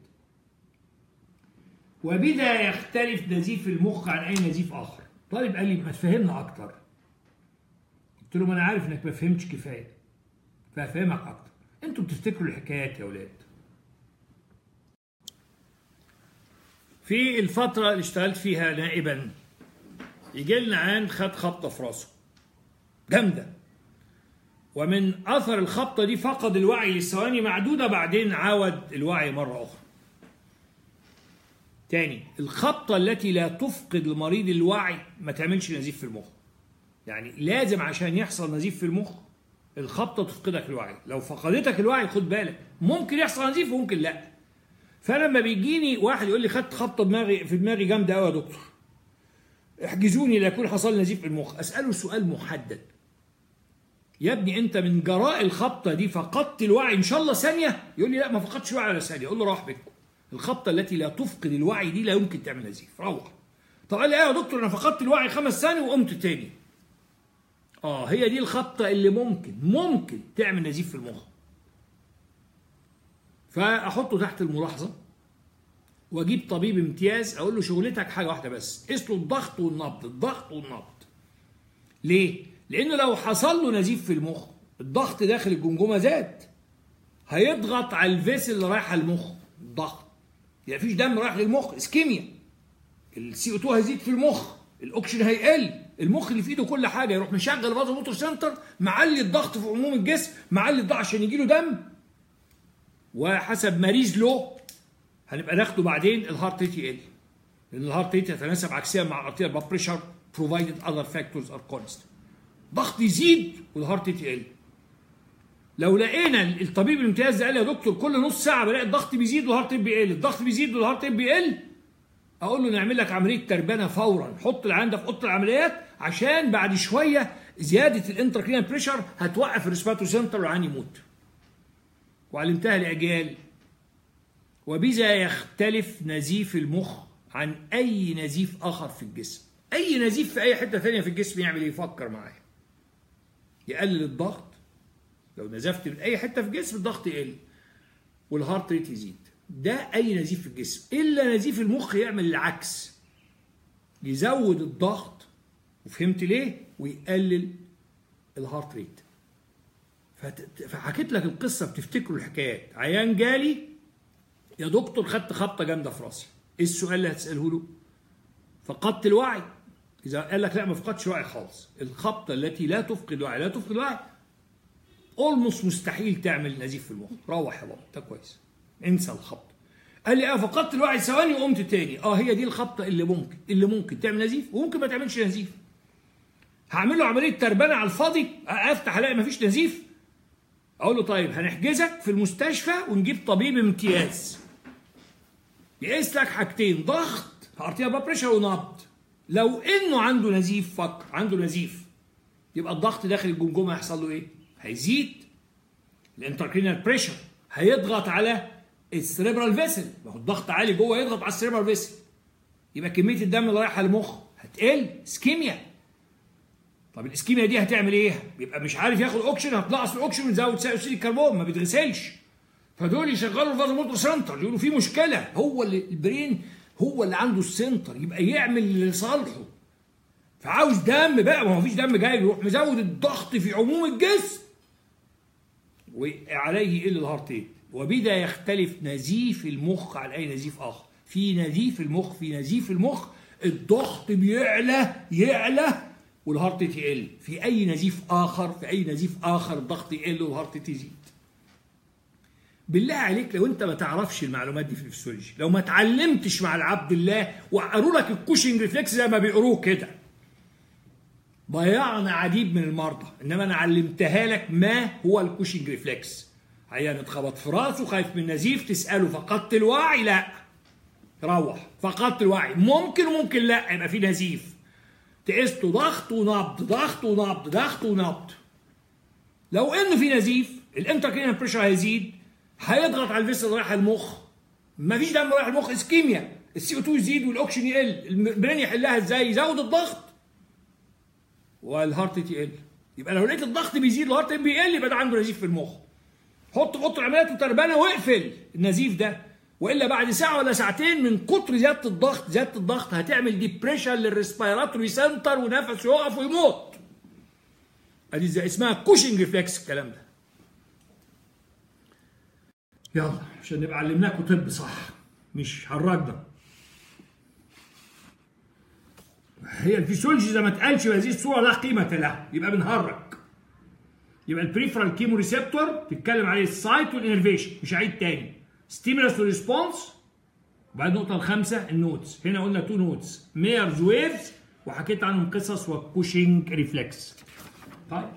وبذا يختلف نزيف المخ عن اي نزيف اخر. طالب قال لي ما تفهمنا اكتر. قلت له ما انا عارف انك ما فهمتش كفايه، فهفهمك اكتر. انتوا بتفتكروا الحكايات يا اولاد. في الفتره اللي اشتغلت فيها نائبا يجي لنا عيان خد خبطه في راسه جامده، ومن اثر الخبطه دي فقد الوعي لثواني معدوده، بعدين عاود الوعي مره اخرى. تاني، الخبطه التي لا تفقد المريض الوعي ما تعملش نزيف في المخ. يعني لازم عشان يحصل نزيف في المخ الخبطه تفقدك الوعي. لو فقدتك الوعي خد بالك ممكن يحصل نزيف وممكن لا. فلما بيجيني واحد يقول لي خدت خبطه في دماغي جامده قوي يا دكتور، احجزوني ليكون حصل نزيف في المخ، اساله سؤال محدد: يا ابني انت من جراء الخبطه دي فقدت الوعي ان شاء الله ثانيه؟ يقول لي لا ما فقدتش الوعي ولا ثانيه. اقول له روح بيتكم، الخبطه التي لا تفقد الوعي دي لا يمكن تعمل نزيف، روح. طب قال لي ايه يا دكتور انا فقدت الوعي 5 ثواني وقمت تاني. هي دي الخبطه اللي ممكن تعمل نزيف في المخ. فاحطه تحت الملاحظه واجيب طبيب امتياز اقول له شغلتك حاجه واحده بس، قيس له الضغط والنبض، الضغط والنبض. ليه؟ لانه لو حصل له نزيف في المخ، الضغط داخل الجمجمه زاد، هيضغط على الفيسل اللي رايحه المخ، الضغط، يعني مفيش دم رايح للمخ، اسكيميا، السي او 2 هيزيد في المخ، الاكسجين هيقل، المخ اللي في ايده كل حاجه يروح مشغل الفازو موتور سنتر، معلي الضغط في عموم الجسم، معلي الضغط عشان يجي له دم، وحسب ماريز لو هنبقى ناخده بعدين الهارت ريت يقل، لان الهارت ريت يتناسب عكسيا مع الارتيريال بلاد بريشر provided other factors are constant. ضغط يزيد والهارت ريت يقل. لو لقينا الطبيب الامتياز ده قال يا دكتور كل نص ساعه بلاقي الضغط بيزيد والهارت ريت بيقل، الضغط بيزيد والهارت ريت بيقل، اقول له نعمل لك عمليه تربانه فورا، حط العيان ده في اوضه العمليات، عشان بعد شويه زياده الانتراكرينال بريشر هتوقف الريسبيراتوري سنتر والعيان يموت. وعلمتها لاجيال. وبذا يختلف نزيف المخ عن اي نزيف اخر في الجسم. اي نزيف في اي حته ثانيه في الجسم يعمل ايه؟ يفكر معايا. يقلل الضغط، لو نزفت من اي حته في الجسم الضغط يقل والهارت ريت يزيد. ده اي نزيف في الجسم، الا نزيف المخ يعمل العكس، يزود الضغط، وفهمت ليه؟ ويقلل الهارت ريت. فحكيت لك القصه بتفتكروا الحكايات. عيان جالي يا دكتور خدت خبطه جامده في راسي، ايه السؤال اللي هتساله له؟ فقدت الوعي. اذا قال لك لا ما فقدتش وعي خالص، الخبطه التي لا تفقد الوعي، لا تفقد الوعي اولموست مستحيل تعمل نزيف في المخ. روح يا بابا ده كويس، انسى الخبطه. قال لي فقدت الوعي ثواني وقمت تاني. هي دي الخبطه اللي ممكن تعمل نزيف وممكن ما تعملش نزيف. هعمل له عمليه تربانه على الفاضي، افتح الاقي ما فيش نزيف، اقول له طيب هنحجزك في المستشفى ونجيب طبيب امتياز يقيس لك حاجتين، ضغط، ارتيريال بلاد بريشر، ونبض. لو انه عنده نزيف، فكر عنده نزيف، يبقى الضغط داخل الجمجمه هيحصل له ايه؟ هيزيد، الانتراكرينال بريشر هيضغط على السريبرال فيسل، ما هو الضغط عالي جوه يضغط على السريبرال فيسل، يبقى كميه الدم اللي رايحه للمخ هتقل، اسكيميا. طب الاسكيميا دي هتعمل ايه؟ بيبقى مش عارف ياخد اوكسجين، هتنقص الاوكسجين وتزود ثاني اكسيد الكربون، ما بيتغسلش، فدول يشغلوا الفازو موتور سنتر، يقولوا في مشكله، هو اللي البرين هو اللي عنده السنتر، يبقى يعمل لصالحه، فعاوز دم بقى، ما هو مفيش دم جاي، يروح مزود الضغط في عموم الجسم وعليه يقل الهارت ريت. وبذا يختلف نزيف المخ عن اي نزيف اخر. في نزيف المخ الضغط يعلى والهارت ريت يقل. في اي نزيف اخر الضغط يقل والهارت ريت يزيد. بالله عليك لو انت ما تعرفش المعلومات دي في الفسيولوجي، لو ما اتعلمتش مع العبد الله وقروا لك الكوشنج ريفلكس زي ما بيقروه كده، ضيعنا عديد من المرضى. انما انا علمتها لك ما هو الكوشنج ريفلكس. عيان اتخبط في راسه خايف من نزيف، تساله فقدت الوعي؟ لا، روح. فقدت الوعي؟ ممكن وممكن لا، يبقى في نزيف، تقيس له ضغط ونبض. لو انه في نزيف الانتراكرينال بريشر هيزيد، هيضغط على الفيسل رايح المخ، مفيش دم رايح المخ، اسكيميا، السي او 2 يزيد والاكسجين يقل، البرين يحلها ازاي؟ يزود الضغط والهارت ريت يقل. يبقى لو لقيت الضغط بيزيد والهارت ريت بيقل يبقى ده عنده نزيف في المخ. حط في اوضه العمليات وتربانه واقفل النزيف ده، والا بعد ساعه ولا ساعتين من كتر زياده الضغط هتعمل ديبريشن للريسبيراتوري سنتر ونفسه يقف ويموت. ادي زي اسمها كوشنج ريفلكس الكلام ده. يلا عشان نبقى علمناكم طب صح، مش هرجنا. هي الفسيولوجي زي ما اتقالش بهذه الصوره لا قيمه لها، يبقى بنهرج. يبقى البريفرال كيمو ريسبتور تتكلم عليه السايت والانرفيشن، مش هعيد تاني. ستيمولس وريسبونس، وبعد النقطه الخامسه النوتس. هنا قلنا 2 نوتس، ميرز ويفز، وحكيت عنهم قصص، وكوشنج ريفلكس. طيب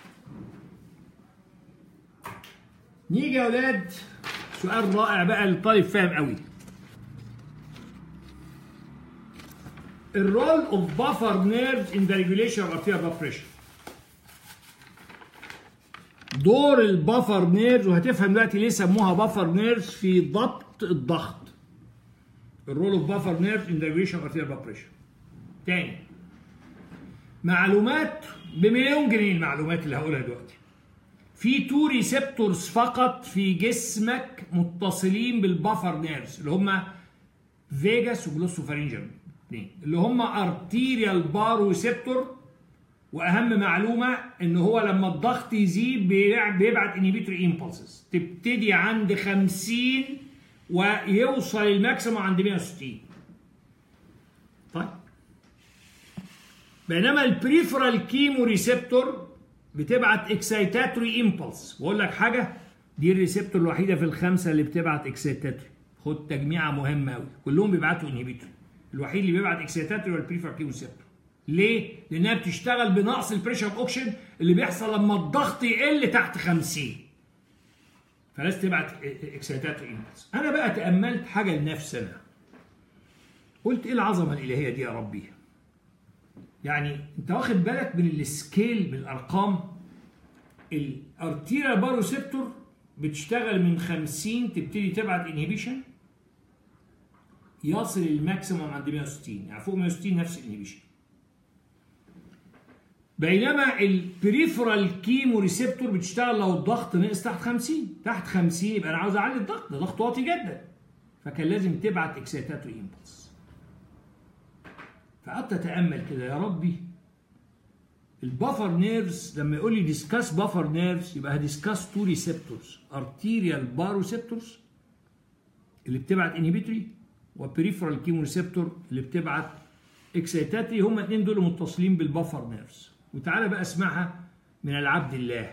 نيجي يا اولاد سؤال رائع بقى للطالب فاهم قوي. الرول اوف بافر نيرفز ان ذا ريجوليشن اوف ارتيريال بلاد بريشر. دور البافر نيرفز، وهتفهم دلوقتي ليه سموها بافر نيرفز في ضبط الضغط. الرول اوف بافر نيرفز ان ذا ريجوليشن اوف ارتيريال بلاد بريشر. تاني معلومات بمليون جنيه، المعلومات اللي هقولها دلوقتي. في 2 ريسبتورز فقط في جسمك متصلين بالبافر نيرفز، اللي هم فيجاس وجلوسوفارينجيال اثنين اللي هم ارتيريال باروسيبتور. واهم معلومه ان هو لما الضغط يزيد بيبعت انهبيتوري امبulses تبتدي عند 50 ويوصل الماكسيموم عند 160. طيب بينما البريفرال كيمو ريسبتور بتبعت اكسايتاتوري امبلس. واقول لك حاجه، دي الريسبتور الوحيده في الخمسه اللي بتبعت اكسايتاتوري. خد تجميعه مهمه قوي، كلهم بيبعتوا انهبيتوري، الوحيد اللي بيبعت اكسايتاتوري هو البريفرال كيمو ريسبتور. ليه؟ لانها بتشتغل بنقص البريشر اوكشن اللي بيحصل لما الضغط يقل تحت 50، فلازم تبعت اكسايتاتوري امبلس. انا بقى تاملت حاجه لنفسي انا، قلت ايه العظمه الالهيه دي يا ربي؟ يعني انت واخد بالك من السكيل، من الارقام؟ الارتيريال باروسيبتور بتشتغل من 50 تبتدي تبعت انهبيشن يصل الماكسيموم عند 160، يعني فوق 160 نفس الانهبيشن. بينما البريفرال كيمو ريسبتور بتشتغل لو الضغط نقص تحت 50. تحت 50 يبقى انا عاوز اعلي الضغط، ده ضغط واطي جدا، فكان لازم تبعت اكسايتاتوري امبلس. فقعدت اتامل كده، يا ربي البافر نيرفز لما يقول لي ديسكاس بافر نيرفز يبقى هديسكاس تو ريسبتورز، ارتيريال باروسيبتورز اللي بتبعت انهبيتوري، وبريفرال كيمو ريسبتور اللي بتبعت اكسايتاتوري. هما الاثنين دول متصلين بالبافر نيرفز. وتعالى بقى اسمعها من العبد الله.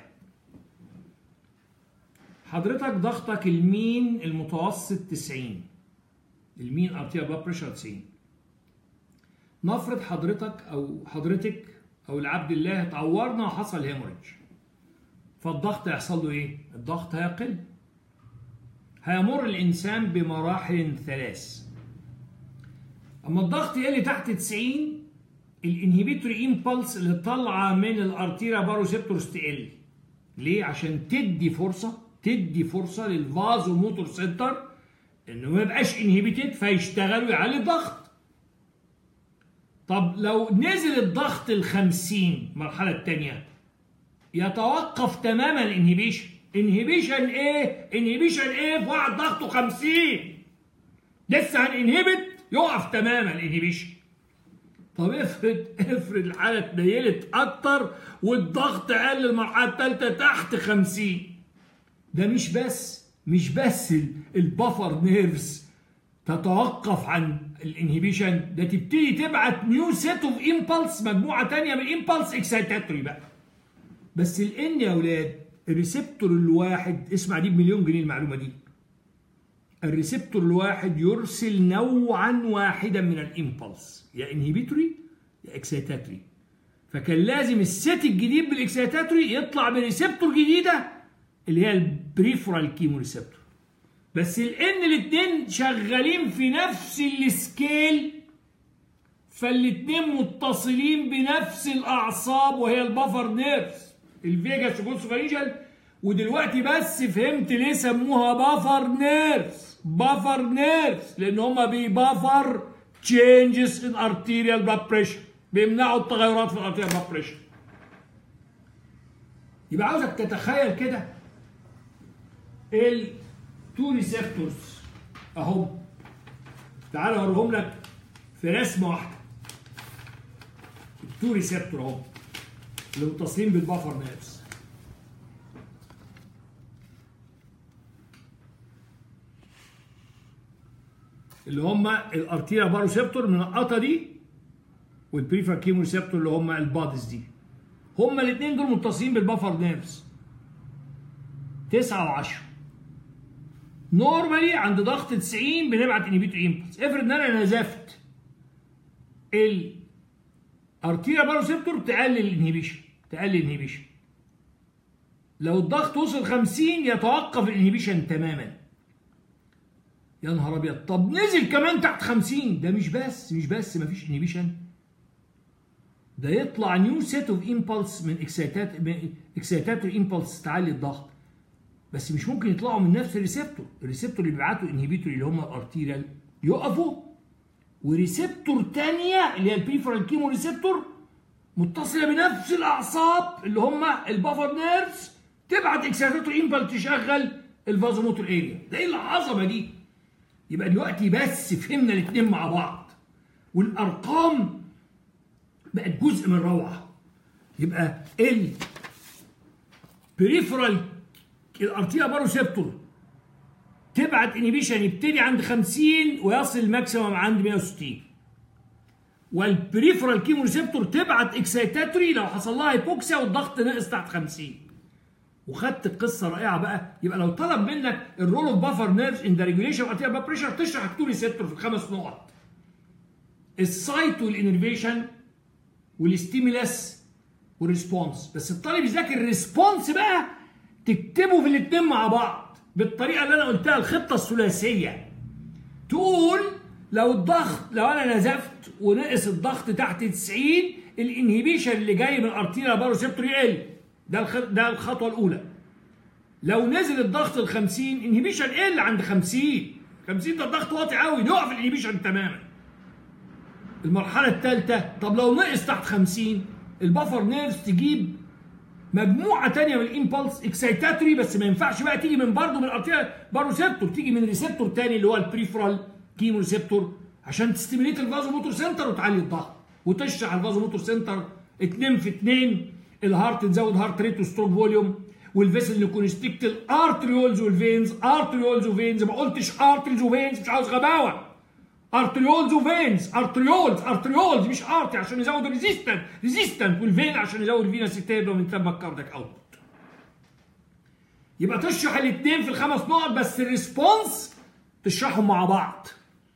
حضرتك ضغطك المين المتوسط 90، المين ارتيريال بلاد بريشر 90. نفرض حضرتك او حضرتك او العبد الله اتعورنا وحصل هيموريدج، فالضغط هيحصل له ايه؟ الضغط هيقل. هيمر الانسان بمراحل ثلاث. اما الضغط يقل تحت 90 الانهبيتوري امبلس اللي طالعه من الارتيريال باروسيبتورز تقل. ليه؟ عشان تدي فرصه للفازو موتور سنتر انه ما يبقاش انهبيتد فيشتغل ويعلي الضغط. طب لو نزل الضغط ال 50 المرحله الثانيه يتوقف تماما الانهبيشن. انهبيشن ايه في واحد ضغطه 50 لسه هننهبت، يقف تماما الانهبيشن. طب افرض الحاله اتنيلت اكتر والضغط قل المرحله الثالثه تحت 50، ده مش بس البافر نيرفز تتوقف عن الانهبيشن، ده تبتدي تبعت نيو سيت اوف امبلس، مجموعه ثانيه من الامبلس اكسايتاتوري بقى. بس الان يا اولاد الريسبتور الواحد، اسمع دي ب1,000,000 جنيه المعلومه دي، الريسبتور الواحد يرسل نوعا واحدا من الامبلس، يا انهبيتوري يا اكسايتاتوري. فكان لازم السيت الجديد بالاكسايتاتوري يطلع بريسبتور جديده اللي هي البريفرال كيمو ريسبتور. بس الان الاثنين شغالين في نفس السكيل، فالاثنين متصلين بنفس الاعصاب وهي البافر نيرفز، الفيجاس والجلوسوفارينجيال. ودلوقتي بس فهمت ليه سموها بافر نيرفز، لان هما بيبافر تشينجز ان ارتيريال بلاد بريشر، بيمنعوا التغيرات في الارتيريال بلاد بريشر. يبقى عاوزك تتخيل كده التو ريسبتورز اهو، تعالوا اوريهم لك في رسمه واحده. التو ريسبتور اهو اللي متصلين بالبافر نيرفز. اللي هم الارتيريال باروسيبتور من القطه دي، والبريفرال كيمو ريسبتور اللي هم البادز دي. هم الاثنين دول متصلين بالبافر نيرفز 9 و10. نورمالي عند ضغط 90 بنبعت انهبيتوري امبلس. افرض ان انا نزفت الارتيريال باروسيبتور تقلل الانهبيشن. لو الضغط وصل 50 يتوقف الانهبيشن تماما. يا نهار ابيض، طب نزل كمان تحت 50، ده مش بس مفيش انهبيشن، ده يطلع نيو سيت اوف امبلس من اكسايتاتوري امبلس تعلي الضغط. بس مش ممكن يطلعوا من نفس الريسبتور اللي بيبعتوا انهبيتوري اللي هم الارتيريال يقفوا، وريسبتور ثانيه اللي هي البريفرال كيمو ريسبتور متصله بنفس الاعصاب اللي هم البافر نيرفز تبعت اكسايتاتوري امبلس تشغل الفازوموتور اريا. ده ايه العظمه دي؟ يبقى دلوقتي بس فهمنا الاثنين مع بعض، والارقام بقت جزء من روعه. يبقى البريفرال الارتيا باروسيبتور تبعت انهبيشن يبتدي عند 50 ويصل ماكسيمم عند 160، والبريفرال كيمو ريسبتور تبعت اكسيتاتوري لو حصل لها هيبوكسيا والضغط نقص تحت 50. وخدت القصه رائعه بقى. يبقى لو طلب منك الرول اوف بافر نيرفز ان ذا ريجوليشن اوف ارتيريال بلاد بريشر تشرح التو ريسبتور في ال5 نقط: السايت والانرفيشن والستيمولاس والريسبونس. بس الطالب يذاكر الريسبونس بقى تكتبه في الاثنين مع بعض بالطريقه اللي انا قلتها، الخطه الثلاثيه. تقول لو انا نزفت ونقص الضغط تحت 90 الانهبيشن اللي جاي من الارتيريال باروسيبتور يقل، ده الخطوه الاولى. لو نزل الضغط ل 50 انهبيشن يقل عند 50 ده الضغط واطي قوي، نقف الانهبيشن تماما. المرحله الثالثه، طب لو نقص تحت 50 البافر نيرفز تجيب مجموعه ثانيه من الامبلس اكسيتاتوري، بس ما ينفعش بقى تيجي من برضه من الارتيريال باروسيبتور، تيجي من ريسبتور ثاني اللي هو البريفرال كيمو ريسبتور عشان تستيميليت الفازو موتور سنتر وتعلي الضغط وتشرح الفازو موتور سنتر 2 في 2. الهارت تزود هارت ريت وستروك فوليوم، والفيسل نكونستكت الارتريولز والفينز. ارتريولز وفينز، ما قلتش ارتريولز وفينز، مش عاوز غباوه. ارتريولز وفينز، ارتريولز مش ارتي عشان يزود ريزيستنت والفين عشان يزود الفيناسيتيرن ومن ثم الكاردياك اوتبوت. يبقى تشرح الاثنين في ال5 نقط، بس الريسبونس تشرحهم مع بعض.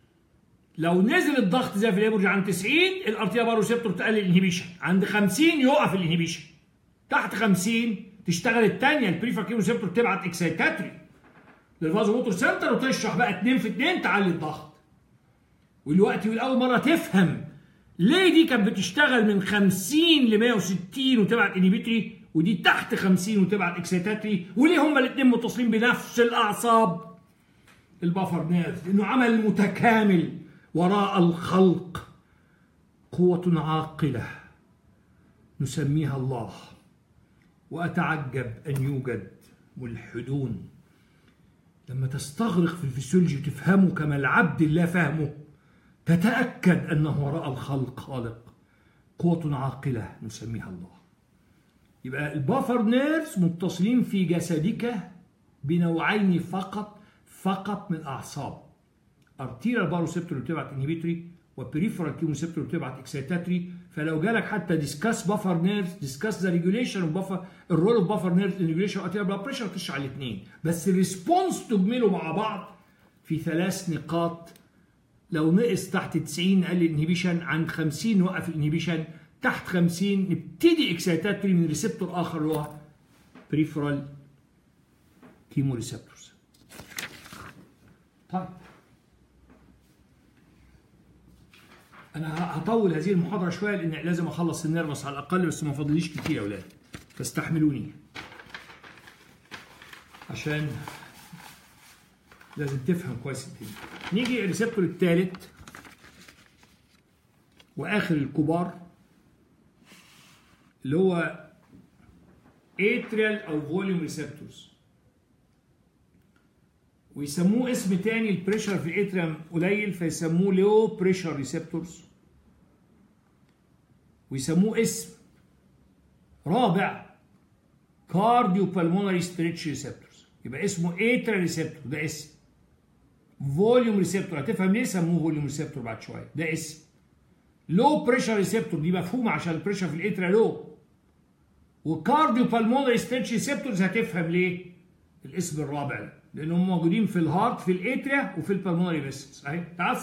لو نزل الضغط زي في الهيموريج عند 90 الارتيريال باروسيبتور تقلل الانهبيشن، عند 50 يوقف الانهبيشن، تحت 50 تشتغل الثانيه البريفرال كيمو ريسبتور تبعت اكسيتاتوري للفازو موتور سنتر وتشرح بقى 2 في 2 تعلي الضغط. ودلوقتي اول مره تفهم ليه دي كانت بتشتغل من 50 ل 160 وتبعت انهبيتوري، ودي تحت 50 وتبعت اكسيتاتوري، وليه هما الاثنين متصلين بنفس الاعصاب البافر نيرف، لانه عمل متكامل وراء الخلق قوة عاقلة نسميها الله. وأتعجب أن يوجد ملحدون لما تستغرق في الفسيولوجي وتفهمه كما العبد الله فهمه تتأكد أنه وراء الخلق خالق قوة عاقلة نسميها الله. يبقى البافر نيرفز متصلين في جسدك بنوعين فقط من أعصاب: ارتيريال باروسيبتور اللي بتبعت انهبيتوري، وبريفرال كيمو ريسبتور اللي بتبعت اكسيتاتوري. فلو جالك حتى ديسكاس بافر نيرفز، ديسكاس ذا ريجوليشن اوف بافر، الرول اوف بافر نيرفز ان ريجوليشن ارتيريال بلاد بريشر، تشرح الاثنين، بس الريسبونس تجمله مع بعض في 3 نقاط. لو نقص تحت 90 نقلل الانهبيشن، عند 50 نوقف الانهبيشن، تحت 50 نبتدي اكسيتاتوري من ريسبتور اخر اللي هو بريفرال كيمو ريسبتورز. طيب انا هطول هذه المحاضره شويه لان لازم اخلص النيرفس على الاقل، بس ما فاضليش كتير يا اولاد فاستحملوني عشان لازم تفهم كويس الدنيا. نيجي الريسبتور الثالث واخر الكبار اللي هو اتريال او فوليوم ريسبتورز، ويسموه اسم تاني، البريشر في الاتريم قليل فيسموه لو بريشر ريسبتورز، ويسموه اسم رابع كارديو بالمونري ستريتش ريسبتورز. يبقى اسمه اتريال ريسبتور ده اسم، فوليوم ريسبتور هتفهم ليه سموه فوليوم ريسبتور بعد شويه ده اسم، لو بريشر ريسبتور دي مفهومه عشان البريشر في الاتريا لو، وكارديو بالمونري ستريتش ريسبتورز هتفهم ليه الاسم الرابع ده، لانهم موجودين في الهارت في الاتريا وفي البلمونري فيسلز. اهي تعال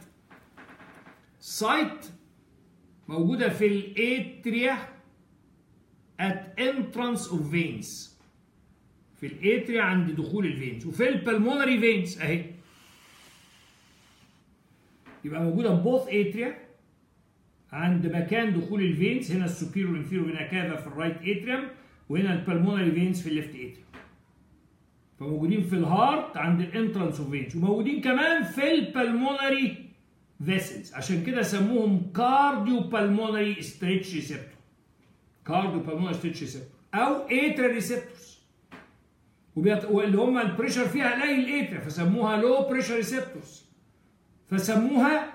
السايت موجوده في الاتريا at entrance of veins، في الاتريا عند دخول الفينز، وفي البلمونري فينز اهي. يبقى موجوده بوث اتريا عند مكان دخول الفينز، هنا السوبيريور والانفيريور هنا كافا في الرايت اتريم، وهنا البلمونري فينز في الليفت اتريم. فموجودين في الهارت عند الانترانس اوف فينز، وموجودين كمان في البلمونري فيسلز، عشان كده سموهم كارديو بالمونري ستريتش ريسبتور، كارديو بالمونري ستريتش ريسبتور او اتريال ريسبتورز، واللي هم البريشر فيها قليل الاتريا فسموها لو بريشر ريسبتورز. فسموها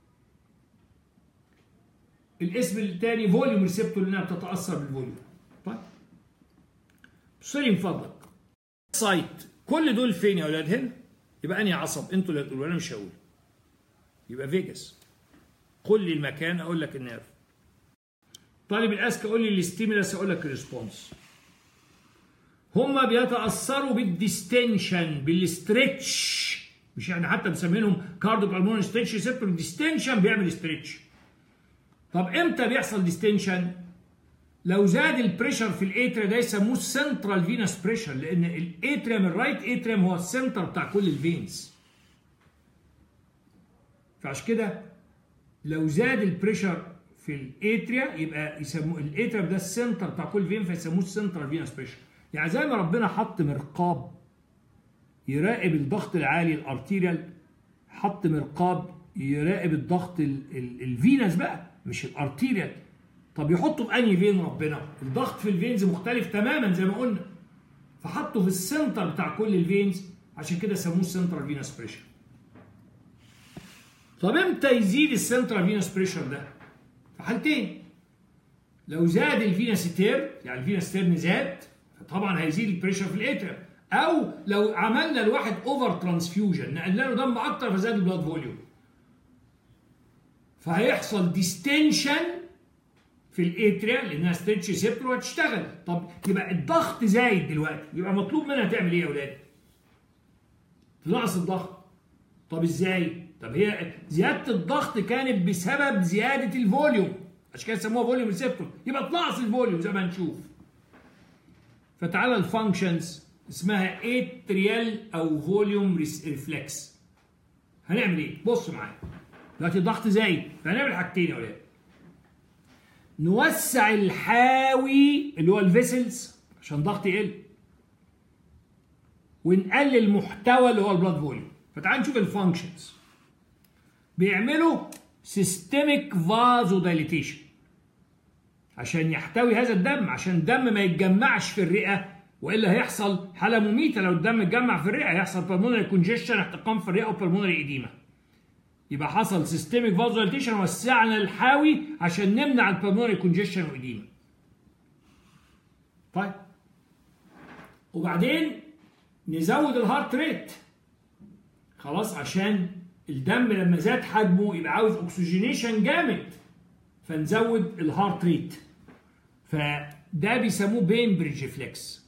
الاسم الثاني فوليوم ريسبتور لانها بتتاثر بالفوليوم. طيب بص لي من فضلك سايت، كل دول فين يا اولاد؟ هنا. يبقى انهي عصب؟ انتوا اللي هتقولوا، انا مش هقول. يبقى فيجاس. قول لي المكان اقول لك النيرف. طالب الاسك قول لي الاستيمولاس اقول لك الريسبونس. هما بيتاثروا بالديستنشن، بالستريتش، مش احنا حتى مسمينهم كارديو بالمونري ستريتش ريسبتور. الديستنشن بيعمل ستريتش. طب امتى بيحصل ديستنشن؟ لو زاد البريشر في الاتريا، ده يسموه السنترال فينس بريشر، لان الاتريم الرايت اتريم هو السنتر بتاع كل الفينز. فعشان كده لو زاد البريشر في الاتريا يبقى يسموه الاتريم ده السنتر بتاع كل فين، فيسموه السنترال فينس بريشر. يعني زي ما ربنا حط مرقاب يراقب الضغط العالي الارتيريال، حط مرقاب يراقب الضغط الفينس بقى مش الارتيريال. طب يحطه في انهي فين ربنا؟ الضغط في الفينز مختلف تماما زي ما قلنا، فحطه في السنتر بتاع كل الفينز، عشان كده سموه السنترال فينس بريشر. طب امتى يزيد السنترال فينس بريشر ده؟ في حالتين. لو زاد الفينس تير، يعني الفينس تيرن زاد، طبعا هيزيد البريشر في الاتريم، او لو عملنا لواحد اوفر ترانسفيوجن، نقلنا له دم اكتر فزاد البلاد فوليوم، فهيحصل ديستنشن في الاتريا لانها ستريتش ريسبتور وهتشتغل. طب يبقى الضغط زايد دلوقتي، يبقى مطلوب منها تعمل ايه يا اولاد؟ تنقص الضغط. طب ازاي؟ طب هي زياده الضغط كانت بسبب زياده الفوليوم، عشان كده سموها فوليوم ريسبتور، يبقى تنقص الفوليوم زي ما هنشوف. فتعالى الفانكشنز اسمها اتريال او فوليوم ريفلكس. هنعمل ايه؟ بص معايا. دلوقتي الضغط زايد، فهنعمل حاجتين يا اولاد. نوسع الحاوي اللي هو الفيسلز عشان الضغط يقل، ونقلل المحتوى اللي هو البلاد فوليوم. فتعال نشوف الفانكشنز. بيعملوا سيستميك فازو دايليتيشن عشان يحتوي هذا الدم، عشان الدم ما يتجمعش في الرئه، والا هيحصل حاله مميته. لو الدم اتجمع في الرئه هيحصل بالمونري كونجيشن، احتقان في الرئه وبالمونري ايديما. يبقى حصل سيستميك فازو دايليتيشن، وسعنا الحاوي عشان نمنع البالمونري كونجيشن وايديما. طيب وبعدين نزود الهارت ريت، خلاص، عشان الدم لما زاد حجمه يبقى عاوز اكسجينيشن جامد، فنزود الهارت ريت. فده بيسموه بيمبريدج ريفلكس.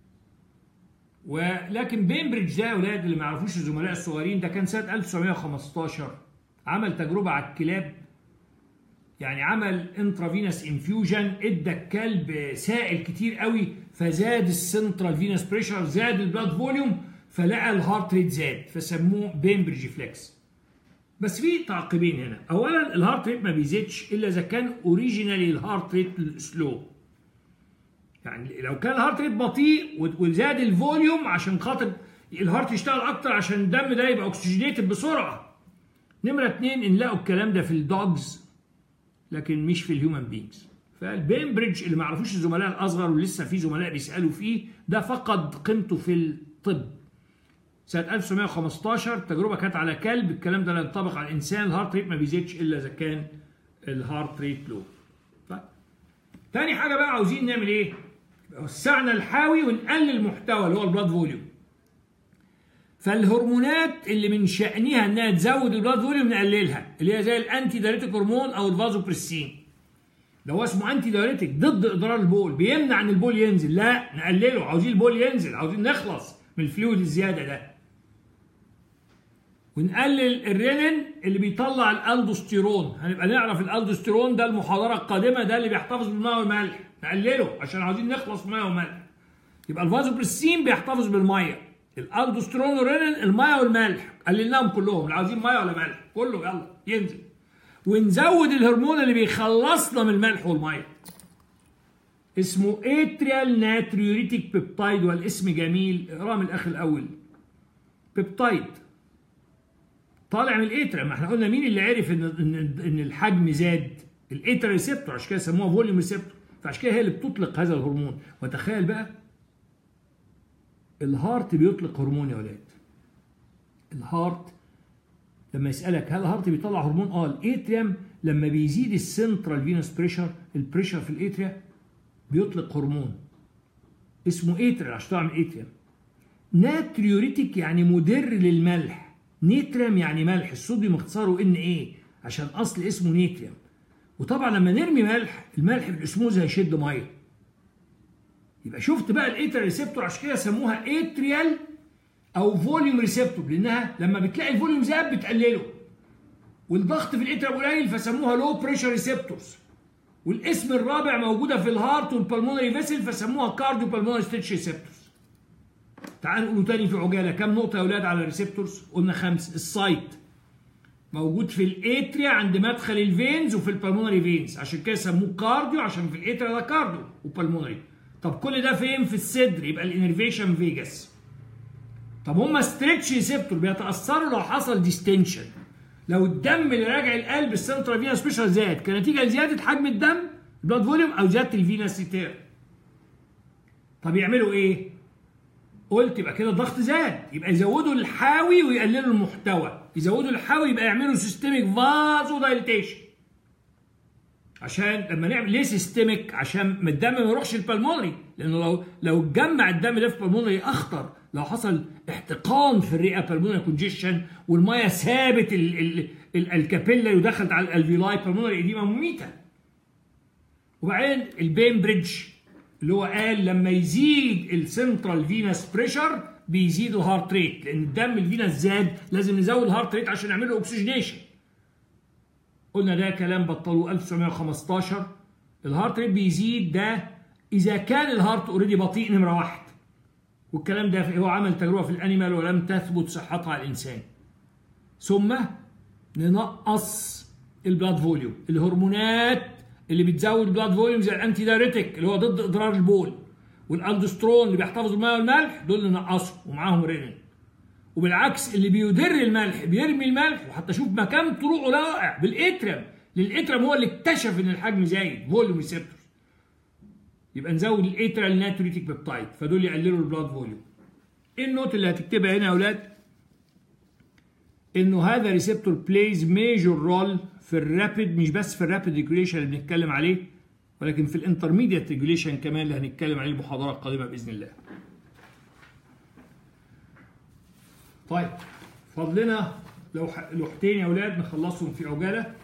ولكن بيمبريدج ده يا اولاد اللي ما يعرفوش الزملاء الصغيرين، ده كان سنه 1915 عمل تجربه على الكلاب. يعني عمل انترافينس انفيوجن، ادى الكلب سائل كتير قوي، فزاد السنترال فينس بريشر، زاد البلاد فوليوم، فلقى الهارت ريت زاد، فسموه بيمبريدج ريفلكس. بس في تعقيبين هنا. اولا الهارت ريت ما بيزيدش الا اذا كان اوريجينالي الهارت ريت سلو. يعني لو كان الهارت ريت بطيء وزاد الفوليوم عشان خاطر الهارت يشتغل اكتر عشان الدم ده يبقى اوكسجينيتد بسرعه. نمره 2 نلاقوا الكلام ده في الدوجز لكن مش في الهيومن بينجز. فالبيمبريدج اللي ما يعرفوش الزملاء الاصغر ولسه في زملاء بيسالوا فيه، ده فقد قيمته في الطب. سنه 1915 التجربه كانت على كلب، الكلام ده لا ينطبق على الانسان. الهارت ريت ما بيزيدش الا اذا كان الهارت ريت لو. تاني حاجه بقى عاوزين نعمل ايه؟ وسعنا الحاوي ونقلل المحتوى اللي هو البلاد فوليوم. فالهرمونات اللي من شأنها انها تزود البلاد فوليوم نقللها، اللي هي زي الانتي دايريتيك هرمون او الفازوبريسين. ده هو اسمه انتي دايريتيك، ضد اضرار البول، بيمنع ان البول ينزل. لا نقلله، عاوزين البول ينزل، عاوزين نخلص من الفلويد الزياده ده. ونقلل الرينين اللي بيطلع الالدوستيرون. هنبقى نعرف الالدوستيرون ده المحاضره القادمه، ده اللي بيحتفظ بالماء والملح، نقلله عشان عاوزين نخلص من الماء والملح. يبقى الفازوبريسين بيحتفظ بالميه، الالدوستيرون والرينين الميه والملح، قللناهم كلهم. اللي عاوزين ميه ولا ملح كله يلا ينزل. ونزود الهرمون اللي بيخلصنا من الملح والميه، اسمه اتريال ناتريوريتيك بيبتايد، والاسم جميل، اقراه من الاخر الاول. بيبتايد طالع من الاتريا. ما احنا قلنا مين اللي عرف ان الحجم زاد؟ الاتريا ريسبتور، عشان كده سموها فوليوم ريسبتور، فعشان كده هي اللي بتطلق هذا الهرمون. وتخيل بقى الهارت بيطلق هرمون يا ولاد. الهارت لما يسالك هل الهارت بيطلع هرمون؟ الاتريم لما بيزيد السنترال فينوس بريشر، البريشر في الاتريا بيطلق هرمون اسمه اتريال عشان تعمل اتريم. ناتريوريتيك يعني مدر للملح، نيتريم يعني ملح، الصوديوم اختصاره Na عشان اصل اسمه نيتريم. وطبعا لما نرمي ملح، الملح بالاسموز هيشد ميه. يبقى شفت بقى الاتريال ريسبتور، عشان كده سموها اتريال او فوليوم ريسبتور، لانها لما بتلاقي الفوليوم زاد بتقلله، والضغط في الاتريال قليل فسموها لو بريشر ريسبتورز. والاسم الرابع موجوده في الهارت والبلمونري فيسل فسموها كارديو بالمونري ستيتش ريسبتورز. تعالوا نقولوا تاني في عجاله كام نقطه يا اولاد على الريسبتورز؟ قلنا 5. السايت موجود في الاتريا عند مدخل الفينز وفي البلمونري فينز، عشان كده سموه كارديو، عشان في الاتريا ده كارديو وبلمونري. طب كل ده فين؟ في الصدر، يبقى الانرفيشن فيجاس. طب هما ستريتش ريسبتور بيتاثروا لو حصل ديستنشن، لو الدم اللي راجع القلب السنترال فينوس بريشر زاد كنتيجه لزياده حجم الدم البلاد فوليوم او زياده الفينوسيتير. طب يعملوا ايه؟ قلت يبقى كده الضغط زاد، يبقى يزودوا الحاوي ويقللوا المحتوى. يزودوا الحاوي يبقى يعملوا سيستميك فازو دايليتيشن. عشان لما نعمل ليه سيستميك؟ عشان الدم ما يروحش البلمونري، لانه لو اتجمع الدم ده في البلمونري اخطر. لو حصل احتقان في الرئه بالمونري كونجيشن والميه سابت الكابيلا ودخلت على الالفيولاي بالمونري اديما مميته. وبعدين البين بريدج اللي هو قال لما يزيد السنترال فينس بريشر بيزيد الهارت ريت، لان الدم الفينس زاد لازم نزود الهارت ريت عشان نعمل له اوكسجينيشن. قلنا ده كلام بطلوه 1915. الهارت ريت بيزيد ده اذا كان الهارت اوريدي بطيء نمره 1، والكلام ده هو عمل تجربه في الانيمال ولم تثبت صحتها على الانسان. ثم ننقص البلاد فوليوم، الهرمونات اللي بتزود البلاد فوليوم زي الانتي دايريتك اللي هو ضد اضرار البول، والالدوسترون اللي بيحتفظوا بالميه والملح، دول ننقصهم ومعاهم رينين. وبالعكس اللي بيدر الملح بيرمي الملح، وحتى شوف مكان طلوعه رائع بالاترم، للاترم هو اللي اكتشف ان الحجم زايد فوليوم ريسبتور. يبقى نزود الاترال ناتريتيك بيبتايد فدول يقللوا البلاد فوليوم. ايه النوت اللي هتكتبها هنا يا اولاد؟ انه هذا ريسبتور بلايز ميجور رول في الرابيد، مش بس في الرابيد ريجوليشن اللي بنتكلم عليه، ولكن في الانترميديت ريجوليشن كمان اللي هنتكلم عليه المحاضره القادمه باذن الله. طيب فضلنا لوحتين يا اولاد نخلصهم في عجاله،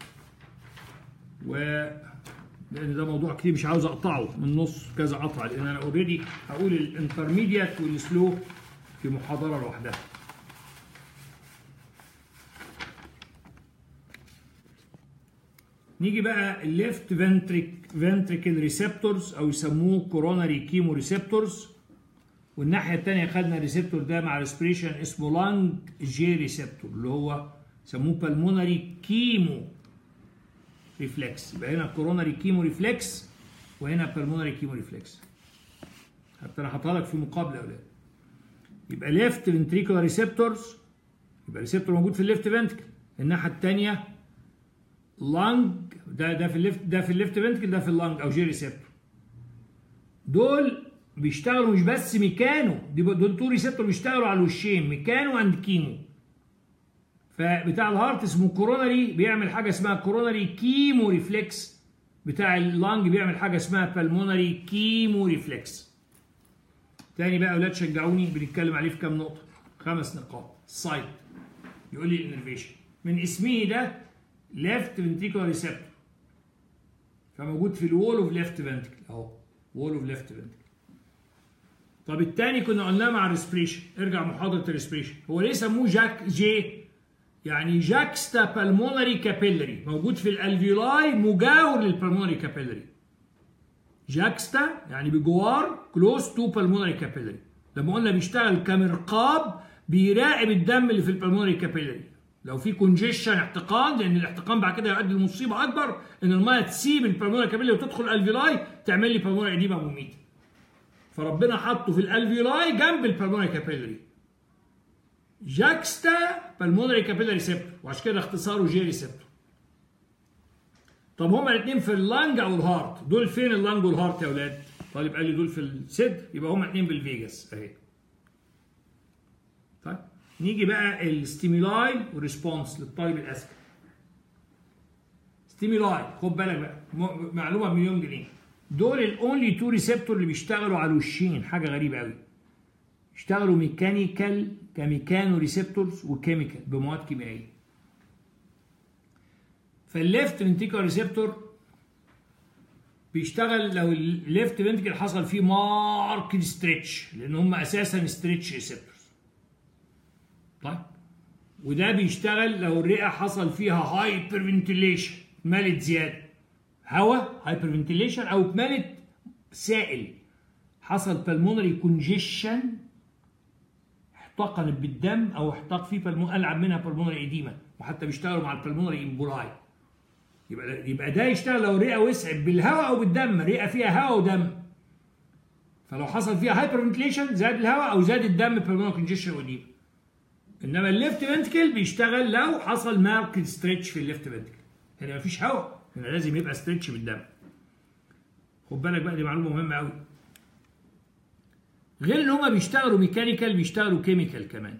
لان ده موضوع كتير مش عاوز اقطعه من نص كذا قطعه، لان انا اوريدي هقول الانترميديت والسلو في محاضره لوحدها. نيجي بقى الليفت فنتريكل ريسبتورز او يسموه كوروناري كيمو ريسبتورز، والناحيه الثانيه خدنا الريسبتور ده مع ريسبريشن اسمه لانج جي ريسبتور اللي هو يسموه بالمونري كيمو ريفلكس. يبقى هنا كوروناري كيمو ريفلكس وهنا بالمونري كيمو ريفلكس. حتى انا حاطها لك في مقابله يا اولاد. يبقى ليفت فنتريكولار ريسبتورز، يبقى ريسبتور موجود في الليفت فنتريكل، الناحيه الثانيه لانج، ده في الليفت، ده في الليفت فنتريكل، ده في اللانج او جي ريسبتور. دول بيشتغلوا مش بس ميكانو، دول تو ريسبتور بيشتغلوا على الوشين، ميكانو اند كيمو. فبتاع الهارت اسمه كوروناري بيعمل حاجه اسمها كوروناري كيمو ريفلكس، بتاع اللانج بيعمل حاجه اسمها بالمونري كيمو ريفلكس. تاني بقى يا اولاد شجعوني، بنتكلم عليه في كام نقطه؟ 5 نقاط. السايت يقول لي الانرفيشن من اسمه ده ليفت فنتريكولار ريسبتور، فموجود في الوول اوف ليفت فنتريكل اهو، وول اوف ليفت فنتريكل. طب الثاني كنا قلناه مع الريسبريشن، ارجع محاضره الريسبريشن. هو ليه سموه جاك جي؟ يعني جاكستا بالمونري كابيلري، موجود في الالفيولاي مجاور للبالمونري كابيلري. جاكستا يعني بجوار، كلوز تو بالمونري كابيلري. لما قلنا بيشتغل كمرقاب بيراقب الدم اللي في البالمونري كابيلري، لو في كونجيشن احتقان، لان الاحتقان بعد كده يؤدي لمصيبه اكبر ان الميه تسيب البالمونري كابيلري وتدخل الالفيولاي تعمل لي بالمونري اديما مميته. فربنا حطه في الالفيولاي جنب البالمونري كابيلري. جاكستا بالمونري كابيلري ريسبتور، وعشان كده اختصاره جي ريسبتور. طب هما الاثنين في اللانج او الهارت، دول فين اللانج والهارت يا اولاد؟ طالب قال لي دول في الصدر، يبقى هما الاثنين بالفيجاس اهي. طيب نيجي بقى الستيمولاي والريسبونس للطالب الاذكى. ستيمولاي خد بالك بقى، معلومه بمليون جنيه، دول الاونلي تو ريسبتور اللي بيشتغلوا على الوشين، حاجه غريبه قوي. يشتغلوا ميكانيكال كميكانو ريسبتورز وكيميكال بمواد كيميائيه. فالليفت فنتيكال ريسبتور بيشتغل لو الليفت فنتيكل حصل فيه ماركت ستريتش، لان هم اساسا ستريتش ريسبتورز. طيب وده بيشتغل لو الرئه حصل فيها هايبر فنتيليشن، اتملت زياده هواء هايبر فنتيليشن، او اتملت سائل، حصل بالمونري كونجيشن، احتقنت بالدم او احتق فيه العب منها بالمونري ايديما، وحتى بيشتغلوا مع البالمونري امبولاي. يبقى ده يشتغل لو الرئه وسعت بالهواء او بالدم، الرئه فيها هواء ودم، فلو حصل فيها هايبر فنتيليشن زاد الهواء او زاد الدم بالمونري كونجيشن وايديما. انما الليفت فنتكل بيشتغل لو حصل ماركت ستريتش في الليفت فنتكل، هنا مفيش هواء، هنا لازم يبقى ستريتش بالدم. خد بالك بقى، دي معلومه مهمه قوي. غير ان هما بيشتغلوا ميكانيكال بيشتغلوا كيميكال كمان.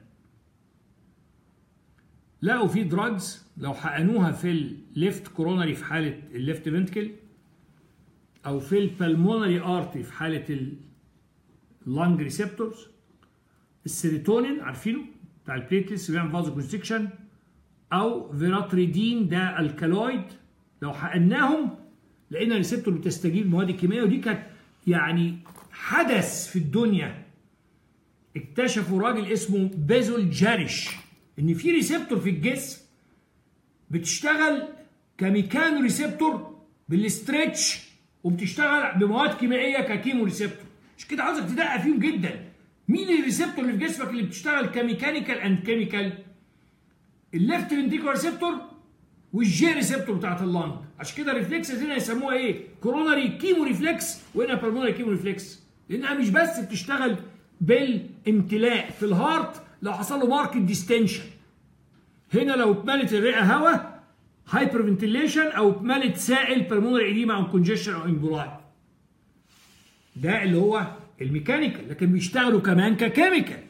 لقوا في دراجز لو حقنوها في الليفت كوروناري في حاله الليفت فنتكل، او في البلمونري ارتري في حاله اللانج ريسبتورز، السيروتونين عارفينه بتاع البليتلس بيعمل فازو كونستريكشن، او فيراتريدين ده الكالويد، لو حقناهم لقينا الريسبتور بتستجيب للمواد الكيميائيه. ودي كانت يعني حدث في الدنيا. اكتشفوا راجل اسمه بازل جاريش ان في ريسبتور في الجسم بتشتغل كميكانو ريسبتور بالاسترتش، وبتشتغل بمواد كيميائيه ككيمو ريسبتور. مش كده عاوزك تدقق فيهم جدا. مين الريسبتور اللي في جسمك اللي بتشتغل كميكانيكال اند كيميكال؟ الليفت فنتيكولار ريسبتور والجي ريسبتور بتاعت اللنج. عشان كده الريفلكس هنا يسموها ايه؟ كوروناري كيمو ريفلكس، وهنا بالمونري كيمو ريفلكس، لانها مش بس بتشتغل بالامتلاء في الهارت لو حصل له ماركت ديستنشن، هنا لو اتملت الرئه هواء هايبر فنتيليشن، او اتملت سائل بالمونري ايديما او كونجيشن او امبولاي. ده اللي هو الميكانيكال، لكن بيشتغلوا كمان ككيميكال.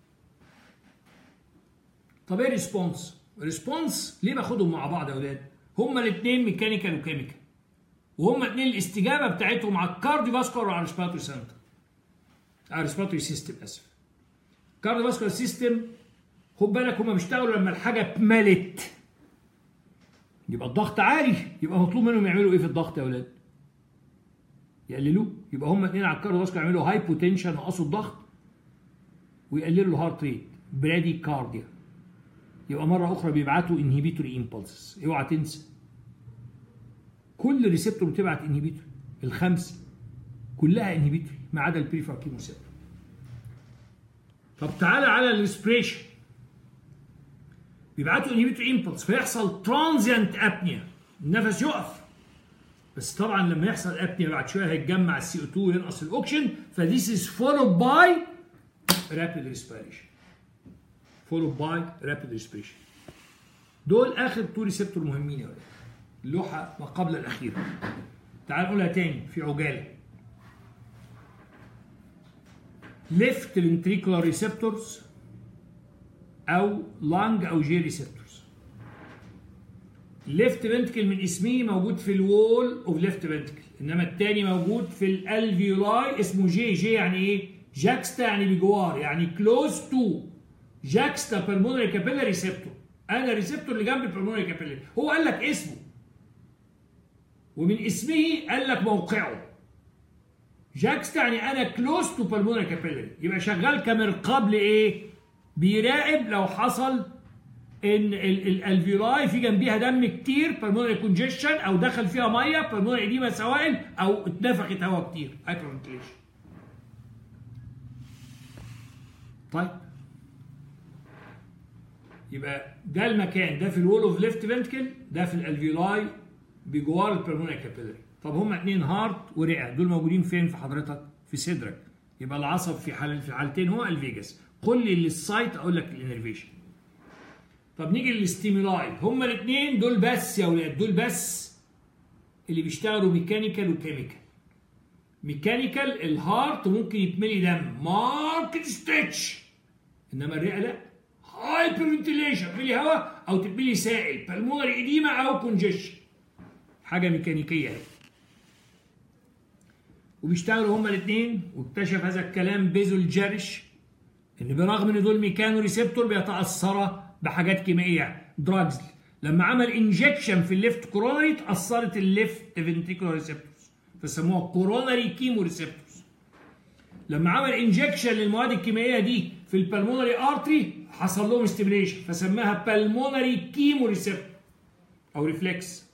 طب ايه الريسبونس؟ الريسبونس ليه باخدهم مع بعض يا اولاد؟ هما الاثنين ميكانيكال وكيميكال، وهما الاثنين الاستجابه بتاعتهم على الكارديو فاسكولار وعلى الريسبيراتوري سنتر، على الريسبيراتوري سيستم اسف. الكارديو فاسكولار سيستم خد بالك هما بيشتغلوا لما الحاجه اتملت، يبقى الضغط عالي، يبقى مطلوب منهم يعملوا ايه في الضغط يا اولاد؟ يقللوه. يبقى هما الاثنين على الكارديو فاسكولار يعملوا هايبوتنشن، ينقصوا الضغط ويقللوا الهارت ريت، برادي كارديا. يبقى مرة أخرى بيبعتوا انهبيتوري امبلسز، اوعى تنسى. كل ريسبتور بتبعت انهبيتوري، الخمسة كلها انهبيتوري ما عدا البريفر كيمو ريسبتور. طب تعالى على الريسبريشن، بيبعتوا انهبيتوري امبلس فيحصل ترانزيانت ابنيا، النفس يقف. بس طبعا لما يحصل ابنيا بعد شوية هيتجمع السي او 2 وينقص الاكسجين، فذيس از فولود باي رابيد ريسبيريشن. followed by rapid respiration. دول اخر تو ريسبتور مهمين يا ولاد. اللوحه ما قبل الاخيره. تعال نقولها تاني في عجاله. left ventricular receptors او lung او J receptors. left ventricle من اسمه موجود في الوول اوف left ventricle، انما الثاني موجود في الالفيولاي اسمه جي يعني ايه؟ جاكستا يعني بجوار، يعني كلوز تو جاكستا بالمونري كابيلاري ريسبتور. انا ريسبتور اللي جنب البلمونري كابيلاري، هو قال لك اسمه ومن اسمه قال لك موقعه. جاكستا يعني انا كلوز تو بالمونري كابيلاري، يبقى شغال كمرقاب لايه؟ بيراقب لو حصل ان الالفيولاي في جنبيها دم كتير بالمونري كونجيشن، او دخل فيها ميه بالمونري ايديما سوائل، او اتنفخت هواء كتير هايبر فنتيليشن. طيب يبقى ده المكان ده في الوول اوف ليفت فنتكل، ده في الالفيولاي بجوار البلمونري كابيلاري. طب هما اتنين هارت ورئه، دول موجودين فين في حضرتك؟ في صدرك. يبقى العصب في الحالتين هو الفيجاس. قول لي السايت اقول لك الانرفيشن. طب نيجي للستيمولاي، هما الاثنين دول بس يا اولاد، دول بس اللي بيشتغلوا ميكانيكال وكيميكال. ميكانيكال الهارت ممكن يتملي دم ماركت ستريتش، انما الرئه لا، هايبر فنتيليشن، تبلي هواء او تبلي سائل، بالمونري اديما او كونجيشن، حاجه ميكانيكيه اهي. وبيشتغلوا هما الاثنين. واكتشف هذا الكلام بيزل جارش ان برغم ان دول ميكانو ريسبتور بيتاثروا بحاجات كيميائيه دراجز. لما عمل انجكشن في الليفت كورونري اتاثرت الليفت فنتريكولار ريسبتورز فسموها كورونري كيمو ريسبتورز. لما عمل انجكشن للمواد الكيميائيه دي في البلمونري ارتري حصل لهم ستيميليشن فسماها بالمونري كيمو ريسبتور او ريفلكس.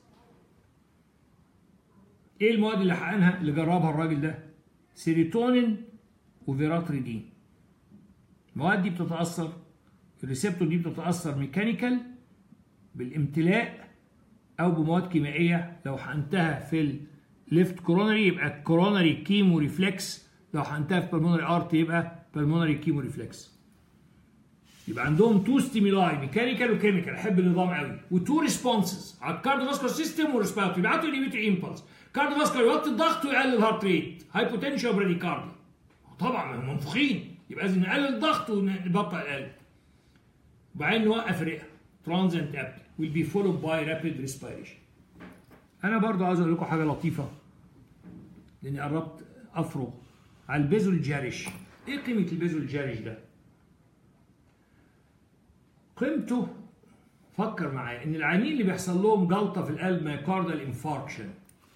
ايه المواد اللي حقنها اللي جربها الراجل ده؟ سيروتونين وفيراتريدين. المواد دي بتتاثر، الريسبتور دي بتتاثر ميكانيكال بالامتلاء او بمواد كيميائيه. لو حقنتها في الليفت كورونري يبقى كورونري كيمو ريفلكس، لو حقنتها في بالمونري ارت يبقى بالمونري كيمو ريفلكس. يبقى عندهم تو ستيمولاي ميكانيكال وكيميكال، احب النظام قوي، وتو ريسبونسز على الكارديوفاسكولار سيستم والريسبيراتوري. يبعتوا انهبيتوري امبلس، كارديوفاسكولار يوطي الضغط ويقلل الهارت ريت، هايبوتنشن وبراديكارديا. طبعا منفوخين، يبقى لازم نقلل الضغط ونبطئ القلب. وبعدين نوقف الرئه ترانزنت ابني will be followed by rapid respiration. انا برضو عايز اقول لكم حاجه لطيفه لاني قربت افرغ على البيزول جارش. ايه قيمه البيزول جارش ده؟ قيمته فكر معايا ان العيانين اللي بيحصل لهم جلطه في القلب مايوكاردال انفاركشن،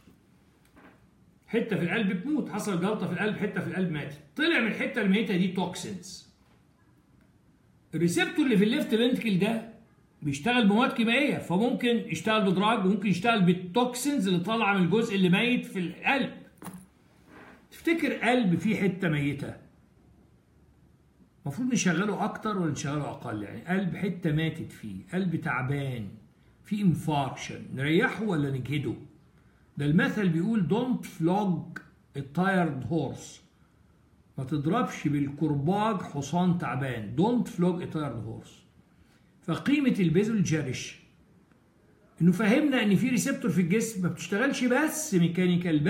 حته في القلب بتموت، حصل جلطه في القلب حته في القلب ماتت، طلع من الحته الميته دي توكسينز. الريسبتور اللي في الليفت فنتكل ده بيشتغل بمواد كيميائيه، فممكن يشتغل بدراج وممكن يشتغل بالتوكسينز اللي طالعه من الجزء اللي ميت في القلب. تفتكر قلب فيه حته ميته المفروض نشغله اكتر ولا نشغله اقل؟ يعني قلب حته ماتت فيه، قلب تعبان فيه انفاركشن، نريحه ولا نجهده؟ ده المثل بيقول don't flog a tired horse، ما تضربش بالكرباج حصان تعبان، don't flog a tired horse. فقيمة البيزول جارش انه فهمنا ان في ريسبتور في الجسم ما بتشتغلش بس ميكانيكال،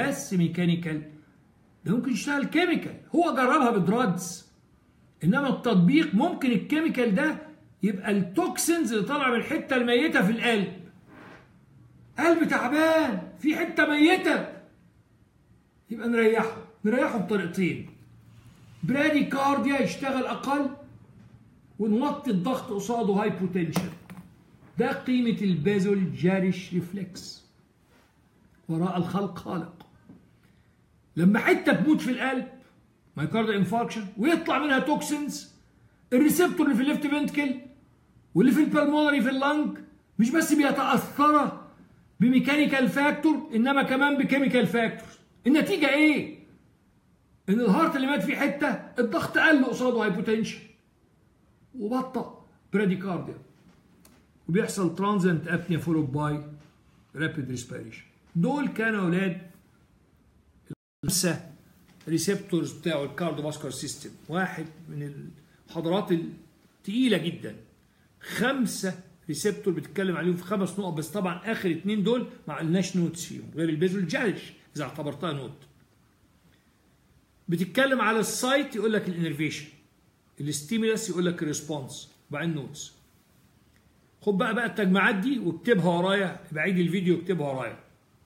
ده ممكن يشتغل كيميكال. هو جربها بدراجز، انما التطبيق ممكن الكيميكال ده يبقى التوكسينز اللي طالعه من الحته الميته في القلب. قلب تعبان في حته ميته، يبقى نريحه بطريقتين، براديكارديا يشتغل اقل ونوطي الضغط قصاده هايبوتنشن. ده قيمه البازول جارش ريفلكس. وراء الخلق خالق. لما حته تموت في القلب مايوكاردال انفاركشن ويطلع منها توكسينز، الريسبتور اللي في الليفت فنتكل واللي في البلمونري في اللنج مش بس بيتاثروا بميكانيكال فاكتور انما كمان بكيميكال فاكتور. النتيجه ايه؟ ان الهارت اللي مات فيه حته الضغط قل قصاده هايبوتنشن وبطأ براديكارديا، وبيحصل ترانزنت ابنيا فولود باي رابيد ريسبيريشن. دول كانوا اولاد الخمسه ريسبتورز بتاعوا الكارديوفاسكولار سيستم. واحد من المحاضرات الثقيله جدا، 5 ريسبتور بتتكلم عليهم في 5 نقط بس. طبعا اخر 2 دول ما قلناش نوتس فيهم غير البيزول جارش اذا اعتبرتها نوت. بتتكلم على السايت يقول لك الانرفيشن، الستيمولس يقول لك الريسبونس، وبعدين نوتس. خد بقى التجمعات دي واكتبها ورايا، بعيد الفيديو اكتبها ورايا.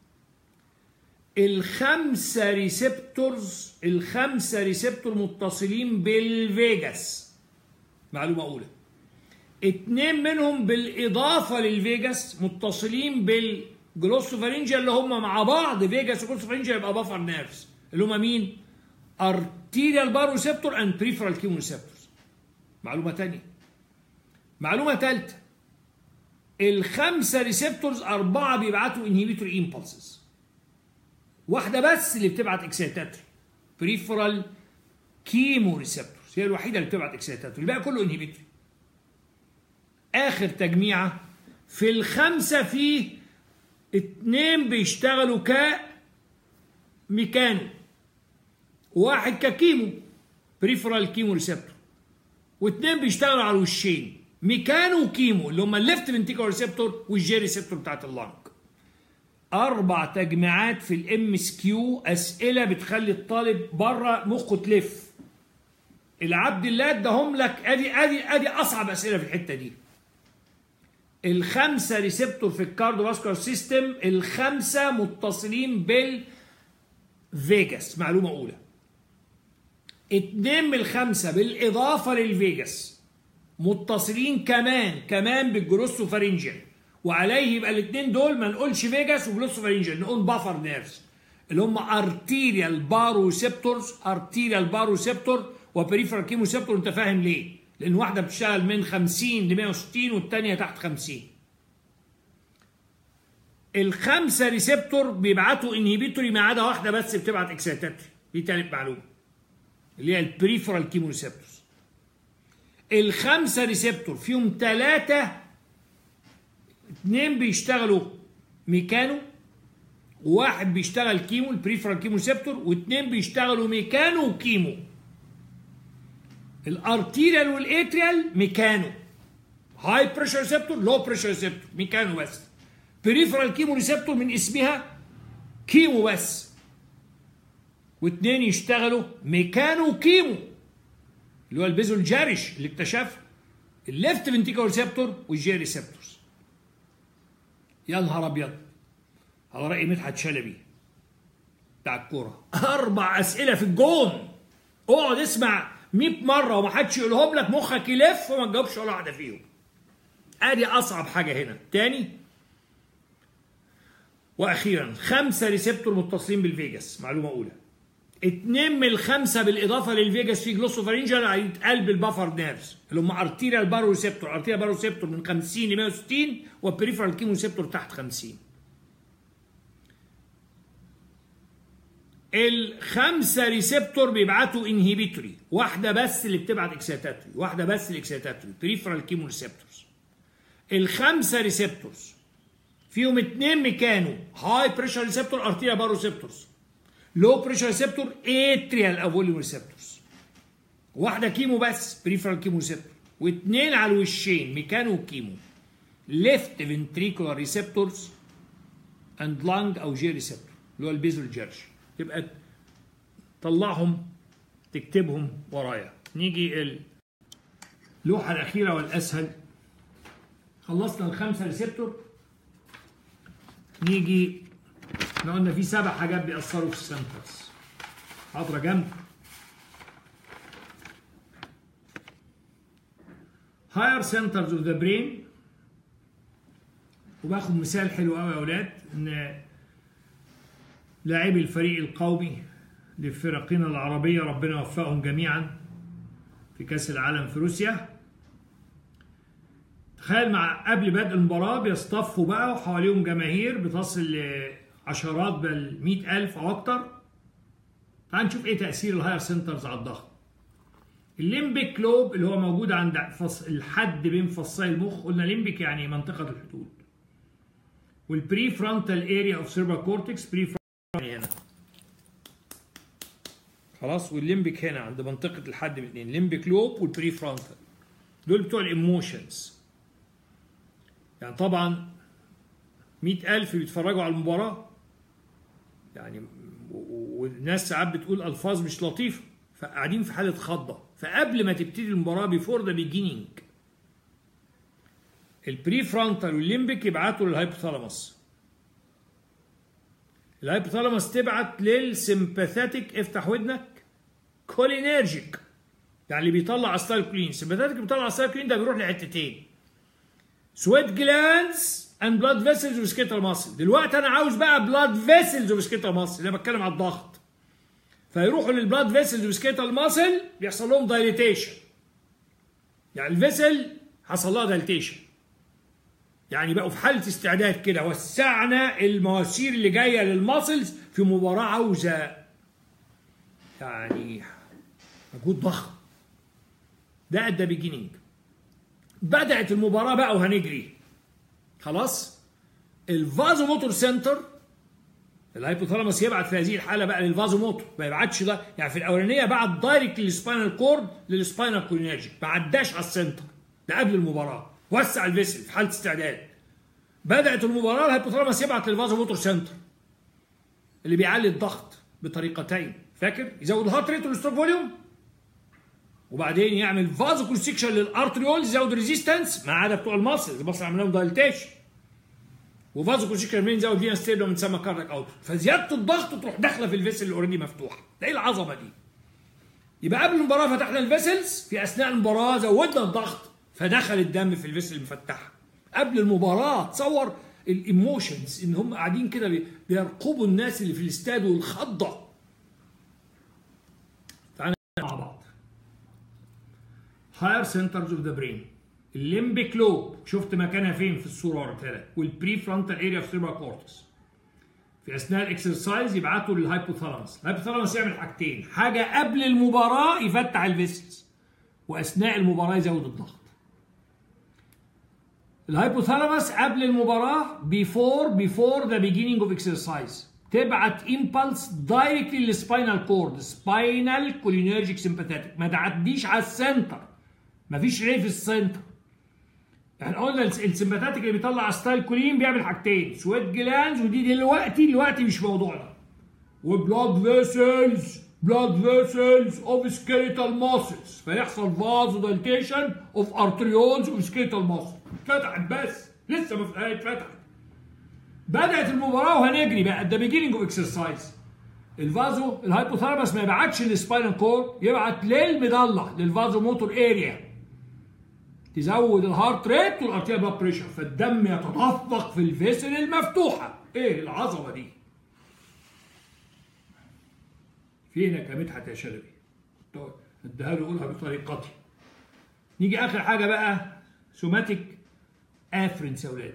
الخمسه ريسبتور متصلين بالفيجاس، معلومه اولى. 2 منهم بالاضافه للفيجاس متصلين بالجلوسوفارينجيا اللي هم مع بعض، فيجاس وجلوسوفارينجيا يبقى بافر نيرفز اللي هم مين؟ ارتيريال بارو ريسبتور اند بريفرال كيمو ريسبتورز. معلومه ثانيه. معلومه ثالثه، ال5 ريسبتورز 4 بيبعتوا انهبيتوري امبلسز، واحده بس اللي بتبعت اكسيتاتوري بريفرال كيمو ريسبتورز، هي الوحيده اللي بتبعت اكسيتاتوري، الباقي كله انهبيتوري. اخر تجميعه في ال5 فيه 2 بيشتغلوا كميكانو، واحد ككيمو بريفرال كيمو ريسبتور، و2 بيشتغلوا على الوشين ميكانو وكيمو اللي هم الليفت فنتيكولار ريسبتور والجي ريسبتور بتاعت اللنج. 4 تجميعات في الام اس كيو، اسئله بتخلي الطالب بره مخه تلف. العبد الله اداهم لك. ادي اصعب اسئله في الحته دي. الخمسه ريسبتور في الكارديوفاسكولار سيستم، الخمسه متصلين بالفيجاس، معلومه اولى. 2 من الخمسه بالاضافه للفيجاس متصلين كمان بالجلوسوفارينجيال، وعليه يبقى الاثنين دول ما نقولش فيجاس وجلوسوفارينجيال، نقول بافر نيرفز اللي هم ارتيريال باروسيبتورز، ارتيريال باروسيبتور وبريفرال كيموسيبتور. انت فاهم ليه؟ لان واحده بتشتغل من 50 ل 160 والثانيه تحت 50. الخمسه ريسبتور بيبعتوا انهبيتوري ما عدا واحده بس بتبعت اكسيتاتوري، دي ثالث معلومه اللي هي البريفرال كيموسيبتورز. الخمسه ريسبتور فيهم 3، 2 بيشتغلوا ميكانو وواحد بيشتغل كيمو البريفرال كيموسيبتور، واثنين بيشتغلوا ميكانو وكيمو. الارتيريال والاتريال ميكانو، هاي بريشر ريسبتور لو بريشر ريسبتور ميكانو بس. بريفرال كيمو ريسبتور من اسمها كيمو بس، واثنين يشتغلوا ميكانو وكيمو اللي هو البيزول جارش اللي اكتشفه الليفت فنتيكول ريسبتور والجي ريسبتورز. يا نهار ابيض على رأي مدحت شلبي بتاع الكوره، 4 اسئله في الجون، اقعد اسمع 100 مره وما حدش يقولهم لك مخك يلف وما تجاوبش ولا واحده فيهم. ادي اصعب حاجه هنا. تاني واخيرا، 5 ريسبتور متصلين بالفيجاس، معلومه اولى. 2 من الخمسه بالاضافه للفيجاس في جلوسوفارينجيال هيتقال بالبافر نيرفز اللي هم ارتيريال بارو ريسبتور، ارتيريال بارو ريسبتور من 50 ل 160 والبريفرال كيمو ريسبتور تحت 50. الخمسه ريسبتور بيبعتوا انهبيتوري، واحده بس اللي بتبعت اكسيتاتوري، واحده بس الاكسيتاتوري بريفرال كيمو ريسبتورز. الخمسه ريسبتورز فيهم 2 ميكانو، هاي بريشر ريسبتور ارتيريال بارو ريسبتورز، لو بريشر ريسبتور اتريال افوليوم ريسبتورز، واحده كيمو بس بريفرال كيمو ريسبتور، واثنين على الوشين ميكانو وكيمو، ليفت فنتريكولار ريسبتورز اند لانج او جي ريسبتور اللي هو البيزول جيرش. يبقى طلعهم تكتبهم ورايا. نيجي اللوحه الاخيره والاسهل، خلصنا الخمسه ريسبتور. نيجي احنا قلنا في 7 حاجات بيأثروا في السنترز، حاضره جنب. higher centers of the brain، وباخد مثال حلو قوي يا اولاد، ان لاعبي الفريق القومي لفرقنا العربيه ربنا يوفقهم جميعا في كاس العالم في روسيا. تخيل مع قبل بدء المباراه بيصطفوا بقى وحواليهم جماهير بتصل لعشرات بل 100,000 او اكتر. تعال نشوف ايه تاثير الهاير سنترز على الضغط. الليمبيك لوب اللي هو موجود عند الحد بين فصي المخ، قلنا ليمبيك يعني منطقه الحدود، والبري فرونتال اريا اوف سيربرال كورتكس، بري فرونتال هنا خلاص، والليمبيك هنا عند منطقه الحد بين الاثنين، ليمبيك لوب والبري فرونتال دول بتوع الايموشنز. يعني طبعا 100,000 بيتفرجوا على المباراه يعني، والناس ساعات بتقول الفاظ مش لطيفه، فقاعدين في حاله خضه. فقبل ما تبتدي المباراه بيفور ذا بيجينينج، البري فرونتال والليمبيك يبعتوا للهايبوثالاموس، الهايبوثالاموس تبعت للسمباثيتك، افتح ودنك، كولينيرجيك يعني اللي بيطلع اسيتايلكولين. سمباثيتك بيطلع اسيتايلكولين، ده بيروح لحتتين، سويت جلانز اند بلاد فيسلز وسكيتال ماسل. دلوقتي انا عاوز بقى بلاد فيسلز وسكيتال ماسل، انا بتكلم على الضغط. فيروحوا للبلاد فيسلز وسكيتال ماسل، بيحصل لهم دايليتيشن، يعني الفيسل حصل لها دايليتيشن، يعني بقوا في حاله استعداد كده، وسعنا المواسير اللي جايه للماسلز في مباراه عاوزه يعني مجهود ضخم. ده ادى بيجينينج. بدات المباراه بقى وهنجري خلاص. الفازو موتور سنتر، الهايبوثالاموس يبعت في هذه الحاله بقى للفازو موتور، ما يبعتش ده يعني في الاولانيه بعت دايركت للسباينال كورد للسباينال كولينرجيك، ما عداش على السنتر ده قبل المباراه، وسع الفيسل في حاله استعداد. بدات المباراه الهايبوثالاموس يبعت للفازو موتور سنتر اللي بيعلي الضغط بطريقتين، فاكر؟ يزود الهارت ريت والستروك فوليوم، وبعدين يعمل فازو كونستريكشن للارتريول يزود ريزيستنس ما عدا بتوع المصل، المصل عمل لهم دايلتيشن. وفازو كونستريكشن مين يزود فينا ستيرنو من سما كاردياك اوت، فزياده الضغط تروح داخله في الفيسل اللي اوريدي مفتوحه. ده ايه العظمه دي؟ يبقى قبل المباراه فتحنا الفيسلز، في اثناء المباراه زودنا الضغط فدخل الدم في الفيسل المفتحه. قبل المباراه تصور الايموشنز ان هم قاعدين كده بيرقبوا الناس اللي في الاستاد والخضه. تعالى مع بعض. هاير سنترز اوف ذا برين، الليمبيك لوب شفت مكانها فين في الصوره وريتها لك، والبري فرونتال اريا في سيربرال كورتكس. في اثناء الاكسرسايز يبعتوا للهايبوثالاموس، الهايبوثالاموس يعمل حاجتين، حاجه قبل المباراه يفتح الفيسلز، واثناء المباراه يزود الضغط. الهايبوثالاموس قبل المباراه before the beginning of exercise تبعت امبلس دايركتلي للسباينال كورد، سباينال كولينرجيك سمباثيتك، ما تعديش على السنتر، مفيش ري في السنتر. احنا قلنا السمباثيتك اللي بيطلع ستايل كولين بيعمل حاجتين، سويت جلانز، ودي دلوقتي مش موضوعنا، وبلاد فيسلز اوف سكيليتال ماسلز، فيحصل فازو دايليتيشن اوف ارتريولز اوف سكيليتال ماسل. اتفتحت بس لسه ما اتفتحت. بدأت المباراة وهنجري بقى ده بيجيننج اوف اكسرسايز. الهايبوثالاموس ما يبعتش للسباينال كورد، يبعت للمضلة للفازو موتور اريا، تزود الهارت ريت والارتيريال بلاد بريشر، فالدم يتدفق في الفيسل المفتوحة. ايه العظمة دي؟ فينك يا مدحت يا شلبي؟ اديها له قولها بطريقتي. نيجي اخر حاجة بقى، سوماتيك افرنس يا ولاد.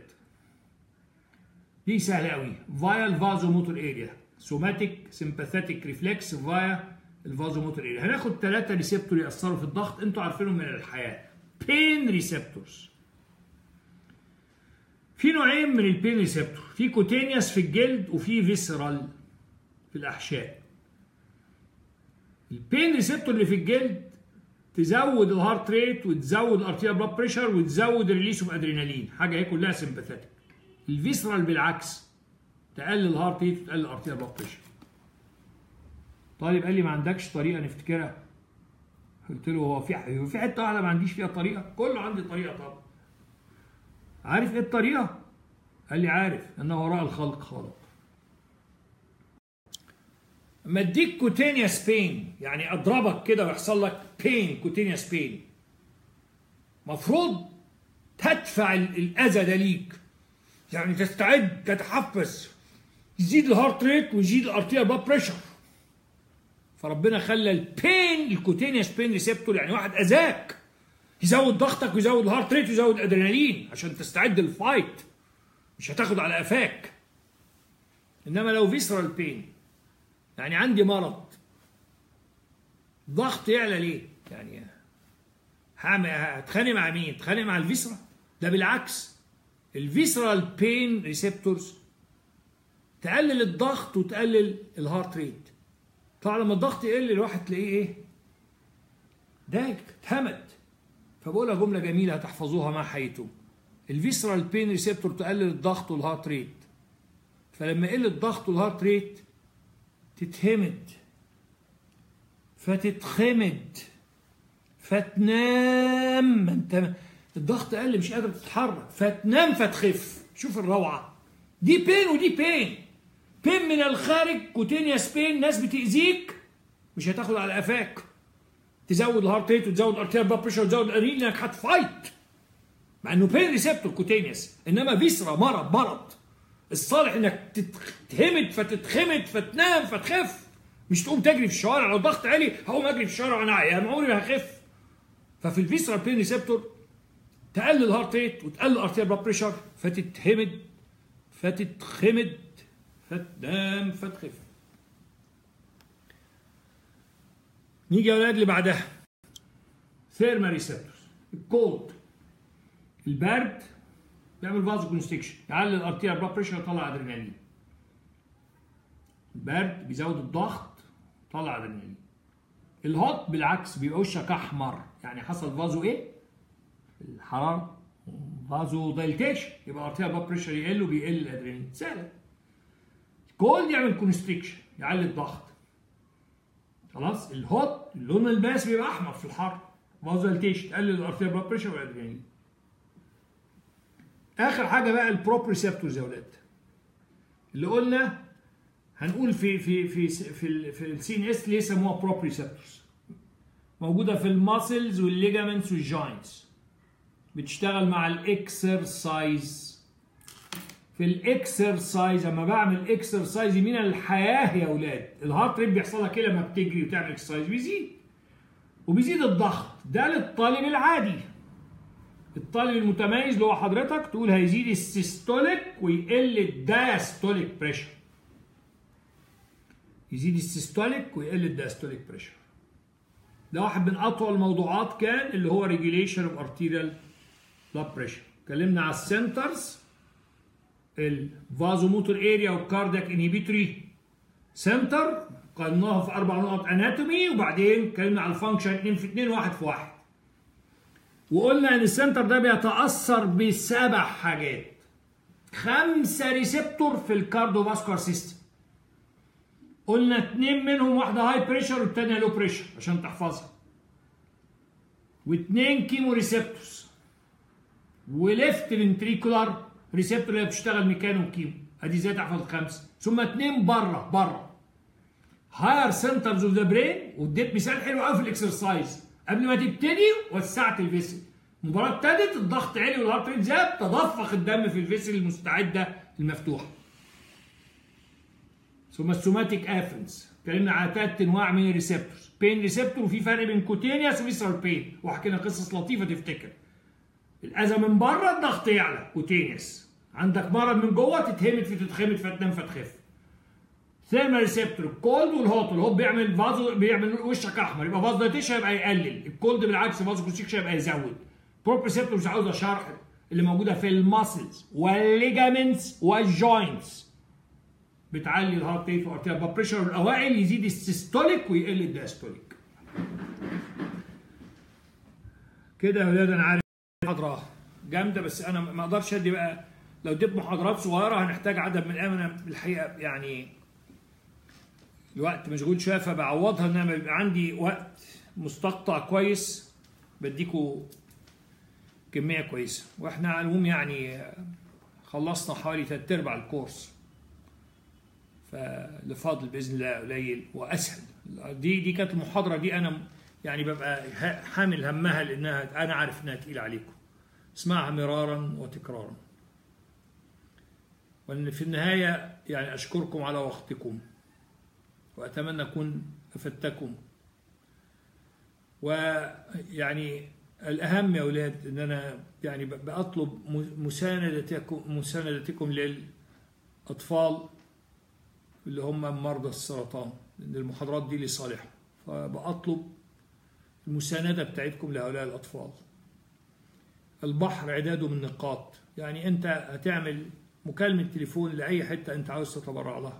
دي سهله قوي، فايا الفازو موتور اريا، سوماتيك سمباثيتك ريفلكس فايا الفازو موتور اريا. هناخد 3 ريسبتور ياثروا في الضغط انتوا عارفينهم من الحياه. بين ريسبتورز، في نوعين من البين ريسبتور، في كوتينيوس في الجلد وفي فيسرال في الاحشاء. البين ريسبتور اللي في الجلد تزود الهارت ريت وتزود الارتيريال بلاد بريشر وتزود الريليس اوف ادرينالين، حاجه هي كلها سمباثيتك. الفيسرال بالعكس، تقلل الهارت ريت وتقلل الارتيريال بلاد بريشر. طالب قال لي ما عندكش طريقه نفتكرها؟ قلت له هو في حته واحده ما عنديش فيها طريقه؟ كله عندي طريقه طبعا. عارف ايه الطريقه؟ قال لي عارف، انه وراء الخلق خالق. اما اديك كوتينيوس بين، يعني اضربك كده ويحصل لك بين، كوتينيوس بين، مفروض تدفع الاذى ده ليك، يعني تستعد، تتحفز، يزيد الهارت ريت ويزيد الارتيريال بلاد بريشر. فربنا خلى البين، الكوتينيوس بين ريسبتور، يعني واحد اذاك يزود ضغطك ويزود الهارت ريت ويزود ادرينالين عشان تستعد للفايت، مش هتاخد على قفاك. انما لو فيسرال بين، يعني عندي مرض، ضغط يعلى ليه؟ يعني هتخانق مع مين؟ تخانق مع الفيسرا؟ ده بالعكس، الفيسرال بين ريسبتورز تقلل الضغط وتقلل الهارت ريت. طبعا لما الضغط يقل الواحد تلاقيه ايه؟ دايك، اتهمد. فبقولها جمله جميله هتحفظوها مع حياتكم. الفيسرال بين ريسبتور تقلل الضغط والهارت ريت، فلما يقل الضغط والهارت ريت تتهمد، فتتخمد، فتنام. ما انت الضغط قل مش قادر تتحرك، فتنام فتخف. شوف الروعه دي، بين ودي بين. بين من الخارج، كوتينيوس بين، ناس بتاذيك مش هتاخد على قفاك، تزود الهارت ريت وتزود الارتيريال بلاد بريشر وتزود الادرينالين لانك هتفايت، مع انه بين ريسبتور كوتينيوس. انما فيسرا مرض، الصالح انك تتهمد فتتخمد فتنام فتخف، مش تقوم تجري في الشوارع. لو ضغط عالي هقوم اجري في الشارع وانا عيان، عمري ما هخف. ففي الفيسرال بين ريسبتور تقلل الهارت ريت وتقلل الارتيريال بلاد بريشر، فتتهمد فتتخمد فتنام فتخف. نيجي يا اولاد اللي بعدها، ثيرمال ريسبتورز. الكولد، البرد بيعمل فازو كونستكشن، يعلي الارتيريال بلاد بريشر ويطلع ادرينالين. البرد بيزود الضغط، طلع ادرينالين. الهوت بالعكس، بيبقى وشك احمر، يعني حصل فازو ايه؟ الحراره، فازو دايلتيشن، يبقى الارتيريال بلاد بريشر يقل وبيقل الادرينالين. سهله. كولد يعمل كونستكشن، يعلي الضغط. خلاص. الهوت اللون الباس بيبقى احمر في الحر، فازولتيشن تقلل الارتيريال بلاد بريشر والادرينالين. اخر حاجه بقى البروبريسبتورز يا اولاد، اللي قلنا هنقول في السي ان اس ليه سموها بروبريسبتورز. موجوده في الماسلز والليجامنتس والجوينتس، بتشتغل مع الاكسرسايز. في الاكسرسايز اما بعمل اكسرسايز من الحياه يا اولاد، الهارت ريت بيحصل لك ايه لما بتجري وتعمل اكسرسايز؟ بيزيد، وبيزيد الضغط. ده للطالب العادي. الطالب المتميز اللي هو حضرتك تقول هيزيد السيستوليك ويقل الدايستوليك بريشر. يزيد السيستوليك ويقل الدايستوليك بريشر. ده واحد من اطول الموضوعات كان اللي هو ريجيليشن اوف ارتيريال بلاد بريشر. اتكلمنا على السنترز، الفازوموتور اريا والكاردياك انهبيتوري سنتر، قلناها في 4 نقط اناتومي، وبعدين اتكلمنا على الفانكشن 2 في 2 1 في 1. وقلنا ان السنتر ده بيتاثر ب7 حاجات. 5 ريسبتور في الكارديوفاسكولار سيستم. قلنا 2 منهم، واحده هاي بريشر والثانيه لو بريشر عشان تحفظها. و2 كيمو ريسبتورز. وليفت فنتريكولار ريسبتور اللي بتشتغل ميكانو وكيمو. ادي ازاي تحفظ ال5. ثم 2 بره هاير سنترز اوف ذا برين. واديت مثال حلو قوي في الاكسرسايز. قبل ما تبتدي وسعت الفيسل. المباراه ابتدت، الضغط عالي والهارت ريت زاد، تدفق الدم في الفيسل المستعده المفتوحه. ثم السوماتيك افرنس، اتكلمنا على 3 انواع من الريسبتورز. بين ريسبتور، وفي فرق بين كوتينيوس وفيسرال بين، وحكينا قصص لطيفه تفتكر. الاذى من بره الضغط يعلى كوتينيوس، عندك مرض من جوه تتهمت فتنام فتخف. ثيرمال ريسبتور، الكولد والهوت. الهوت بيعمل وشك احمر، يبقى فاز دايتيشن يبقى يقلل. الكولد بالعكس فاز كونستريكشن يبقى يزود. بروبريسبتور مش عاوزه شرح، اللي موجوده في الماسلز والليجامنتس والجوينتس، بتعلي الهارت ريت والارتيريال بلاد بريشر. والاوائل يزيد السيستوليك ويقل الدايستوليك. كده يا ولاد انا عارف محاضره جامده، بس انا ما اقدرش ادي بقى. لو اديت محاضرات صغيره هنحتاج عدد من الايام. انا الحقيقه يعني الوقت مشغول شويه، فبعوضها ان انا يبقى عندي وقت مستقطع كويس بديكوا كميه كويسه. واحنا على العموم يعني خلصنا حوالي 3/4 الكورس، فالفاضل باذن الله قليل واسهل. دي كانت المحاضره دي انا يعني ببقى حامل همها، لانها انا عارف انها تقيله عليكم. اسمعها مرارا وتكرارا. وان في النهايه يعني اشكركم على وقتكم، واتمنى اكون افدتكم. ويعني الاهم يا اولاد ان انا يعني بطلب مساندتكم للاطفال اللي هم مرضى السرطان، لان المحاضرات دي لصالحهم. فبطلب المساندة بتاعتكم لهؤلاء الأطفال. البحر عداده من نقاط، يعني أنت هتعمل مكالمة تليفون لأي حتة أنت عاوز تتبرع لها.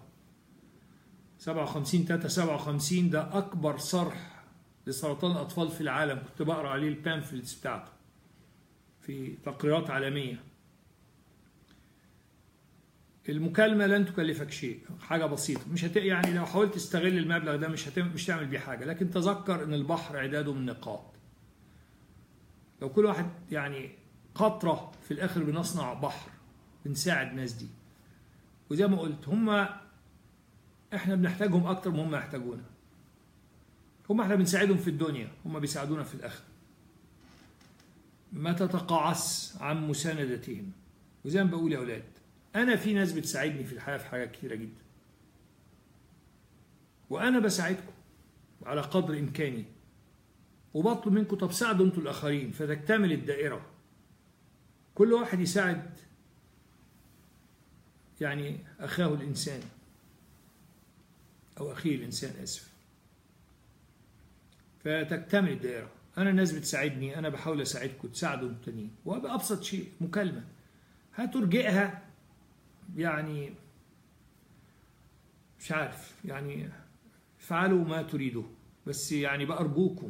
57 ده أكبر صرح لسرطان الأطفال في العالم، كنت بقرأ عليه البامفلتس بتاعته في تقريرات عالمية. المكالمة لن تكلفك شيء، حاجة بسيطة، مش يعني لو حاولت تستغل المبلغ ده مش تعمل بيه حاجة، لكن تذكر ان البحر عداده من نقاط. لو كل واحد يعني قطرة في الاخر بنصنع بحر، بنساعد الناس دي. وزي ما قلت احنا بنحتاجهم اكتر ما هم يحتاجونا. احنا بنساعدهم في الدنيا، هم بيساعدونا في الاخر. ما تتقاعس عن مساندتهم. وزي ما بقول يا اولاد، أنا في ناس بتساعدني في الحياة في حاجات كتيرة جدا، وأنا بساعدكم على قدر إمكاني، وبطلب منكم طب ساعدوا أنتوا الآخرين فتكتمل الدائرة. كل واحد يساعد يعني أخاه الإنسان، أو أخيه الإنسان، آسف، فتكتمل الدائرة. أنا الناس بتساعدني، أنا بحاول أساعدكم تساعدوا التانيين. وبأبسط شيء مكالمة هترجئها، يعني مش عارف، يعني فعلوا ما تريدوا، بس يعني بأرجوكم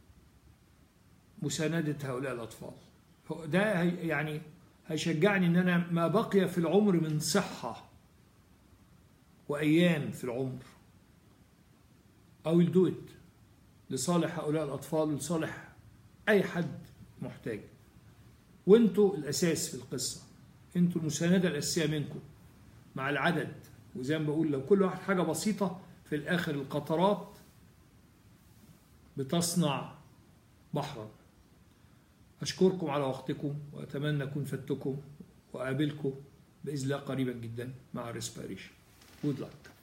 مساندة هؤلاء الأطفال. ده يعني هيشجعني ان انا ما بقي في العمر من صحة وأيام في العمر I will do it لصالح هؤلاء الأطفال ولصالح أي حد محتاج، وانتوا الأساس في القصة، انتوا المساندة الأساسية منكم مع العدد. وزي ما بقول لو كل واحد حاجة بسيطة في الآخر القطرات بتصنع بحرا. أشكركم على وقتكم وأتمنى أكون فدتكم وأقابلكم بإذن الله قريبا جدا مع الريسبيريشن. Good luck.